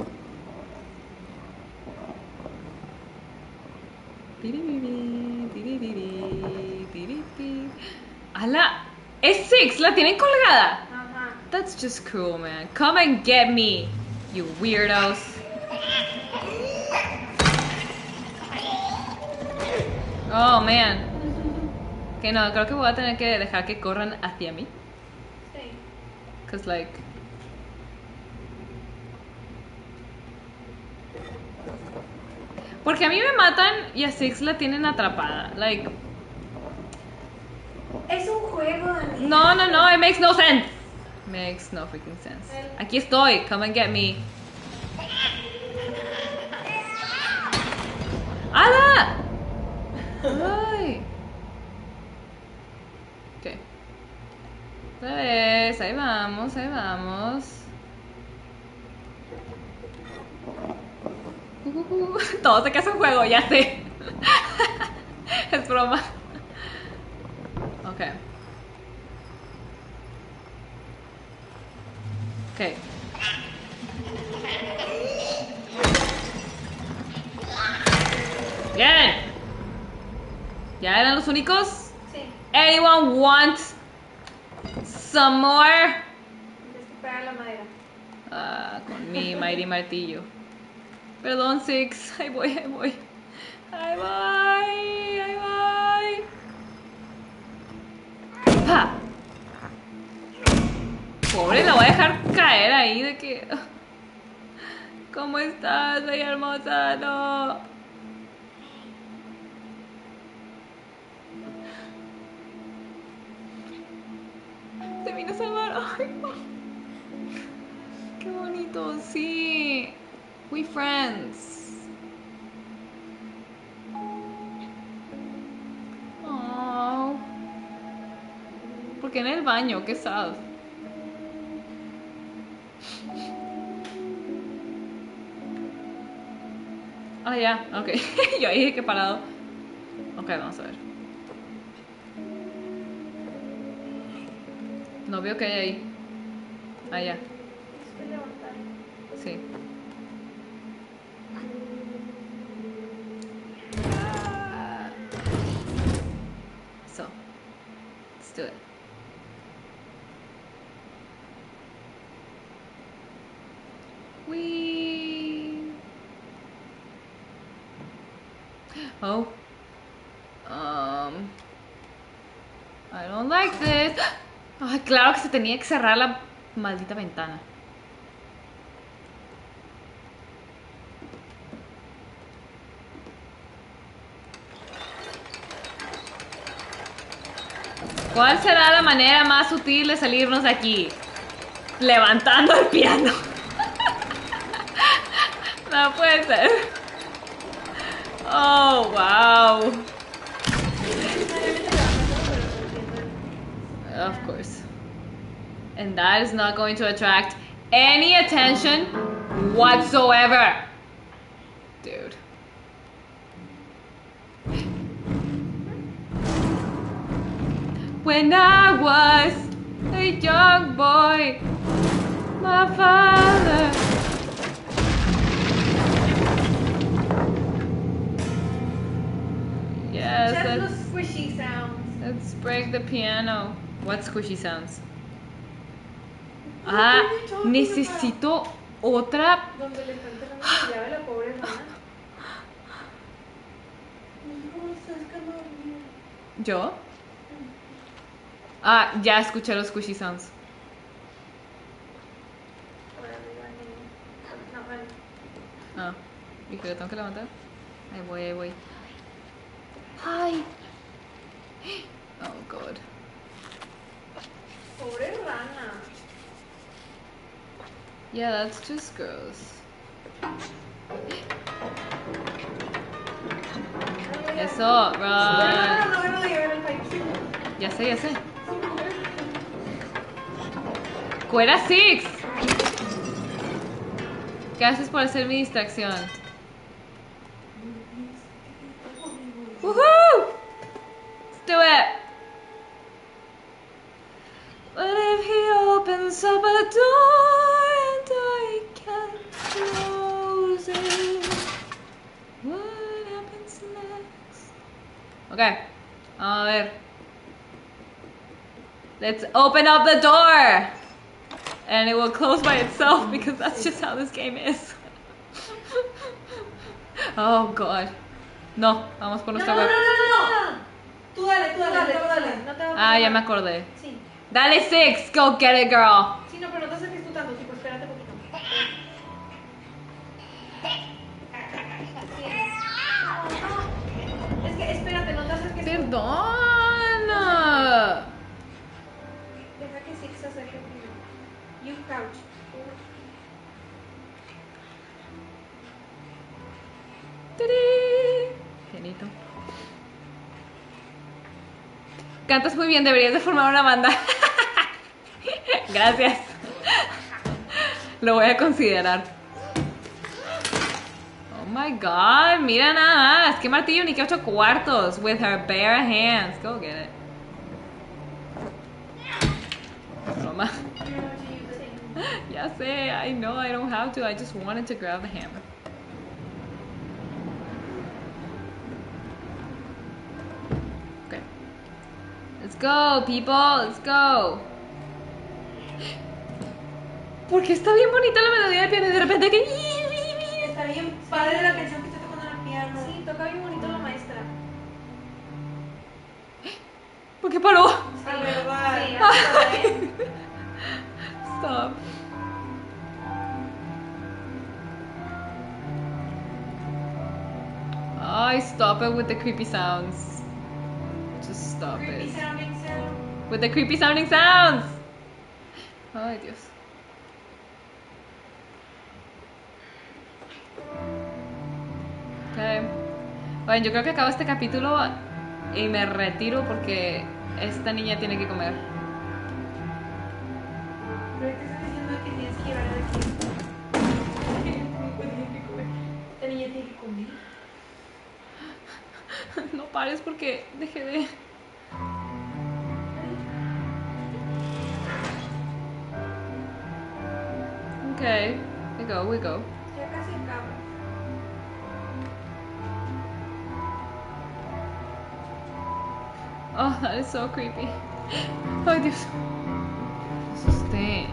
Tiri-biri, tiri-biri. ¡Hala! ¡Es Six! ¡La tienen colgada! Ajá. That's just cruel, man. Come and get me, you weirdos. Oh, man. Que no, creo que voy a tener que dejar que corran hacia mí. Sí. Cause like... Porque a mí me matan y a Six la tienen atrapada. Like... Es un juego, Daniel. No, no, no, it makes no sense. Makes no freaking sense. Aquí estoy, come and get me. ¡Hala! Ay. Ok. Otra vez, ahí vamos, ahí vamos. Uh, uh, uh. Todo se queda en juego, ya sé. Es broma. Ok. Ok. Bien. ¿Ya eran los únicos? Sí. Anyone want some more? Tienes que pegar la madera. Ah, con mi mighty martillo. Perdón, Six. Ahí voy, ahí voy. Ahí voy, ahí voy. ¡Pa! Pobre, la voy a dejar caer ahí de que... ¿Cómo estás, bella hermosa? No. Te vine a salvar. Ay, no. Qué bonito, sí. We friends. Oh. ¿Por qué en el baño? Qué sad. Ah, ya, ok. Yo ahí que parado. Ok, vamos a ver. No veo que hay ahí. Ah, ya. Estoy levantando. Sí. So, let's do it. Whee! Oh. Um. I don't like this. Ay, claro que se tenía que cerrar la maldita ventana. ¿Cuál será la manera más sutil de salirnos de aquí? Levantando el piano. No puede ser. Oh, wow. Of course. And that is not going to attract any attention whatsoever. Dude. When I was a young boy, my father. Yes, Just let's, los squishy sounds. let's break the piano. What squishy sounds? Ah, necesito otra. Donde le están tirando la llave a la pobre rana. No, estás calmado. ¿Yo? Ah, ya escuché los squishy sounds. Por arriba, niño. No, bueno. Ah, ¿y que lo tengo que levantar? Ahí voy, ahí voy. Hi. Oh, God. Pobre rana. Yeah, that's just gross. Eso, No, run. no, no, no, llevar el país. Ya sé, ya sé. ¡Fuera Six! Gracias por hacer mi distracción. ¡Woohoo! Let's do it! What if he opens up a door and I can't close it? What happens next? Okay. A ver. Let's open up the door. And it will close by itself because that's just how this game is. Oh god. No, vamos por No, nuestra no, no, web. no, no. Tú dale, tú Tú dale, dale, tú tú dale. dale. No te hago Ah, ya problema. me acordé. Sí. Dale six, go get it, girl. Sí, no, pero no te saques tú tanto, tipo, espérate un poquito. Sí. No, no. Es que, espérate, no te acerques. Perdón. Deja que Six se acerque primero. You couch. ¡Tiri! Genito. Cantas muy bien, deberías de formar una banda. Gracias. Lo voy a considerar. Oh my god, mira nada más. Qué martillo ni qué ocho cuartos. With her bare hands. Go get it. Broma. Ya sé, I know I don't have to. I just wanted to grab the hammer. Okay. Let's go, people. Let's go. Porque está bien bonita la melodía del piano y de repente que... Está bien padre la canción que está tocando en el piano. Sí, toca bien bonito la maestra. ¿Por qué paró? La verdad. Sí, hasta, ¿eh? Stop. Ay, stop it with the creepy sounds. Just stop Creepy it. sounding sound. With the creepy sounding sounds. Ay, Dios. Okay. Bueno, yo creo que acabo este capítulo y me retiro porque esta niña tiene que comer. Pero te estás diciendo que tienes que llevar de aquí. La niña tiene que comer. No pares porque dejé de... Okay, we go, we go. Ya casi acaba. Oh, that is so creepy. Ay, Dios. Me asusté.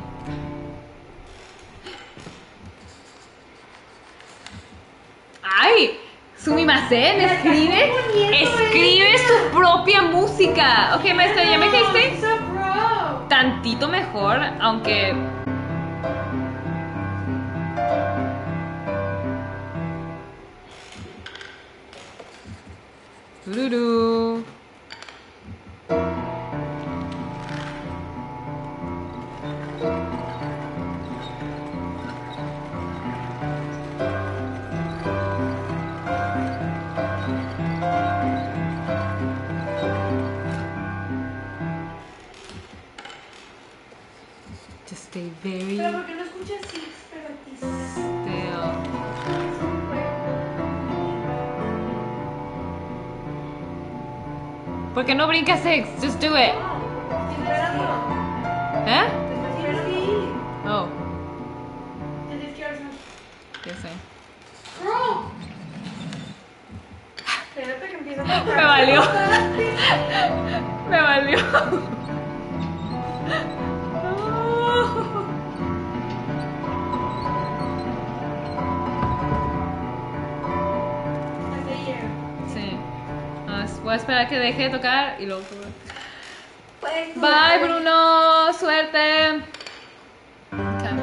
¡Ay! Sumimasen, escribe. Escribe su propia música. Ok, maestra, ya me quedé So pro. tantito mejor, aunque. Tururú. Just stay very Pero ¿por qué no escuchas Six, pero a ti sí? still. ¿Por qué no brincas six? Just do it. ¿Eh? Tienes que ir. Oh, Tienes que ir. ya sé. ¡Bro! Espérate que empieza a tocar. Me valió. Me valió. Desde ayer. Sí. Ah, voy a esperar que deje de tocar y luego. Pues, Bye, Bruno. Suerte. Okay.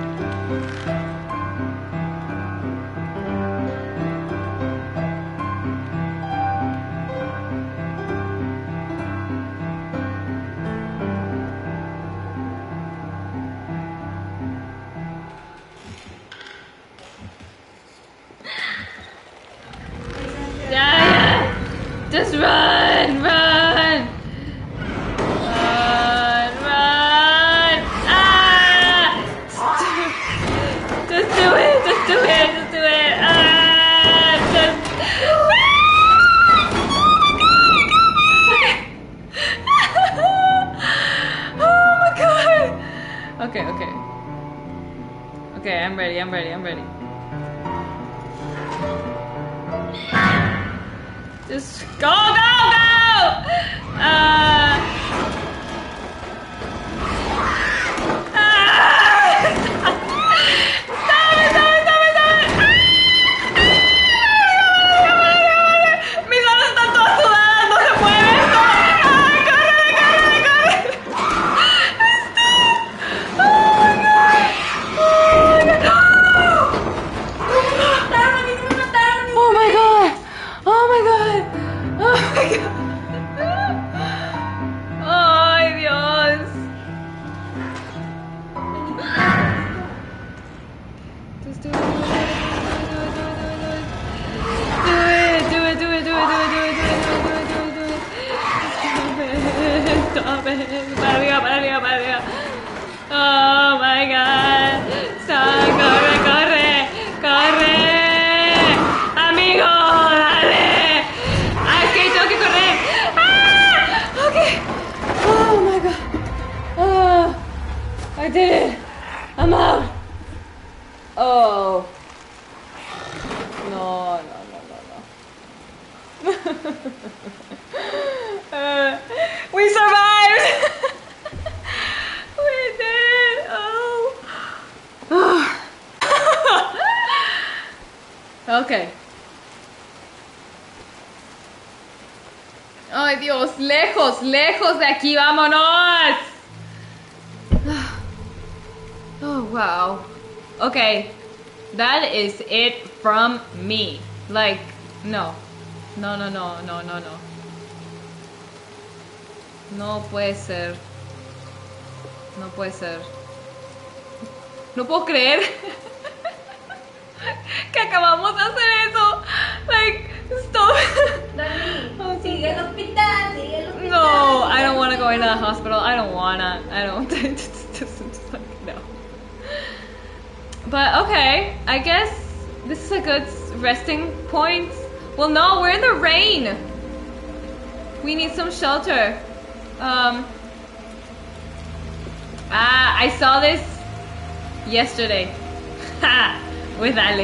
Ya, ya. Just run, run. Run, run. Ah! Just do it, just do it, just do it. Ah! Just. Oh my god. Okay, okay. Okay, I'm ready, I'm ready, I'm ready. Just go, go, go! Ah. Mis manos están todas sudadas, no se mueve esto. ¡Ay, córrele, córrele, córrele! ¡Stop! ¡Oh, my God! ¡Oh, my God! ¡Oh, my God! ¡Oh, my God! ¡Oh, my God! ¡Ay, Dios! Just do it, do it, do it, do it, do it, do it, do it, do it, do it, do it, do it, do it, do it, stop it, stop it, para arriba, para arriba, para arriba. Oh my God, stop, corre, corre, corre, amigo, dale. Ah, es que tengo que correr. Ah, okay. Oh my God. Oh, I did it. I'm out. Oh. No, no, no, no, no. uh, we survived! We did! Oh. Okay. Ay, Dios, lejos, lejos de aquí, vámonos. Oh, wow. Okay, that is it from me. Like, no. No, no, no, no, no, no. No puede ser. No puede ser. No puedo creer que acabamos de hacer eso. Like, stop. Dani, Oh, sigue al hospital, sigue al hospital. No, I don't want to go into the hospital. I don't wanna. I don't. just, just, just like, no. But okay, I guess this is a good resting point. Well, no, we're in the rain. We need some shelter. Um. Ah, I saw this yesterday. With Ale.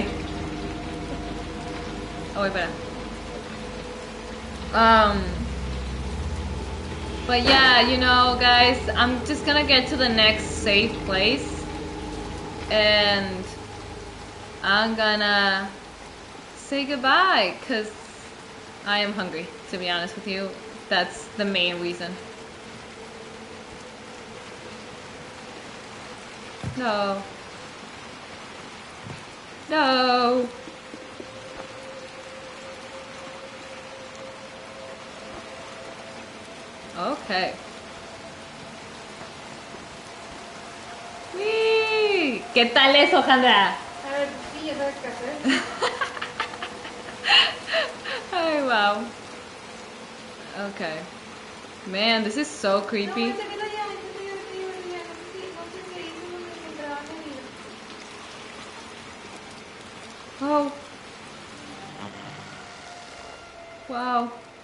Oh, wait, espera. Um. But yeah, you know, guys, I'm just gonna get to the next safe place. And I'm gonna say goodbye because I am hungry, to be honest with you. That's the main reason. No. No. Okay. ¡Wii! ¿Qué tal eso, Jandra? A ver, sí, ya sabes qué hacer. Ay, wow. Okay. Man, this is so creepy. No, ese que no ya, ese que ya, ese que ya, no sé si- no sé si ahí es donde se encontraban el- Oh. Wow.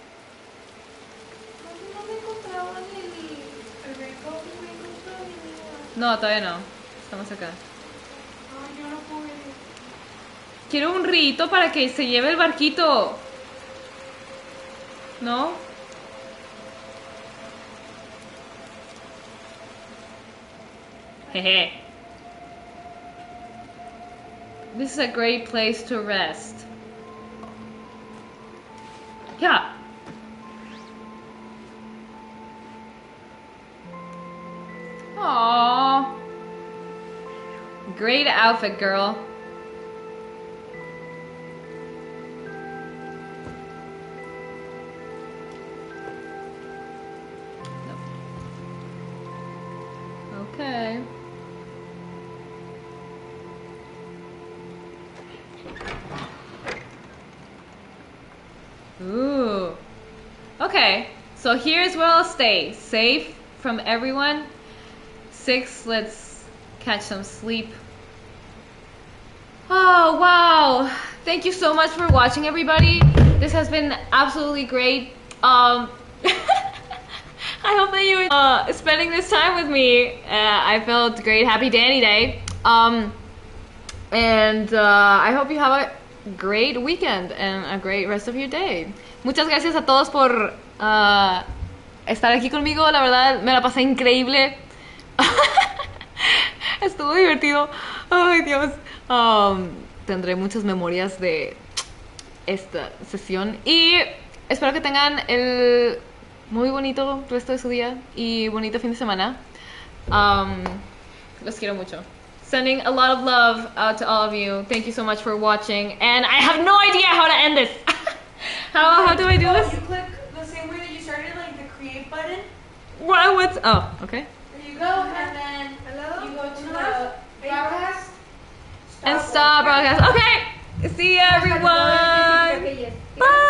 No, no me encontraban el- el record, no me encontraban el- No, todavía no. Estamos acá. Ay, yo no puedo. Quiero un rito para que se lleve el barquito. ¿No? Jeje. This is a great place to rest. Yeah. Aww. Great outfit, girl. Okay. Ooh. Okay. So here's where I'll stay. Safe from everyone. Six, let's catch some sleep. Oh, wow. Thank you so much for watching, everybody. This has been absolutely great. Um, I hope that you uh spending this time with me. Uh, I felt great. Happy Danny Day. Um, and uh, I hope you have a great weekend and a great rest of your day. Muchas gracias a todos por uh, estar aquí conmigo. La verdad, me la pasé increíble. Estuvo divertido. Ay, Dios. Um, tendré muchas memorias de esta sesión. Y espero que tengan el muy bonito resto de su día y bonito fin de semana. Um, los quiero mucho. Sending a lot of love out to all of you. Thank you so much for watching. And I have no idea how to end this. how, how do I do Oh, this? you click the same way that you started, like the create button. What? What's... Oh, okay. There you go, and then Hello? you go to Hello? the Broadcast. And stop broadcast. Okay. See you, everyone. Hasta que todo el que sí, creo que yes. Bye.